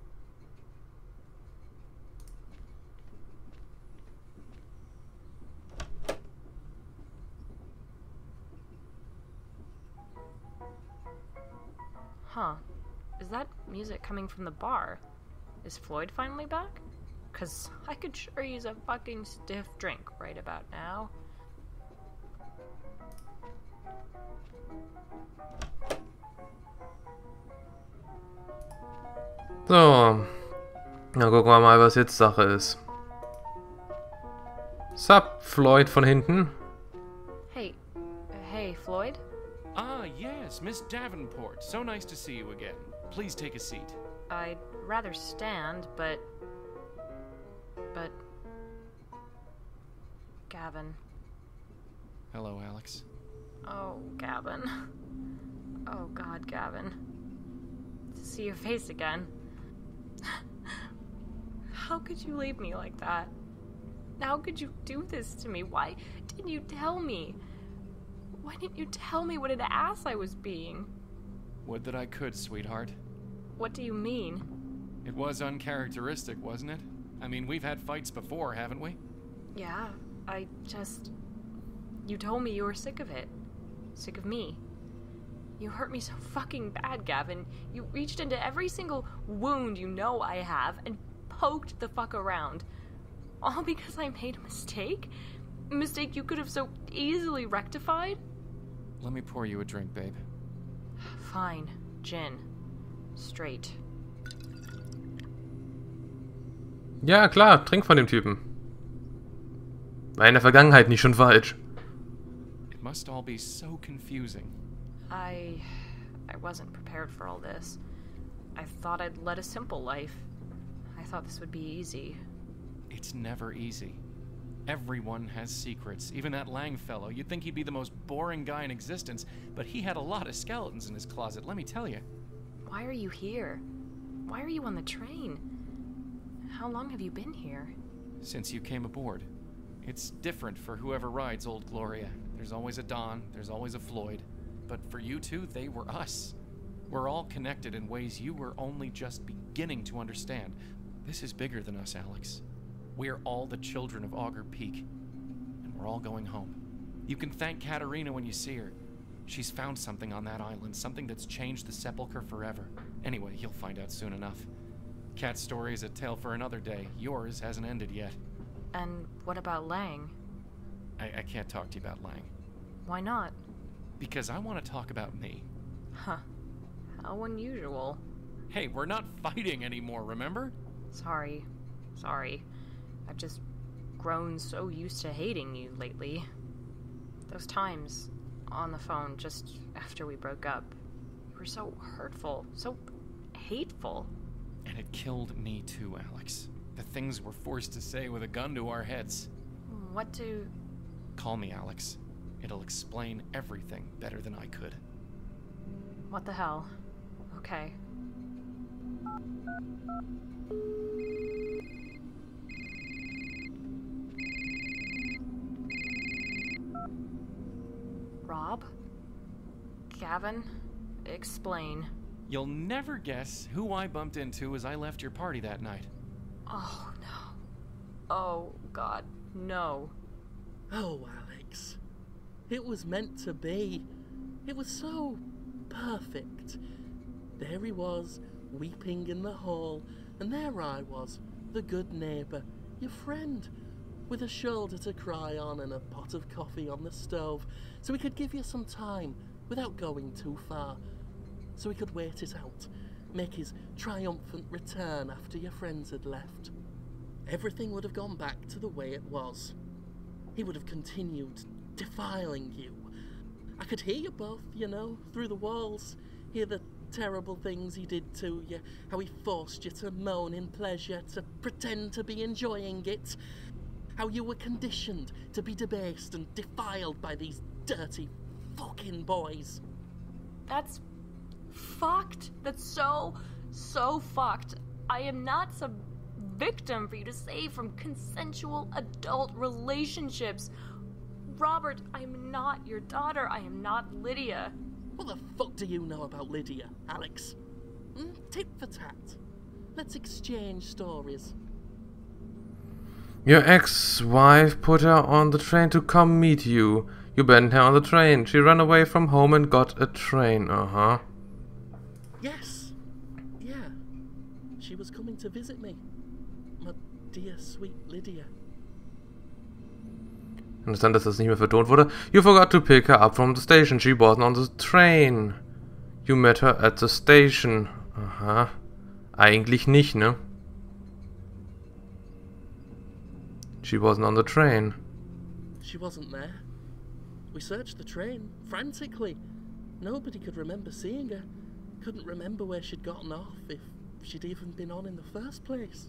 Huh. Is that music coming from the bar? Is Floyd finally back? 'Cause I could sure use a fucking stiff drink right about now. So. Na, gucken wir mal, was jetzt Sache ist. Sup, Floyd von hinten. Hey. Hey, Floyd? Ah, yes, Miss Davenport. So nice to see you again. Please take a seat. I'd rather stand, but... But... Gavin. Hello, Alex. Oh, Gavin. Oh, God, Gavin. To see your face again. How could you leave me like that? How could you do this to me? Why didn't you tell me? Why didn't you tell me what an ass I was being? Would that I could, sweetheart. What do you mean? It was uncharacteristic, wasn't it? I mean, we've had fights before, haven't we? Yeah, I just... You told me you were sick of it. Sick of me. You hurt me so fucking bad, Gavin. You reached into every single wound you know I have and poked the fuck around. All because I made a mistake? A mistake you could have so easily rectified? Let me pour you a drink, babe. Fine. Gin. Straight. Ja, klar, trink von dem Typen. War in der Vergangenheit nicht schon falsch. It must all be so confusing. I... I wasn't prepared for all this. I thought I'd led a simple life. I thought this would be easy. It's never easy. Everyone has secrets. Even that Lang fellow. You'd think he'd be the most boring guy in existence, but he had a lot of skeletons in his closet, let me tell you. Why are you here? Why are you on the train? How long have you been here? Since you came aboard. It's different for whoever rides Old Gloria. There's always a Don, there's always a Floyd. But for you two, they were us. We're all connected in ways you were only just beginning to understand. This is bigger than us, Alex. We're all the children of Augur Peak. And we're all going home. You can thank Katerina when you see her. She's found something on that island, something that's changed the Sepulchre forever. Anyway, you'll find out soon enough. Kat's story is a tale for another day. Yours hasn't ended yet. And what about Lang? I, I can't talk to you about Lang. Why not? Because I want to talk about me. Huh. How unusual. Hey, we're not fighting anymore, remember? Sorry. Sorry. I've just grown so used to hating you lately. Those times on the phone just after we broke up, you were so hurtful, so hateful. And it killed me too, Alex. The things we're forced to say with a gun to our heads. What do... Call me, Alex. It'll explain everything better than I could. What the hell? Okay. Rob? Gavin? Explain. You'll never guess who I bumped into as I left your party that night. Oh, no. Oh, God, no. Oh, Alex. It was meant to be. It was so perfect. There he was, weeping in the hall, and there I was, the good neighbour, your friend, with a shoulder to cry on and a pot of coffee on the stove, so we could give you some time without going too far, so he could wait it out, make his triumphant return after your friends had left. Everything would have gone back to the way it was. He would have continued defiling you. I could hear you both, you know, through the walls, hear the terrible things he did to you, how he forced you to moan in pleasure, to pretend to be enjoying it, how you were conditioned to be debased and defiled by these dirty fucking boys. That's fucked. That's so, so fucked. I am not some victim for you to save from consensual adult relationships. Robert, I am not your daughter. I am not Lydia. What the fuck do you know about Lydia, Alex? Hmm? Tit for tat. Let's exchange stories. Your ex-wife put her on the train to come meet you. You banned her on the train. She ran away from home and got a train. Uh-huh. Yes. Yeah. She was coming to visit me. My dear sweet Lydia. Interessant, dass das nicht mehr vertont wurde. You forgot to pick her up from the station. She wasn't on the train. You met her at the station. Aha. Eigentlich nicht, ne? She wasn't on the train. She wasn't there. We searched the train, frantically. Nobody could remember seeing her. Couldn't remember where she'd gotten off, if she'd even been on in the first place.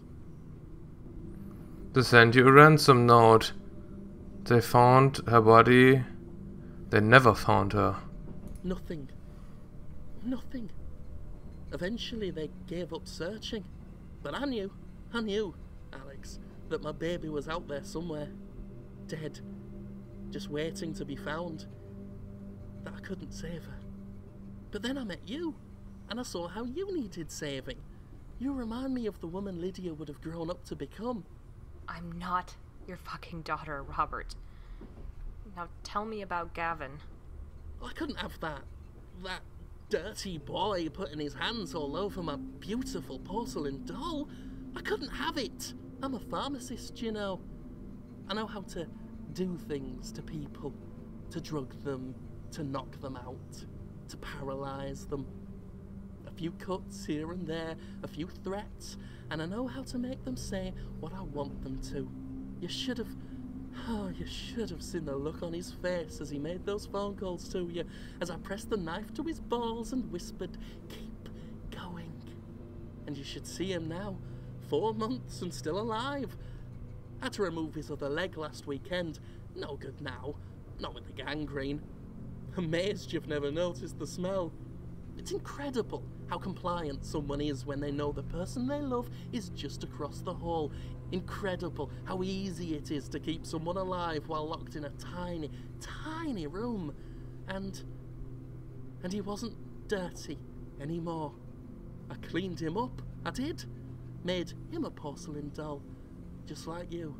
They sent you a ransom note. They found her body. They never found her. Nothing. Nothing. Eventually they gave up searching. But I knew, I knew, Alex, that my baby was out there somewhere. Dead. Just waiting to be found. That I couldn't save her. But then I met you, and I saw how you needed saving. You remind me of the woman Lydia would have grown up to become. I'm not your fucking daughter, Robert. Now tell me about Gavin. I couldn't have that. That dirty boy putting his hands all over my beautiful porcelain doll. I couldn't have it. I'm a pharmacist, you know. I know how to do things to people. To drug them, to knock them out, to paralyze them. A few cuts here and there, a few threats, and I know how to make them say what I want them to. You should have... Oh, you should have seen the look on his face as he made those phone calls to you, as I pressed the knife to his balls and whispered, "Keep going." And you should see him now, four months and still alive. Had to remove his other leg last weekend. No good now, not with the gangrene. Amazed you've never noticed the smell. It's incredible how compliant someone is when they know the person they love is just across the hall. Incredible how easy it is to keep someone alive while locked in a tiny, tiny room. And... and he wasn't dirty anymore. I cleaned him up, I did. Made him a porcelain doll, just like you.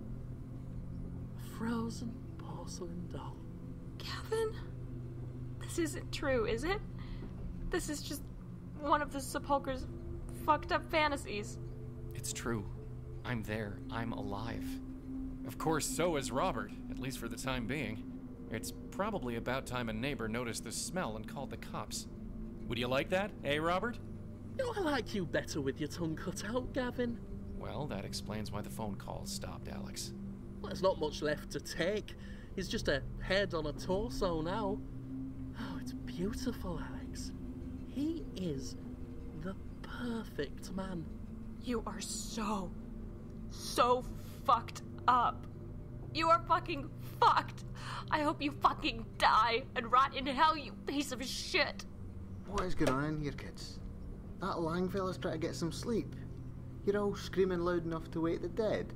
A frozen porcelain doll. Gavin? This isn't true, is it? This is just one of the sepulchre's fucked up fantasies. It's true. I'm there. I'm alive. Of course, so is Robert, at least for the time being. It's probably about time a neighbor noticed the smell and called the cops. Would you like that, eh, Robert? No, I like you better with your tongue cut out, Gavin. Well, that explains why the phone calls stopped, Alex. Well, there's not much left to take. He's just a head on a torso now. Oh, it's beautiful, Alex. He is the perfect man. You are so, so fucked up. You are fucking fucked. I hope you fucking die and rot in hell, you piece of shit. What is going on in here, kids? That Lang fella's trying to get some sleep. You're all screaming loud enough to wake the dead.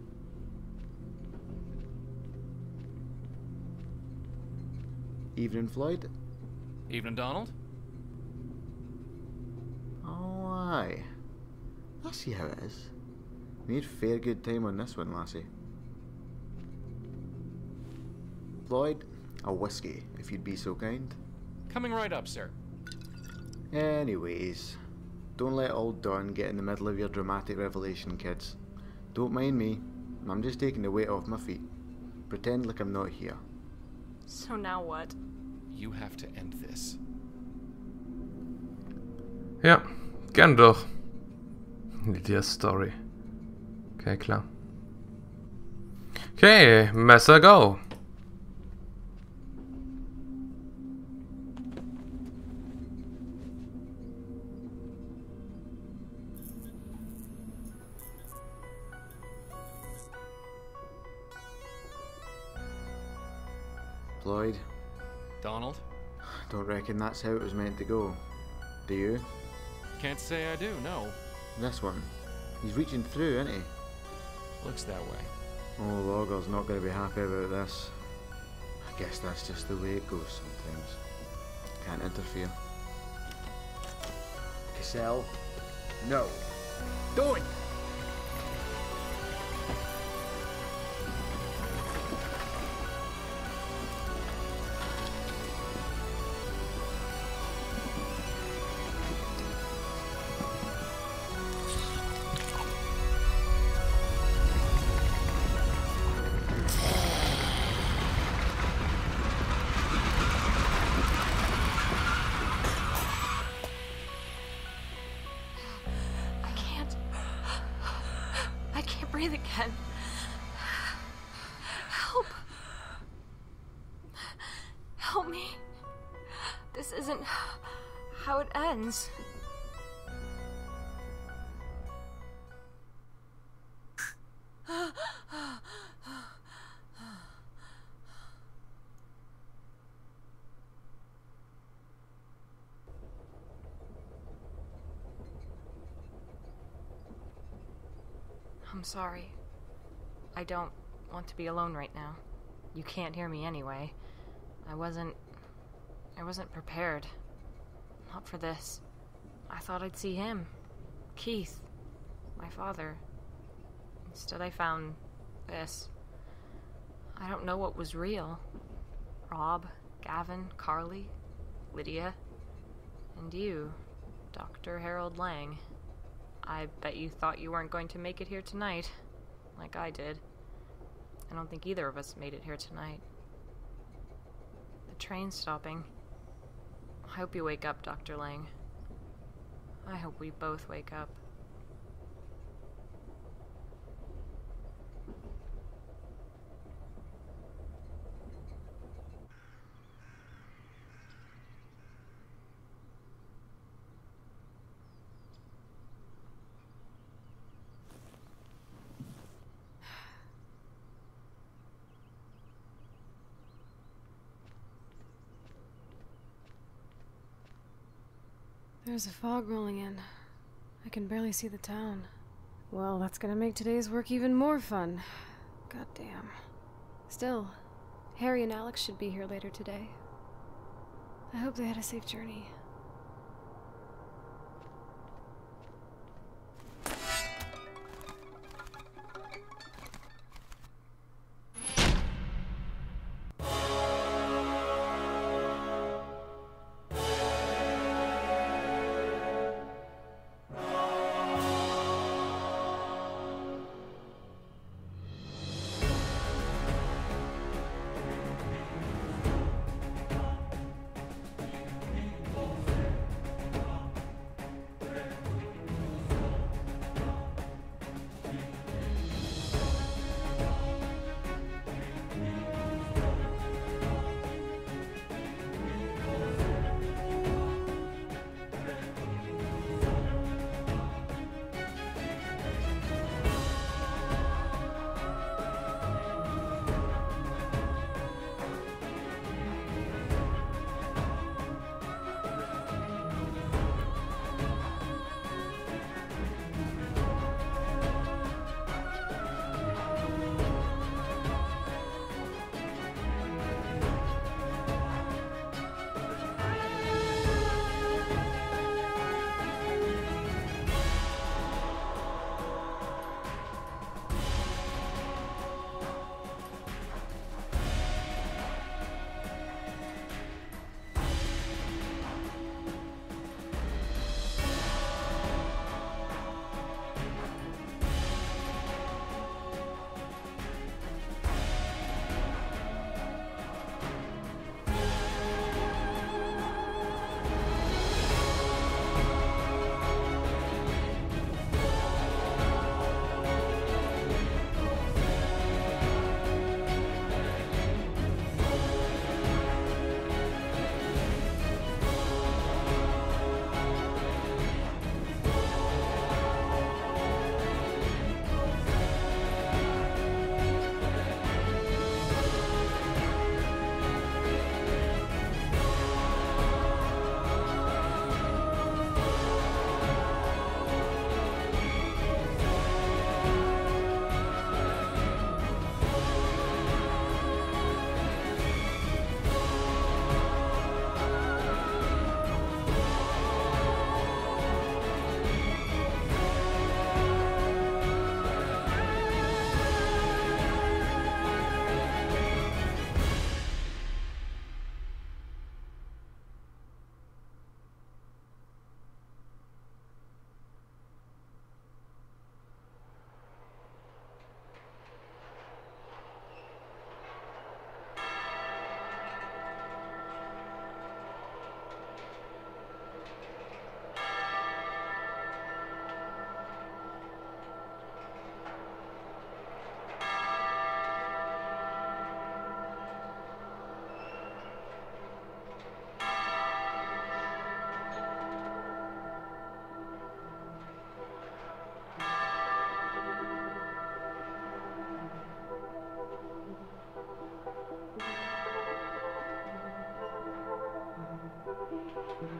Evening, Floyd. Evening, Donald. Oh, aye. I see how it is. We had fair good time on this one, lassie. Floyd, a whiskey, if you'd be so kind. Coming right up, sir. Anyways, don't let old Don get in the middle of your dramatic revelation, kids. Don't mind me. I'm just taking the weight off my feet. Pretend like I'm not here. So now what? You have to end this. Ja, gern doch. Lydias Story. Okay, klar. Okay, Messer go. Floyd. Donald? Don't reckon that's how it was meant to go. Do you? Can't say I do, no. This one. He's reaching through, isn't he? Looks that way. Oh, Logger's not going to be happy about this. I guess that's just the way it goes sometimes. Can't interfere. Cassell? No. Don't! Breathe again. Help. Help me. This isn't how it ends. I'm sorry. I don't want to be alone right now. You can't hear me anyway. I wasn't... I wasn't prepared. Not for this. I thought I'd see him. Keith. My father. Instead I found this. I don't know what was real. Rob, Gavin, Carly, Lydia, and you, Doctor Harold Lang. I bet you thought you weren't going to make it here tonight, like I did. I don't think either of us made it here tonight. The train's stopping. I hope you wake up, Doctor Lang. I hope we both wake up. There's a fog rolling in. I can barely see the town. Well, that's gonna make today's work even more fun. Goddamn. Still, Harry and Alex should be here later today. I hope they had a safe journey.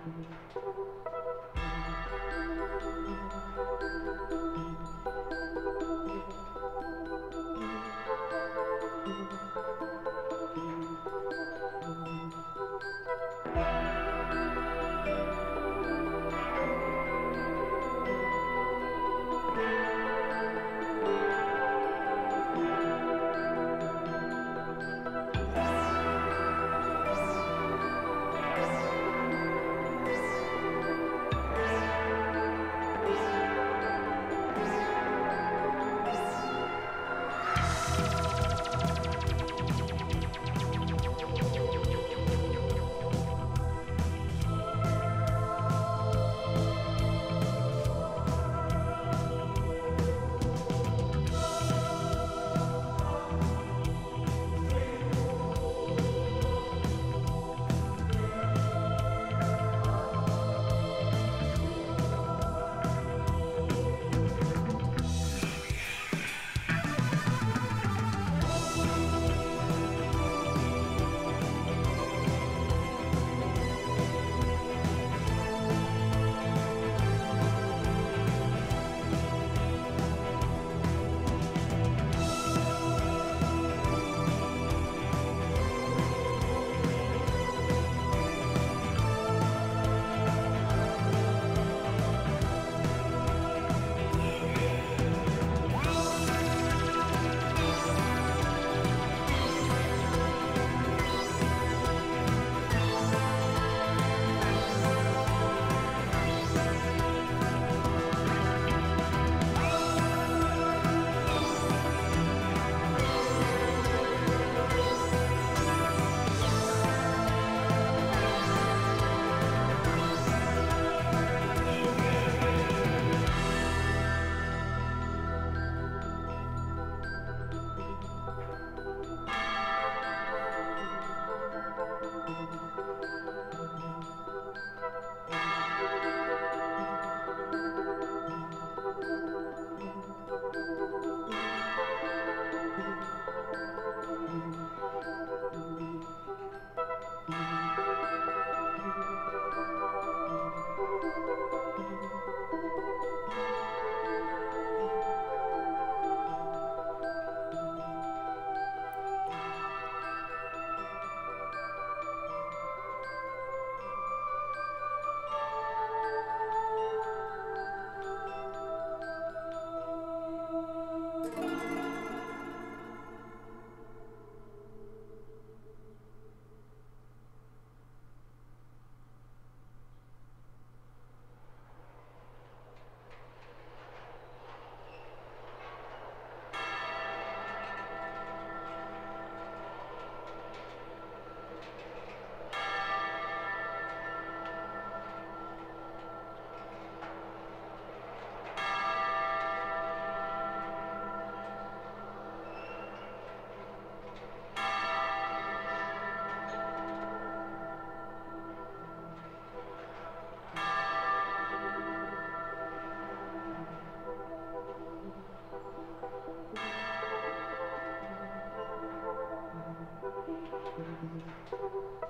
Thank you.